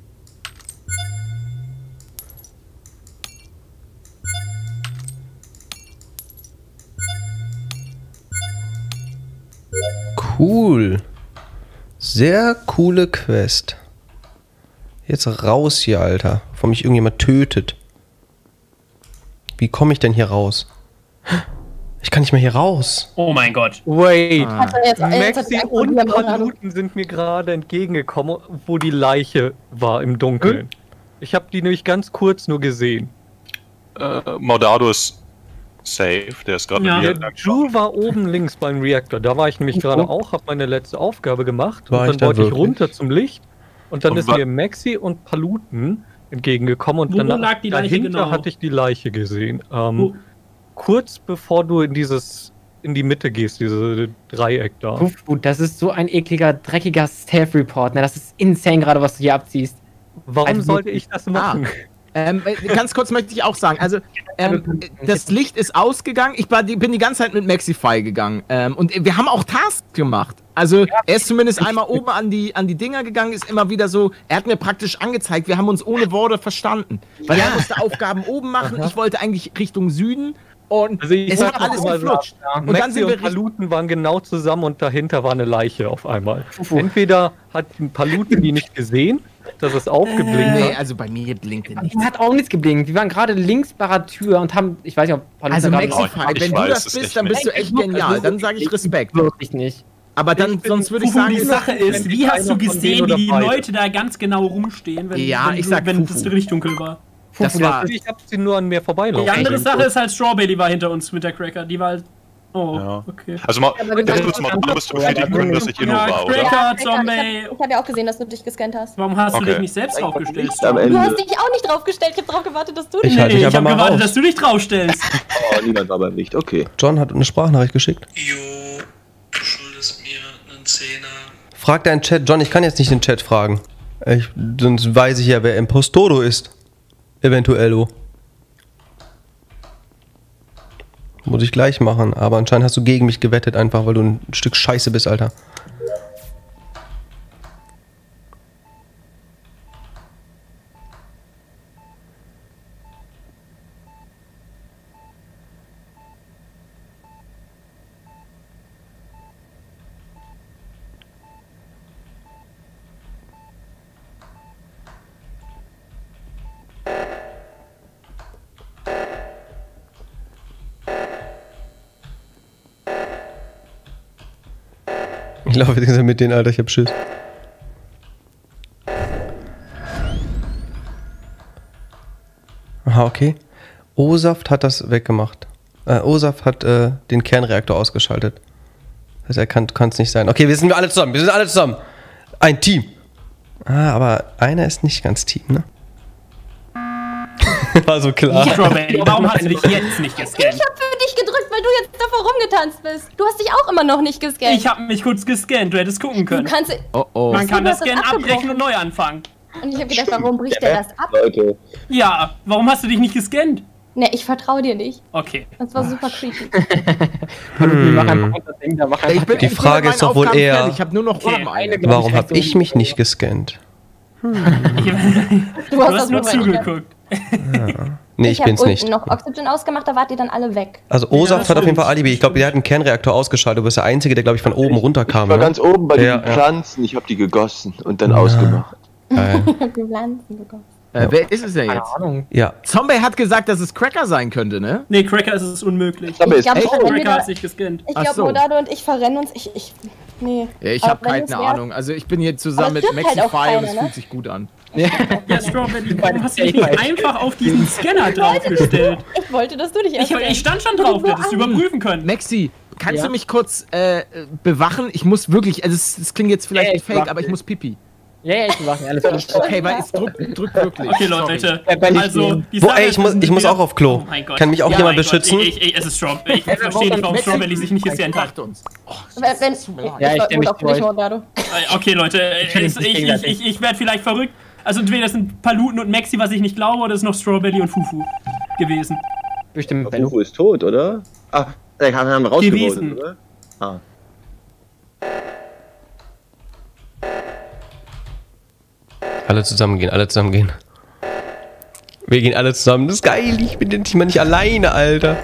Cool. Sehr coole Quest. Jetzt raus hier, Alter. Bevor mich irgendjemand tötet. Wie komme ich denn hier raus? Ich kann nicht mehr hier raus. Oh mein Gott. Wait. Also jetzt, jetzt, Maxi jetzt, und jetzt, Paluten sind mir gerade entgegengekommen, wo die Leiche war im Dunkeln. Ich habe die nämlich ganz kurz nur gesehen. Äh, Maudado ist safe. Der ist gerade Ja. mit mir Der Drew war oben links beim Reaktor. Da war ich nämlich gerade auch, habe meine letzte Aufgabe gemacht. War und ich dann da wollte ich wirklich? runter zum Licht. Und dann Und ist wa- mir Maxi und Paluten entgegengekommen. Und Wo danach, lag die Leiche dahinter genau? hatte ich die Leiche gesehen. Ähm, Wo- kurz bevor du in dieses in die Mitte gehst, diese Dreieck da. Fufu, das ist so ein ekliger, dreckiger Self-Report. Ne? Das ist insane gerade, was du hier abziehst. Warum Also sollte wirklich- ich das machen? Ähm, äh, ganz kurz möchte ich auch sagen, also ähm, das Licht ist ausgegangen, ich war, die, bin die ganze Zeit mit Maxify gegangen ähm, und wir haben auch Tasks gemacht. Also er ist zumindest einmal oben an die, an die Dinger gegangen, ist immer wieder so, er hat mir praktisch angezeigt, wir haben uns ohne Worte verstanden. Weil er musste Aufgaben oben machen, ich wollte eigentlich Richtung Süden und Also ich es sag hat auch alles immer so, geflutscht. Und Maxi dann sind wir und Richtung... Paluten waren genau zusammen und dahinter war eine Leiche auf einmal. Entweder hat Paluten die nicht gesehen, dass es aufgeblinkt Nee, hat. also bei mir blinkt er nicht. Die hat auch nichts geblinkt. Die waren gerade links bei der Tür und haben, ich weiß nicht, ob Paluten Also gerade- Maxify, ich wenn weiß du das es bist, echt dann bist du nicht. echt genial. Dann sage ich Respekt. Wirklich nicht. Aber dann, sonst würde ich Fufu, sagen, die Sache ist, wie hast du gesehen, wie die Leute da ganz genau rumstehen, wenn, Ja, wenn, ich du, sag wenn Fufu. das richtig dunkel war? das Fufu, war... Ich hab sie nur an mir vorbeilaufen. Die andere sehen. Sache ist halt, Strawberry war hinter uns mit der Cracker. Die war halt. Oh, Ja. okay. Also mal, Aber wenn ganz du- kurz mal, du musst bestätigen können, dass ich Inno Ja, war, oder? Cracker, Ja, Zombie. Ich habe hab ja auch gesehen, dass du dich gescannt hast. Warum hast du Okay. dich nicht selbst draufgestellt? Am Du Ende. hast dich auch nicht draufgestellt. Ich habe drauf gewartet, dass du Ich dich... halte Nee, mich ich aber hab mal gewartet, raus. dass du dich draufstellst. Oh, niemand war beim Licht, okay. John hat eine Sprachnachricht geschickt. Jo, du schuldest mir einen Zehner. Frag deinen Chat. John, ich kann jetzt nicht den Chat fragen. Ich, sonst weiß ich ja, wer Impostoro ist. Eventuello. Muss ich gleich machen, aber anscheinend hast du gegen mich gewettet, einfach weil du ein Stück Scheiße bist, Alter. Ich laufe jetzt mit denen, Alter, ich hab Schiss. Aha, okay. O-Saft hat das weggemacht. Äh, O-Saft hat äh, den Kernreaktor ausgeschaltet. Das heißt, er kann es nicht sein. Okay, wir sind alle zusammen. Wir sind alle zusammen. Ein Team. Ah, aber einer ist nicht ganz Team, ne? War so klar. Strawberry, warum hast du dich jetzt nicht Ich gescannt? habe für dich gedrückt, weil du jetzt davor rumgetanzt bist. Du hast dich auch immer noch nicht gescannt. Ich hab mich kurz gescannt, du hättest gucken Du können. kannst... Oh oh. Man kann Du das hast das Scan abgebrochen. abbrechen und neu anfangen. Und ich habe gedacht, warum bricht der das ab? Leute, Ja, warum hast du dich nicht gescannt? Ne, ich vertraue dir nicht. Okay. Das war super creepy. Paluten, mach einfach unser Ding, da mach einfach. Ich bin, Die ich bin Frage mit ist doch meinen wohl Aufgaben eher- fertig. Ich habe nur noch Okay. oben eine. Glaub Warum ich, habe ich mich nicht gescannt? Du Du hast, hast das nur nur weil ich- zugeguckt. Nee, ich hab bin's unten nicht. noch Oxygen ausgemacht, da wart ihr dann alle weg. Also O-Saft das hat auf jeden stimmt. Fall Alibi. Ich glaube, der hat einen Kernreaktor ausgeschaltet. Du bist der Einzige, der, glaube ich, von oben runterkam. ich war ne? ganz oben bei Ja, den ja. Pflanzen, ich habe die gegossen und dann ausgemacht. Geil. Die Pflanzen bekommen. Äh, wer ist es denn Keine jetzt? Ahnung. Ja. Zombie hat gesagt, dass es Cracker sein könnte, ne? Nee, Cracker ist es unmöglich. Aber Ich ist glaube, echt? wenn wir Cracker da, hat sich gescannt. ich Ach glaube, so. Modado und ich verrennen uns. Ich, ich, nee. Ja, ich Aber habe wenn es keine wär- Ahnung. Also ich bin hier zusammen Aber es mit stirbt halt auch Maxify und keiner, es ne? fühlt sich gut an. Ja, Strawberry, warum hast du dich nicht einfach auf diesen Scanner draufgestellt? Ich wollte, dass du dich Ich, erst ich stand schon drauf, du hättest überprüfen können. Maxi, kannst Ja? du mich kurz äh, bewachen? Ich muss wirklich, also es, es klingt jetzt vielleicht Ja, ich fake, mach aber ich das. muss pipi. Ja, ja, ich mach alles gut. Okay, weil es drückt drück wirklich. Okay, Sorry. Leute, Ja, wenn ich also den- die Wo, Sache ey, ich ist, muss, wir sind ich muss wieder- auch auf Klo. Oh mein Gott. Kann mich auch Ja, jemand mein Gott, beschützen? Ich, ich, es ist Strawberry. Ich verstehe nicht, warum Strawberry sich nicht gescannt hat. Uns. Oh, Wenn, wenn, tut mir leid. Ja, ich ich stell mich wollte auch für dich, durch. Modado. Äh, Okay, Leute, äh, will es- nicht ich, ich, gegenseitig. ich, ich werde vielleicht verrückt. Also entweder sind Paluten und Maxi, was ich nicht glaube, oder es ist noch Strawberry und Fufu gewesen. Bestimmt, Aber wenn Fufu ist tot, oder? Ah, der haben wir rausgeholt, Gewesen. oder? Ah. Alle zusammen gehen, alle zusammen gehen. Wir gehen alle zusammen. Das ist geil. Ich bin endlich mal nicht alleine, Alter.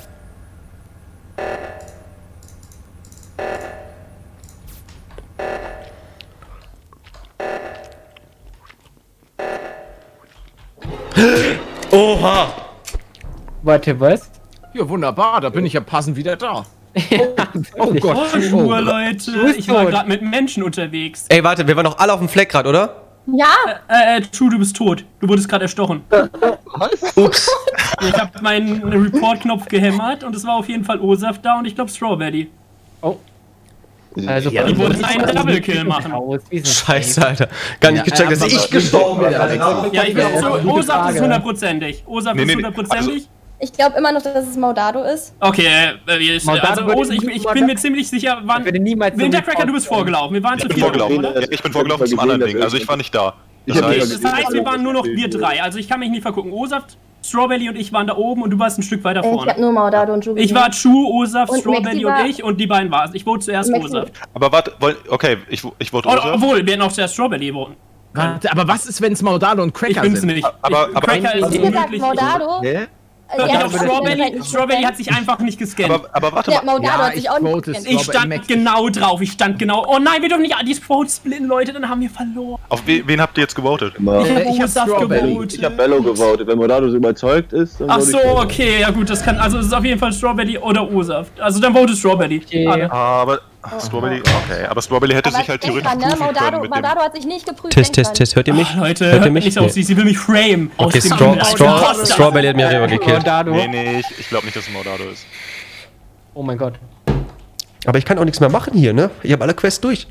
Oha! Warte, was? Ja, wunderbar, da bin ich ja passend wieder da. Oh Gott. Bonjour, Leute. Ich war gerade mit Menschen unterwegs. Ey, warte, wir waren doch alle auf dem Fleck gerade, oder? Ja. Äh, äh, True, du bist tot. Du wurdest gerade erstochen. Was? Ups. Ich habe meinen Report-Knopf gehämmert und es war auf jeden Fall O-Saft da und ich glaube Strawberry. Oh. Also, Ja, du wolltest einen Double-Kill machen. Scheiße, Alter. Gar nicht gecheckt, dass ich gestorben bin. Ja, ich bin so, O-Saft ist hundertprozentig. O-Saft Nee, ist nee, nee. hundertprozentig. Ich glaube immer noch, dass es Maudado ist. Okay, äh, ich, Maudado also würde O-Saft, ich, ich niemals- bin mir ziemlich sicher, wann. Ich würde niemals so Wintercracker, du bist Report- vorgelaufen. Wir waren Ich zu bin viel vorgelaufen. oder? Ja, ich bin vorgelaufen zum anderen Ding. Also ich war nicht da. Das Ich hab Okay, heißt, das heißt, wir waren nur noch wir drei. Also ich kann mich nicht vergucken. O-Saft, Strawberry und ich waren da oben und du warst ein Stück weiter Ich habe vorne. nur Maudado und Ju Ich war True, O-Saft, Und Strawberry Maxi und war- ich und die beiden waren es. Ich vote zuerst Maxi- O-Saft. aber warte, woll- okay, ich, ich wollte Oder, O-Saft. obwohl, wir hätten auch zuerst Strawberry voten. Warte, aber was ist, wenn es Maudado und Ich Cracker bin's sind? nicht. Aber- ich, aber- Cracker ist Wie gesagt, unmöglich. Maudado. Hä? äh, Ja, der hat Strawberry, sich Strawberry hat sich einfach nicht gescannt. Aber, aber warte Der mal. Maudado Ja, hat sich ich auch nicht vote gescannt. Ich Strawberry stand Max. genau drauf, ich stand genau. Oh nein, wir dürfen nicht die Votes splitten, Leute, dann haben wir verloren. Auf we, wen habt ihr jetzt gewotet? Immer. Ich Äh, hab ich hab O-Saft Strawberry. gewotet. Ich hab Bello gewotet. Wenn Maudado so überzeugt ist, dann Ach vote ich so, Bello. okay, ja gut, das kann, also es ist auf jeden Fall Strawberry oder O-Saft. Also dann vote Strawberry. Okay. Alle. Aber Strawberry, okay, aber Strawberry hätte Aber sich halt denk theoretisch dran, ne? prüfen können Maudado, mit dem. Maudado hat sich nicht geprüft. Test, denk Test, dran. Test. Hört ihr mich? Oh, Leute, Hört hört ihr mich? nicht auf sie, sie will mich framen. Okay, Aus dem Straw, aus dem Straw, Imposter. Strawberry hat mir rüber gekillt. Maudado. Nee, nee, ich, ich glaube nicht, dass es Maudado ist. Oh mein Gott. Aber ich kann auch nichts mehr machen hier, ne? Ich habe alle Quests durch.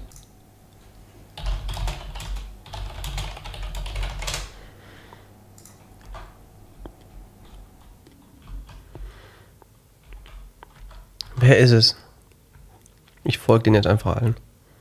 Wer ist es? Ich folge den jetzt einfach allen.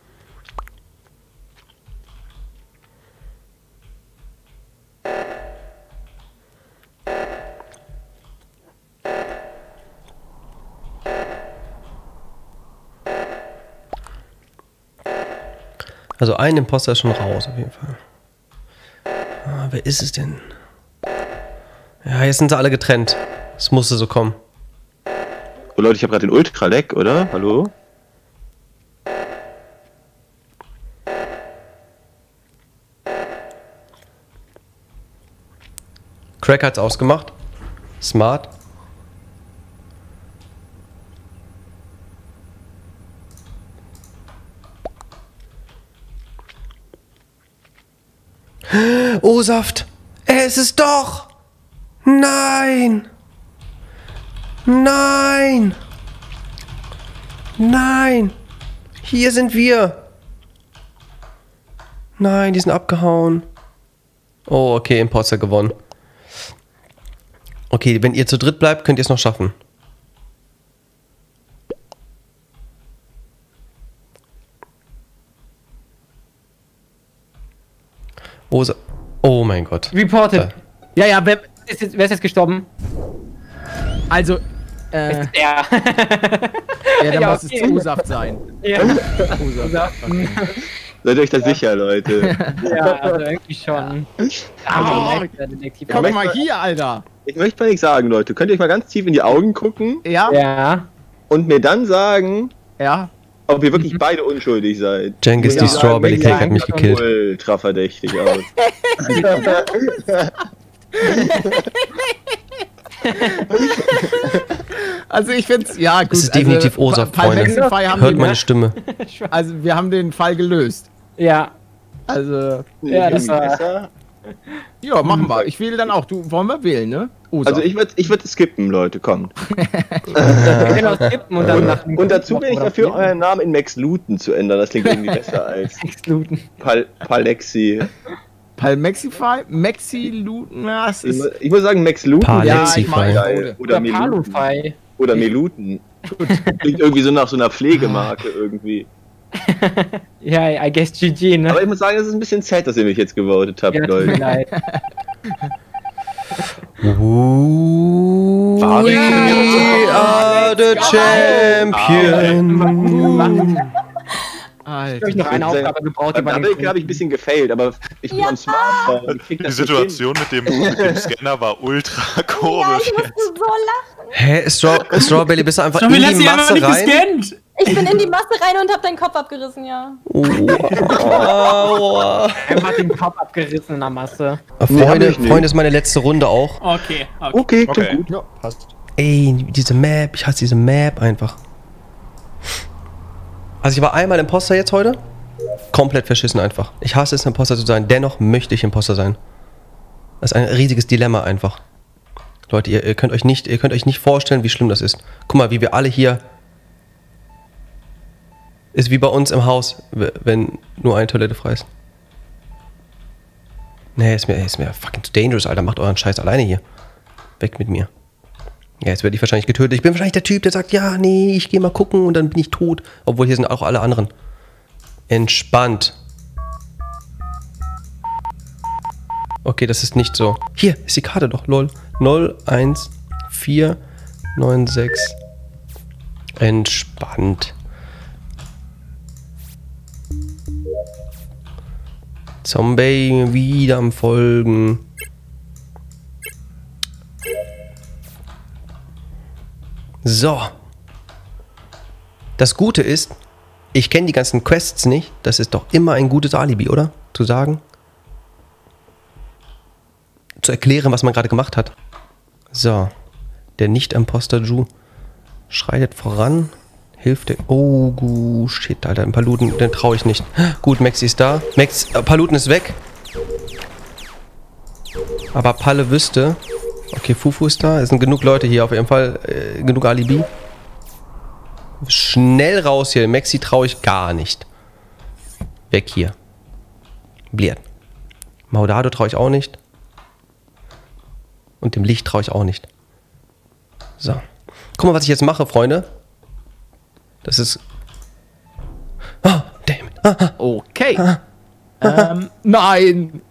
Also ein Imposter ist schon raus auf jeden Fall. Ah, wer ist es denn? Ja, jetzt sind sie alle getrennt. Es musste so kommen. Oh Leute, ich habe gerade den Ultra-Leck, oder? Hallo? Crack hat's ausgemacht. Smart. O-Saft! Es ist doch! Nein! Nein! Nein! Hier sind wir! Nein, die sind abgehauen. Oh, okay, Imposter gewonnen. Okay, wenn ihr zu dritt bleibt, könnt ihr es noch schaffen. Oh, so- oh mein Gott. Reported. Ja, ja, wer, Ist jetzt, wer ist jetzt gestorben? also, äh, Ja. ja, dann Ja, muss okay. es O-Saft sein. ja. O-Saft. Okay. Seid ihr euch da sicher, Leute? Ja, also irgendwie schon. Ah, der Detektiv. Guck mal hier, Alter. Ich möchte mal nichts sagen, Leute. Könnt ihr euch mal ganz tief in die Augen gucken Ja? Ja. und mir dann sagen, Ja. ob ihr wirklich beide unschuldig seid? Cengiz, Ja, die Strawberry sagen, Cake hat mich sieht gekillt. Ultra verdächtig aus. Also ich find's, ja gut. Es ist definitiv also, O-Saft, Fall Freunde. Maxify haben Hört den, meine Stimme. Also wir haben den Fall gelöst. Ja. Also, Ja, das Irgendwie war- besser. ja, machen wir. Ich wähle dann auch. Du, wollen wir wählen, ne? O-Saft. Also ich würde ich würd skippen, Leute, kommt. Wir können auch skippen und dann nach dem Und dazu bin ich oder dafür, vier. euren Namen in Max Luton zu ändern. Das klingt irgendwie besser als Exluden. Pal Palexi. Pal Maxify? Maxi Luten? Ja, es Ich, ist. mu- ich muss sagen Max Luton. Palexi. Ja, ich mag Maxify. Oder, Oder Oder Meluten. Palufy. Oder Meluten. Klingt irgendwie so nach so einer Pflegemarke irgendwie. Ja, I guess G G, ne? Aber ich muss sagen, es ist ein bisschen sad, dass ihr mich jetzt gewotet habt, Ja, tut mir Leute. leid. We are the champion. Alter. Ich habe noch eine Aufgabe gebraucht, die Beim war Double Kill habe ich ein bisschen gefailt, aber ich bin Ja. am Smartphone. Ich krieg Die das nicht Situation mit dem, mit dem Scanner war ultra Ja, komisch. ich musste so lachen. Hä, Straw Strawberry, bist du einfach Strawberry hat in die sie einfach Masse nicht rein? gescannt. Ich bin in die Masse rein und hab deinen Kopf abgerissen, ja. Oh, aua. einfach den Kopf abgerissen in der Masse. Nee, hab Freunde, ich nicht. Freunde, ist meine letzte Runde auch. Okay, okay. Okay, klingt Okay. gut. Ja, passt. Ey, diese Map, ich hasse diese Map einfach. Also ich war einmal Imposter jetzt heute. komplett verschissen einfach. Ich hasse es, Imposter zu sein. Dennoch möchte ich Imposter sein. Das ist ein riesiges Dilemma einfach. Leute, ihr, ihr könnt euch nicht, ihr könnt euch nicht vorstellen, wie schlimm das ist. Guck mal, wie wir alle hier... Ist wie bei uns im Haus, wenn nur eine Toilette frei ist. Nee, ist mir, ist mir fucking too dangerous, Alter. Macht euren Scheiß alleine hier. Weg mit mir. Ja, jetzt werde ich wahrscheinlich getötet. Ich bin wahrscheinlich der Typ, der sagt, ja, nee, ich gehe mal gucken und dann bin ich tot. Obwohl hier sind auch alle anderen. Entspannt. Okay, das ist nicht so. Hier ist die Karte doch, lol. null, eins, vier, neun, sechs. Entspannt. Zombie wieder am Folgen. So. Das Gute ist, ich kenne die ganzen Quests nicht. Das ist doch immer ein gutes Alibi, oder? Zu sagen. Zu erklären, was man gerade gemacht hat. So. Der Nicht-Imposter Ju schreitet voran. Hilft der. Oh, gut. Shit, Alter. Ein Paluten, den traue ich nicht. Gut, Maxi ist da. Max, äh, Paluten ist weg. Aber Palle wüsste. Okay, Fufu ist da. Es sind genug Leute hier auf jeden Fall. Äh, genug Alibi. Schnell raus hier. Maxi traue ich gar nicht. Weg hier. Bliert. Maudado traue ich auch nicht. Und dem Licht traue ich auch nicht. So. Guck mal, was ich jetzt mache, Freunde. Das ist... Oh, damn it. Ah, ah. Okay. Ah, ah, ähm, nein.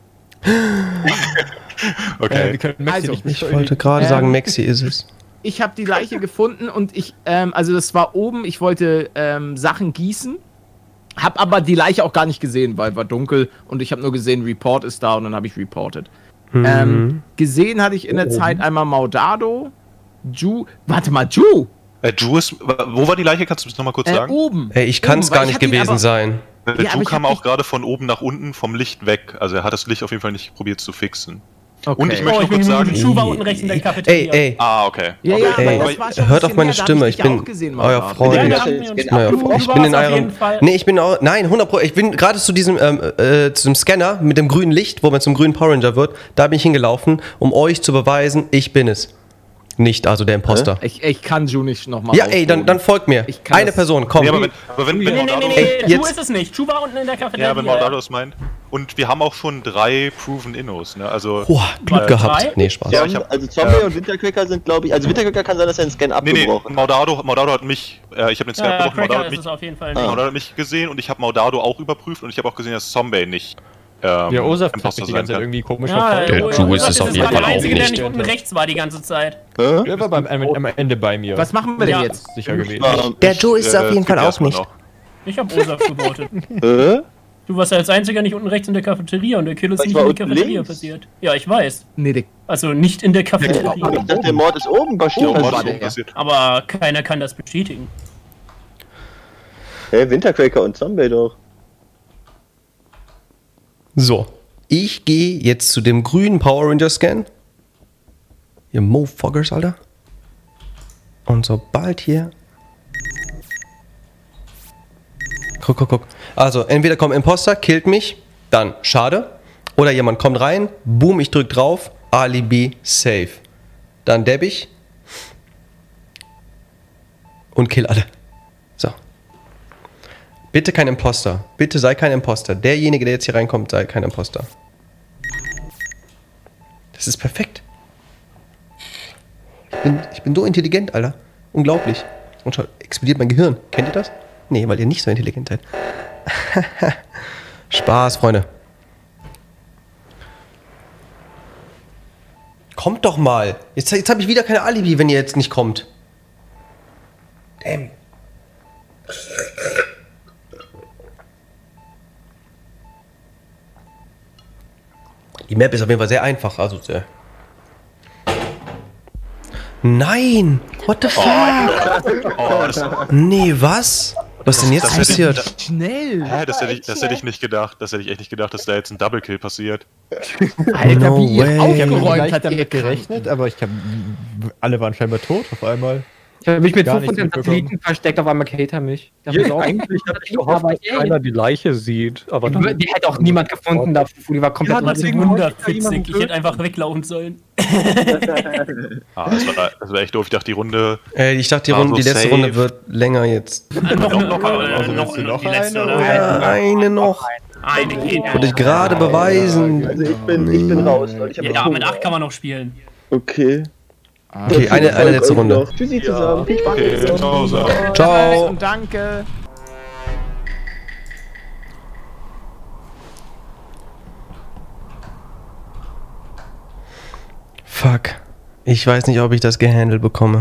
Okay. Äh, wir können Maxi Also, nicht Ich wollte gerade Ähm, sagen, Maxi ist es. Ich habe die Leiche gefunden und ich, ähm, also das war oben, ich wollte ähm, Sachen gießen, habe aber die Leiche auch gar nicht gesehen, weil war dunkel und ich habe nur gesehen, Report ist da und dann habe ich reported. Mhm. Ähm, gesehen hatte ich in der Zeit einmal Maudado, Ju, warte mal, Ju! Äh, Ju ist, wo war die Leiche? Kannst du das nochmal kurz Äh, sagen? oben. Ey, ich kann es Oben, gar weil ich nicht hab ihn gewesen aber- sein. Äh, Ja, aber Ju ich kam hab auch dich- gerade von oben nach unten vom Licht weg. Also er hat das Licht auf jeden Fall nicht probiert zu fixen. Okay. Und ich Oh, möchte ich noch bin kurz müde. sagen... Schuh war unten rechts in der Ey, Cafeteria. ey. Ah, okay. Ja, okay. ja, Ey, aber das war schon ein hört auf bisschen meine her, da hab Stimme. ich Ich dich bin auch gesehen, euer Maudado. Freund. Ja, Ja, da das haben ist wir uns genau. Euer Du Freund. Ich warst bin in auf jeden eurem... Fall- Nee, ich bin auch... Nein, hundert Prozent. Ich bin gerade zu diesem, ähm, äh, zu dem Scanner mit dem grünen Licht, wo man zum grünen Power Ranger wird. Da bin ich hingelaufen, um euch zu beweisen, ich bin es. Nicht also der Imposter. Ich, ich kann Ju nicht nochmal. Ja, ey, dann, dann folgt mir. Ich kann Eine das- Person, komm. Nee, aber wenn, aber wenn, wenn Nee, nee, nee, Maudado... nee, Ey, nee, Schuh jetzt- ist es nicht. Schuh war unten in der Cafeteria. Ja, wenn Maudado es meint. Und wir haben auch schon drei Proven Innos, ne? Also... Boah, Glück Äh, gehabt. drei? Nee, Spaß. Ja, ich hab- also Zombie ähm, und Wintercracker sind, glaube ich, also Wintercracker kann sein, dass er einen Scan Nee, nee, abgebrochen hat. Maudado, Maudado hat mich... Äh, ich habe den Scan Ja, abgebrochen, Maudado Cracker hat ist mich... es auf jeden Fall Ah. nicht. Maudado hat mich gesehen und ich habe Maudado auch überprüft und ich habe auch gesehen, dass Zombie nicht... Ähm, Ja, Osaf hat Imposter mich die sein ganze Zeit kann. irgendwie komisch Ja, verfolgt. der Ju ist es auf jeden war Fall der auch Einzige, der nicht. nicht unten rechts war die ganze Zeit. Hä? Der war beim, am, am Ende bei mir. Was machen wir denn Ja. jetzt? Sicher gewesen. Ähm, Der Ich, Joe ist es äh, auf jeden skip Fall auch erstmal nicht. noch. Ich hab Osaf gebotet. Hä? Du warst ja als Einziger nicht unten rechts in der Cafeteria und der Kill ist Ich nicht war in der unten Cafeteria links. passiert. Ja, ich weiß. Nee, der, Also nicht in der Ich Cafeteria. dachte, der Mord ist oben bei Ja, Schild. Mord war ist der? oben passiert. Aber keiner kann das bestätigen. Hä, Wintercracker und Zombie doch. So. Ich gehe jetzt zu dem grünen Power Ranger Scan. Ihr Mofoggers, Alter. Und sobald hier... Guck, guck, guck. Also, entweder kommt Imposter, killt mich, dann schade. Oder jemand kommt rein, boom, ich drück drauf, Alibi, safe. Dann dab ich. Und kill alle. So. Bitte kein Imposter. Bitte sei kein Imposter. Derjenige, der jetzt hier reinkommt, sei kein Imposter. Das ist perfekt. Ich bin, ich bin so intelligent, Alter. Unglaublich. Und schon explodiert mein Gehirn. Kennt ihr das? Nee, weil ihr nicht so intelligent seid. Spaß, Freunde. Kommt doch mal. Jetzt, jetzt habe ich wieder keine Alibi, wenn ihr jetzt nicht kommt. Damn. Die Map ist auf jeden Fall sehr einfach. Also sehr. Nein! What the fuck? Oh, das, Nee, was? Was ist denn jetzt das hätte ich- passiert? schnell. hä, das, hätte ich, das hätte ich nicht gedacht. Das hätte ich echt nicht gedacht, dass da jetzt ein Double Kill passiert. Alter, No wie ihr way. Ich habe aufgeräumt nicht hat, ihr damit Kranken. gerechnet, aber ich habe alle waren scheinbar tot auf einmal. Ich habe mich mit Gar Fufu nichts und den mitbekommen. Satelliten versteckt, auf einmal killt er mich. Ich dachte Ja, so, oh, eigentlich hatte ich gehofft, aber dass keiner die Leiche sieht. Aber die, die hätte auch niemand gefunden, da Fufu, die war komplett Ja, deswegen unsichtbar. hundertfünfzig. Ich hätte einfach weglaufen sollen. Ah, das war, das war echt doof. Ich dachte, die Runde. Äh, ich dachte, die, war Runde, die so letzte safe. Runde wird länger jetzt. noch, noch, Also noch, willst du noch noch die letzte, eine, oder? oder? Ja, eine noch. Eine geht. Wollte ich gerade beweisen. Also ich bin, ich bin raus, Leute. Ich hab Ja, noch mit Hunger. acht kann man noch spielen. Okay. Okay, eine, eine letzte Runde. Tschüssi zusammen. Viel Spaß. Okay, ciao, ciao. Ciao. Und danke. Fuck. Ich weiß nicht, ob ich das gehandelt bekomme.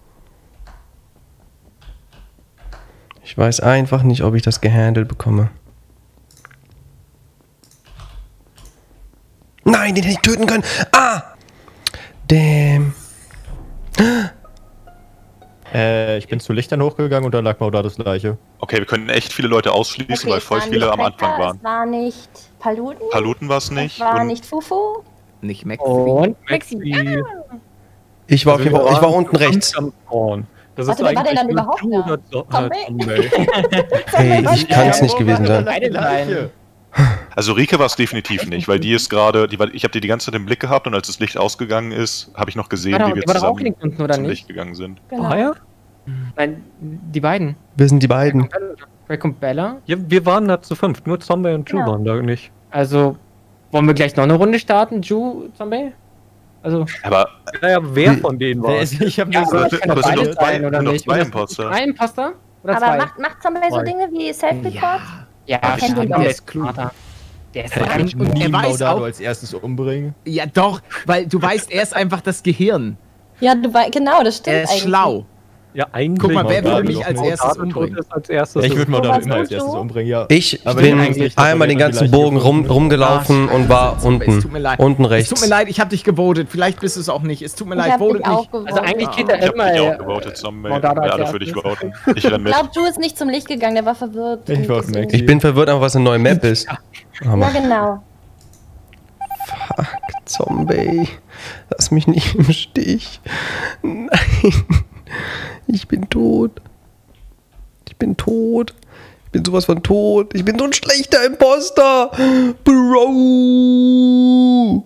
Ich weiß einfach nicht, ob ich das gehandelt bekomme. Nein, den hätte ich töten können. Ah! Damn. Äh, ich bin zu Lichtern hochgegangen und da lag Maudados Leiche. Okay, wir können echt viele Leute ausschließen, weil es voll war viele nicht am Anfang Cracker, waren. Es war nicht Paluten. Paluten war es Es nicht. war und nicht Fufu. Nicht Max. Und Maxi. Ich war auf jeden Fall, ich war unten rechts. Am Spawn. Das Warte, ist wer war denn eigentlich dann nur überhaupt Ju da? oder so- Zombie? äh, Zombie. Ey, ich kann es nicht gewesen sein. beide sein. Also Rike war es definitiv nicht, weil die ist gerade, die war, ich habe die die ganze Zeit im Blick gehabt und als das Licht ausgegangen ist, habe ich noch gesehen, War doch- wie wir die war doch auch zusammen links unten, oder zum nicht? Licht gegangen sind. Genau. Ah ja? Nein, die beiden. Wir sind die beiden. Drake und Bella. Ja, wir waren da zu fünft, nur Zombie und Ju Genau. waren da nicht. Also, wollen wir gleich noch eine Runde starten, Ju, Zombie? Also, Aber Naja, wer von denen war Wer es? ist, ich habe ja, nur aber so. das kann doch das sind beides doch zwei- sein, oder sind doch nicht? zwei Oder Imposter. Ein Imposter? Oder Aber zwei? macht, macht Zombie so Zwei. Dinge wie Self-Report? Ja, Hab ich stimmt, nicht. der Der ist ist klug. smarter. Der ist Ich smarter. Und- würde und nie er weiß Maudado auch- als erstes umbringen. Ja, doch, weil du weißt, er ist einfach das Gehirn. Ja, du wei- genau, das stimmt Er ist eigentlich. schlau. Ja, eigentlich. Guck mal, wer würde Maudado mich doch. als Maudado erstes tot umbringen? ist als erstes. Ja, ich würde Wo Maudado warst immer du, als erstes Joe? umbringen, ja. Ich Aber bin eigentlich, dass einmal er den die ganzen Leiche Bogen rum, gefunden rumgelaufen Ah, und war Es unten. tut mir leid. Unten Es tut mir rechts. leid, ich habe dich gewotet. Vielleicht bist du es auch nicht. Es tut mir Ich leid, hab dich votet auch nicht. gewotet. Also eigentlich steht da ich habe immer. dich auch äh, gewotet, Zombie. Maudado als Alle für dich erstes. voten. Ich renn Ich mit. glaube, Ju ist nicht zum Licht gegangen, der war verwirrt. Ich und war auf deswegen- Maxi. Ich bin verwirrt, einfach was eine neue Map ist. Hammer. Ja, genau. Fuck, Zombie. Lass mich nicht im Stich. Nein. Ich bin tot. Ich bin tot. Ich bin sowas von tot. Ich bin so ein schlechter Imposter. Bro.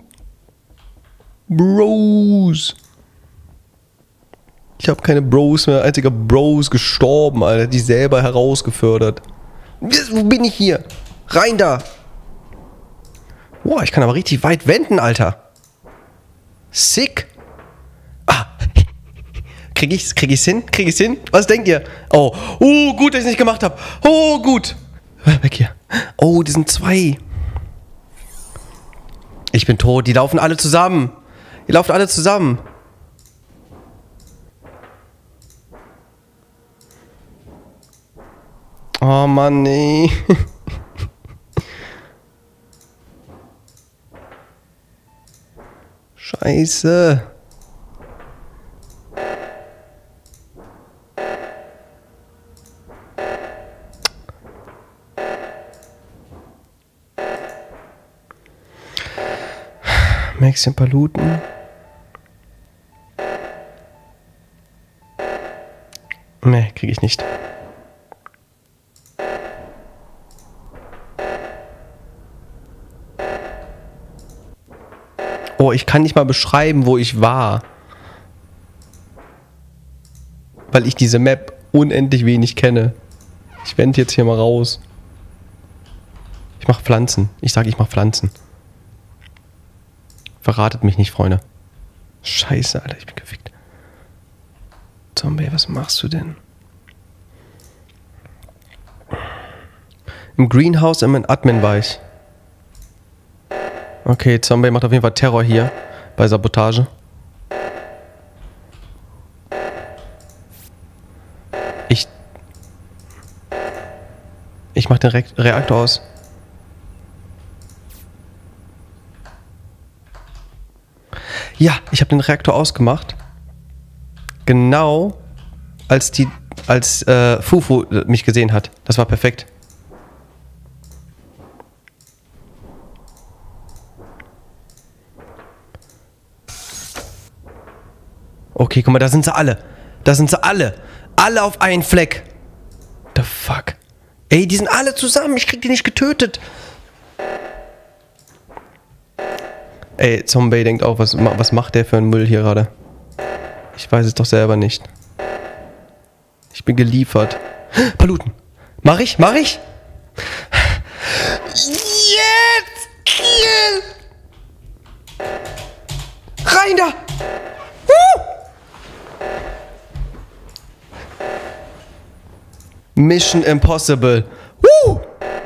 Bros. Ich habe keine Bros mehr. Einziger Bros gestorben, Alter. Die selber herausgefördert. Wo bin ich hier? Rein da. Boah, ich kann aber richtig weit wenden, Alter. Sick. Ah. Krieg ich's? Krieg ich's hin? Krieg ich's hin? Was denkt ihr? Oh. Oh, gut, dass ich's nicht gemacht habe. Oh, gut. Weg hier. Oh, die sind zwei. Ich bin tot. Die laufen alle zusammen. Die laufen alle zusammen. Oh Mann, nee. Scheiße. Maxim Paluten. Nee, kriege ich nicht. Oh, ich kann nicht mal beschreiben, wo ich war. Weil ich diese Map unendlich wenig kenne. Ich wende jetzt hier mal raus. Ich mache Pflanzen. Ich sage, ich mache Pflanzen. Verratet mich nicht, Freunde. Scheiße, Alter, ich bin gefickt. Zombie, was machst du denn? Im Greenhouse im Admin war ich. Okay, Zombie macht auf jeden Fall Terror hier bei Sabotage. Ich... Ich mach den Re Reaktor aus. Ja, ich habe den Reaktor ausgemacht. Genau als die... als äh, Fufu mich gesehen hat. Das war perfekt. Okay, guck mal, da sind sie alle. Da sind sie alle. Alle auf einen Fleck. The fuck? Ey, die sind alle zusammen. Ich krieg die nicht getötet. Ey, Zombie denkt auch, was, was macht der für einen Müll hier gerade? Ich weiß es doch selber nicht. Ich bin geliefert. Paluten. Mach ich? Mach ich? Jetzt! Kill! Rein da! Uh! Mission Impossible. Uh!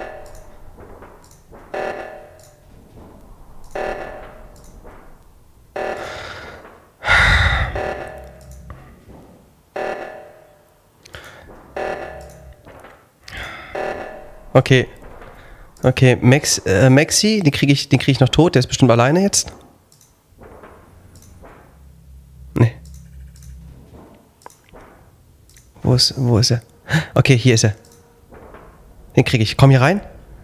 Okay. Okay, Max, äh, Maxi, den kriege ich, den krieg ich noch tot. Der ist bestimmt alleine jetzt. Nee. Wo ist, wo ist er? Okay, hier ist er. Den kriege ich. Komm hier rein.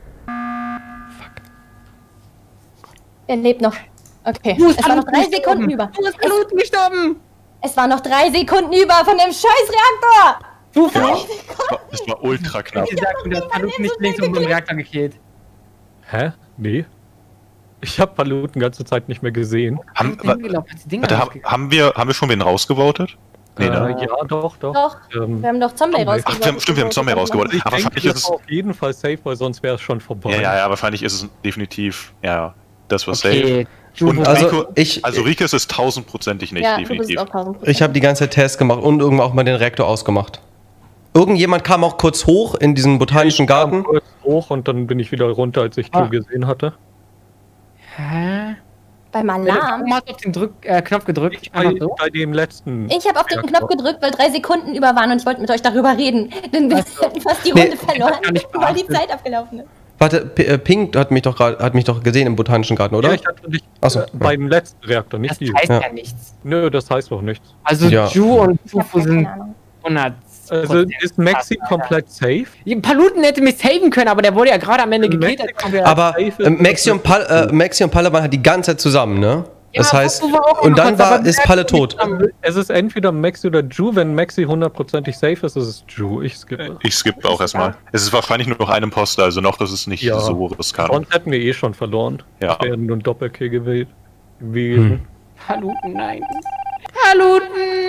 Er lebt noch. Okay. Du, es Es waren noch drei Sekunden über. Du hast Paluten gestorben. Es waren noch drei Sekunden über von dem Scheißreaktor. Du, Ja, das war, das war ultra knapp. Ich gesagt, du hast Paluten nicht links um den Reaktor gekillt. Hä? Nee. Ich habe Paluten die ganze Zeit nicht mehr gesehen. Haben, Ich hab geglaubt, als die Dinger warte, haben, haben, wir, haben wir schon wen rausgevotet? Nee, ne? Äh, ja, doch, doch. Doch. Ähm, Wir haben doch Zombie Zombie. rausgevotet. Ach, wir haben, stimmt, wir haben Zombie rausgevotet. ich Aber denke, wahrscheinlich ist das es. war auf jeden Fall safe, weil sonst wäre es schon vorbei. Ja, ja, ja, wahrscheinlich ist es definitiv. Ja, das war safe. Okay. Und Also, Rico, ich- also Rico ist es tausendprozentig nicht, Ja, du bist definitiv. auch tausend Prozent. Ich habe die ganze Zeit Tests gemacht und irgendwann auch mal den Reaktor ausgemacht. Irgendjemand kam auch kurz hoch in diesen botanischen Ich kam Garten. kurz hoch und dann bin ich wieder runter, als ich Ah. Ju gesehen hatte. Hä? Beim Alarm. Warum hast du auf den Drück, äh, Knopf gedrückt? Ich bei, Einfach so? bei dem letzten. Ich habe auf den Knopf gedrückt, weil drei Sekunden über waren und ich wollte mit euch darüber reden. Denn wir hätten fast die Nee. Runde verloren, gar nicht weil die beachtet. Zeit abgelaufen ist. Warte, P äh, Pink hat mich doch gerade hat mich doch gesehen im botanischen Garten, oder? Ja, ich hatte dich Ach so, äh, beim letzten Reaktor, nicht Das die. heißt Ja. ja nichts. Nö, das heißt doch nichts. Also Ja. Ju und Ich hab Fufu gar sind keine Ahnung. hundert. Also ist Maxi komplett safe? Paluten hätte mich saven können, aber der wurde ja gerade am Ende gekillt. als komplett- Aber safe ist äh, Maxi, und Pal äh, Maxi und Palle waren halt die ganze Zeit zusammen, ne? Ja, Das heißt, Fufu war auch und noch dann kurz, aber war, ist der- Palle tot. Es ist entweder Maxi oder Ju. Wenn Maxi hundertprozentig safe ist, ist es Ju. Ich skippe. Ich skippe auch erstmal. Es ist wahrscheinlich nur noch ein Imposter, also noch ist es nicht Ja. so riskant. Sonst hätten wir eh schon verloren. Ja. Das wäre nur ein Doppelkill gewählt- gewesen. Hm. Paluten, nein. Paluten!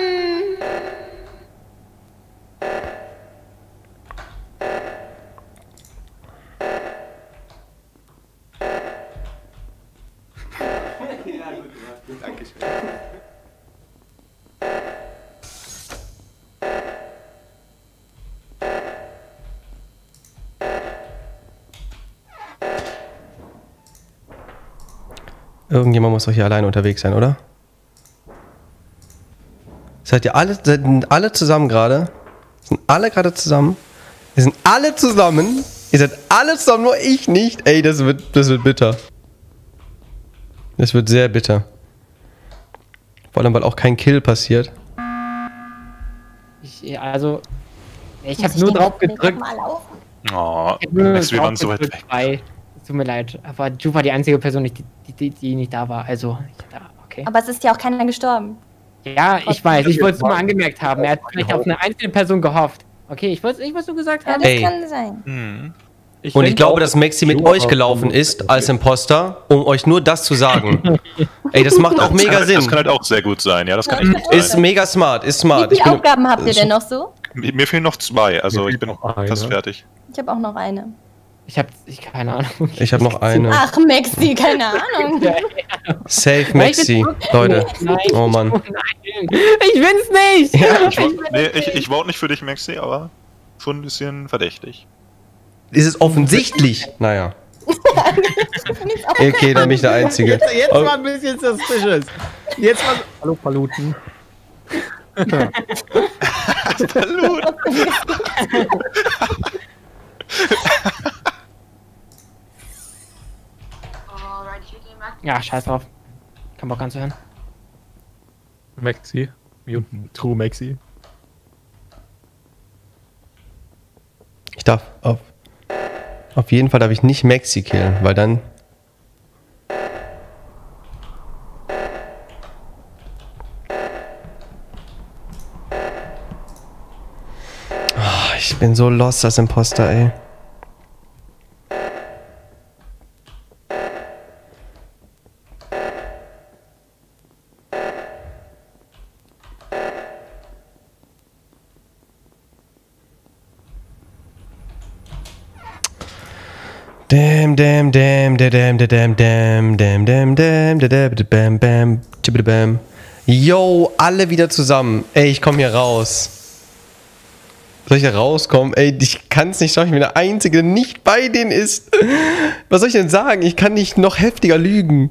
Irgendjemand muss doch hier alleine unterwegs sein, oder? Seid ihr alle, seid alle zusammen gerade? Sind alle gerade zusammen? Wir sind alle zusammen. Ihr seid alle zusammen, nur ich nicht. Ey, das wird, das wird bitter. Das wird sehr bitter. Vor allem, weil auch kein Kill passiert. Ich, also, ich Muss habe nur den drauf Weg gedrückt. noch mal laufen? Oh, Ich hab nur Max, wir drauf waren so weit gedrückt weg. bei- Es tut mir leid, aber Ju war die einzige Person, die, die, die, die nicht da war. Also, ich, da, okay. Aber es ist ja auch keiner gestorben. Ja, ich weiß, ich wollte es nur mal angemerkt haben. Er hat vielleicht auf eine einzelne Person gehofft. Okay, ich wollte ich wollte nur gesagt Ja, haben. das Ey. kann sein. Hm. Und ich denke glaube, auch, dass Maxi mit Ju euch auch gelaufen so- ist als Imposter, um euch nur das zu sagen. Ey, das macht auch Das mega kann, das Sinn. kann halt auch sehr gut sein, ja, das kann echt gut Ist sein. mega smart, ist smart. Wie Ich viele bin, Aufgaben habt ihr denn noch so? Mir mir fehlen noch zwei, also Mir ich fehlt bin noch eine. fast fertig. Ich habe auch noch eine. Ich habe ich, keine Ahnung. ich habe noch eine. Ach, Maxi, keine Ahnung. Safe Maxi. Leute. Nein, Oh Mann. nein. Ich bin's nicht. Ich, wo- nee, ich, ich vote nicht für dich, Maxi, aber schon ein bisschen verdächtig. Ist es offensichtlich? Naja. Okay, dann bin ich der Einzige. Jetzt, jetzt Oh. war ein bisschen suspicious. Jetzt war. Hallo Paluten. Hallo. Ja, scheiß drauf. Kein Bock anzuhören. Maxi. Muten. True Maxi. Ich darf auf, auf jeden Fall darf ich nicht Maxi killen, weil dann. ich bin so lost als Imposter, ey. Damn, damn, damn, damn, damn, damn, damn, damn, damn, damn, bam, bam, bam. Yo, alle wieder zusammen. Ey, ich komme hier raus. Soll ich da rauskommen? Ey, ich kann es nicht schaffen. Ich bin der Einzige, der nicht bei denen ist. Was soll ich denn sagen? Ich kann nicht noch heftiger lügen.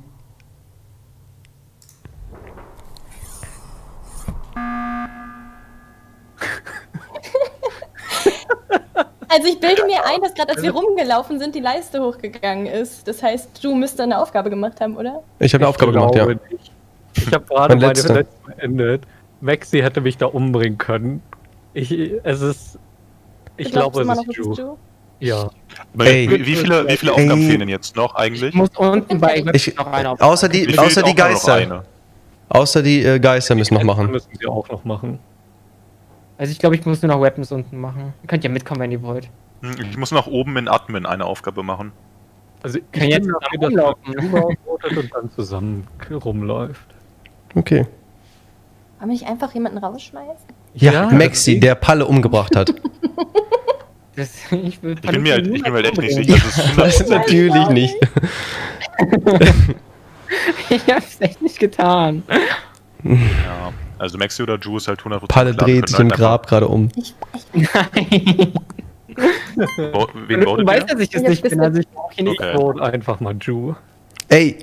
Also ich bilde mir ein, dass gerade als wir rumgelaufen sind, die Leiste hochgegangen ist. Das heißt, du müsstest eine Aufgabe gemacht haben, oder? Ich habe eine Aufgabe gemacht, ja. Nicht. Ich habe gerade meine letzte. letzte beendet. Maxi hätte mich da umbringen können. Ich, es ist... Ich glaube, es ist Ju. Ja. Ey, wie, wie viele, wie viele Aufgaben ey. fehlen denn jetzt noch eigentlich? Ich muss unten bei Ich, noch eine Aufgabe. außer die, Wie außer fehlt die auch noch Geister. eine? Außer die äh, Geister müssen noch machen. müssen wir auch noch machen. Also ich glaube, ich muss nur noch Weapons unten machen. Ihr könnt ja mitkommen, wenn ihr wollt. Hm, Ich muss noch oben in Admin eine Aufgabe machen. Also ich Kann jetzt bin zusammen dafür, dass rumlaufen. man rumlaufen und dann zusammen rumläuft. Okay. Wollen wir nicht einfach jemanden rausschmeißen? Ja, Ja, Maxi, der Palle umgebracht hat. Das, ich will Ich bin mir halt, ich bin mir halt echt nicht sicher. Das ist Das ist natürlich nicht. Ich hab's echt nicht getan. Ja, also Maxi oder Ju ist halt hundert Prozent Palle klar. Wir dreht sich können im halt Grab gerade um. Nein. einfach- Wo- Wen Du votet weißt, ihr? dass ich das Ja, nicht bin, also ich brauche hier nicht. Okay. Und einfach mal Ju. Ey.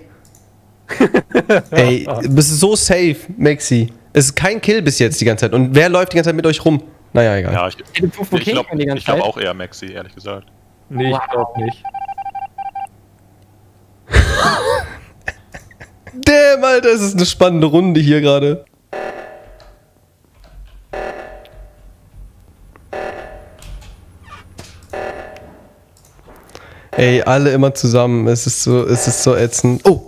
Ey, du bist so safe, Maxi. Es ist kein Kill bis jetzt die ganze Zeit. Und wer läuft die ganze Zeit mit euch rum? Naja, egal. Ja, ich, hätte Puff ich okay glaube können die ganze ich glaub Zeit. auch eher Maxi, ehrlich gesagt. Nee, ich Wow. glaube nicht. Damn, Alter, es ist eine spannende Runde hier gerade. Ey, alle immer zusammen. Es ist so, es ist so ätzend. Oh!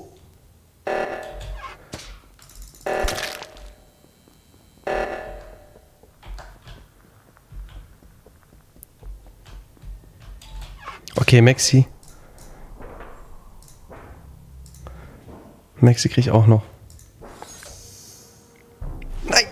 Okay, Maxi. Maxi krieg ich auch noch. Nein!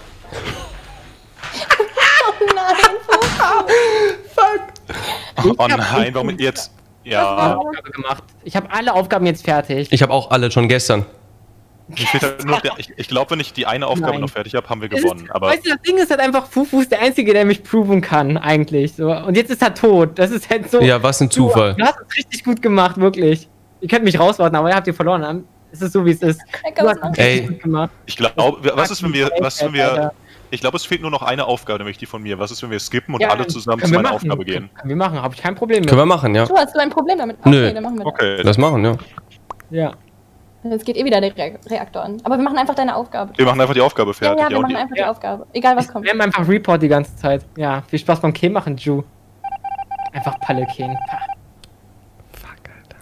Oh nein, Oh hab nein, warum jetzt? Ja, Aufgabe gemacht. Ich habe alle Aufgaben jetzt fertig. Ich habe auch alle schon gestern. mir fehlt halt nur noch der, ich, ich glaube, wenn ich die eine Aufgabe Nein. noch fertig habe, haben wir Es gewonnen. Ist, Aber weißt du, das Ding ist halt einfach, Fufu ist der Einzige, der mich proven kann, eigentlich. So. Und jetzt ist er tot. Das ist halt so. Ja, was ein Zufall. Du hast es richtig gut gemacht, wirklich. Ihr könnt mich rauswarten, aber ihr habt ihr verloren. Dann ist es so, wie es ist. Du hast es Ey. richtig gut gemacht. ich glaube, was ist, wenn wir, was ist, wenn wir, Alter. ich glaube, es fehlt nur noch eine Aufgabe, nämlich die von mir. Was ist, wenn wir skippen und Ja, alle zusammen können zu wir meiner machen. Aufgabe gehen? Können wir machen, habe ich kein Problem mit. Können wir machen, ja. Du hast du ein Problem damit? Nö. Okay, dann machen wir das. Okay, Lass machen, ja. Ja. Jetzt geht eh wieder der Re Reaktor an. Aber wir machen einfach deine Aufgabe. wir machen einfach die Aufgabe Ja, fertig. ja, wir und machen die- einfach die Ja. Aufgabe. Egal was kommt. Wir haben einfach Report die ganze Zeit. Ja, viel Spaß beim Kill machen, Ju. Einfach Palle killen. Pah. Fuck, Alter.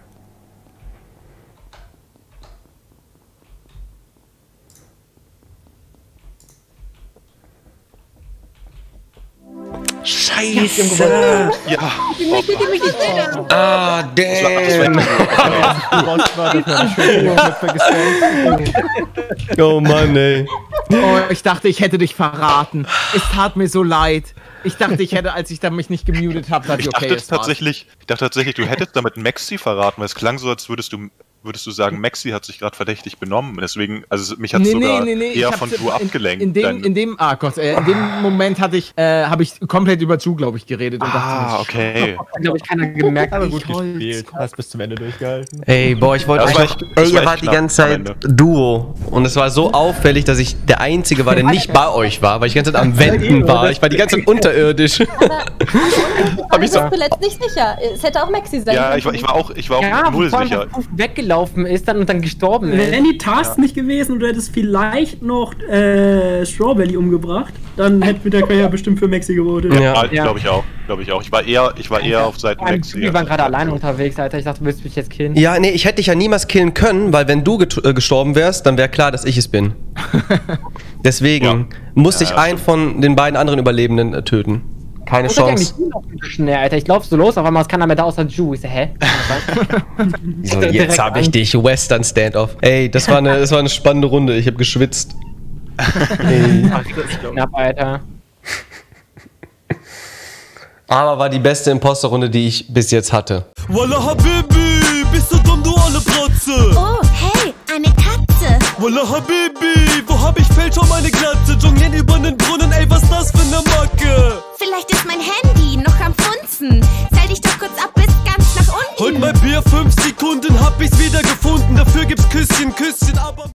Scheiße! Ja, Ich möchte die mich nicht sehen. Ah, damn! Oh Mann, ey. Oh, ich dachte, ich hätte dich verraten. Es tat mir so leid. Ich dachte, ich hätte, als ich da mich nicht gemutet habe, dachte ich ich, okay, dachte es war's. tatsächlich, ich dachte tatsächlich, du hättest damit Maxi verraten, weil es klang so, als würdest du, würdest du sagen, Maxi hat sich gerade verdächtig benommen. Deswegen, also mich hat es sogar ich eher hab's von in- Ju abgelenkt. In dem, Dein- in dem, ah Gott, äh, in dem Moment hatte ich, äh, habe ich komplett über Ju, glaube ich, geredet. Und ah, dachte, okay. Hat, glaube ich, keiner gemerkt. Aber Ich gut wollte- gespielt. Hast bis zum Ende durchgehalten. Ey, boah, ich wollte Das war einfach. echt- das Ey, war ihr wart echt die knapp ganze am Zeit Ende. Duo. Und es war so auffällig, dass ich der Einzige war, der nicht bei euch war, weil ich die ganze Zeit am Wenden war. Ich war die ganze Zeit unterirdisch. Hab ich so- ich zuletzt nicht sicher. Es hätte auch Maxi sein Ja, können. ich war, ich war auch, ich war auch Ja, null vor allem, sicher. dass Puff weggelaufen ist dann und dann gestorben ist. Wären die Tasks nicht gewesen und du hättest vielleicht noch äh, Strawberry umgebracht, dann hätte mit der Quelle bestimmt für Maxi gewotet. Ja. Ja, Ja. glaube ich auch, glaube ich auch. Ich war eher, ich war eher auf Seiten Maxi. Wir waren gerade alleine unterwegs, Alter. Ich dachte, du willst mich jetzt killen. Ja, nee, ich hätte dich ja niemals killen können, weil wenn du get- äh, gestorben wärst, dann wäre klar, dass ich es bin. Deswegen Ja. musste Ja, ich ja, einen von den beiden anderen Überlebenden äh, töten. Keine Wo ist Chance. eigentlich schnell, Alter. Ich lauf so los, auf einmal ist keiner mehr da außer Ju. Ich so, hä? So, jetzt habe ich dich. Western Standoff. Ey, das war eine, das war eine spannende Runde. Ich habe geschwitzt. Ey. Ach, das ist knapp, Alter. Aber war die beste Imposter-Runde, die ich bis jetzt hatte. Walla Habibi, bist du dumm, du alle Protze? Oh, hey, eine Katze. Walla Habibi, wo hab ich Fälscher meine Glatze? Jonglieren über den Brunnen, ey, was das für ne Macke? Vielleicht ist mein Handy noch am Funzen. Stell dich doch kurz ab bis ganz nach unten. Holt mein Bier, fünf Sekunden hab ich's wieder gefunden.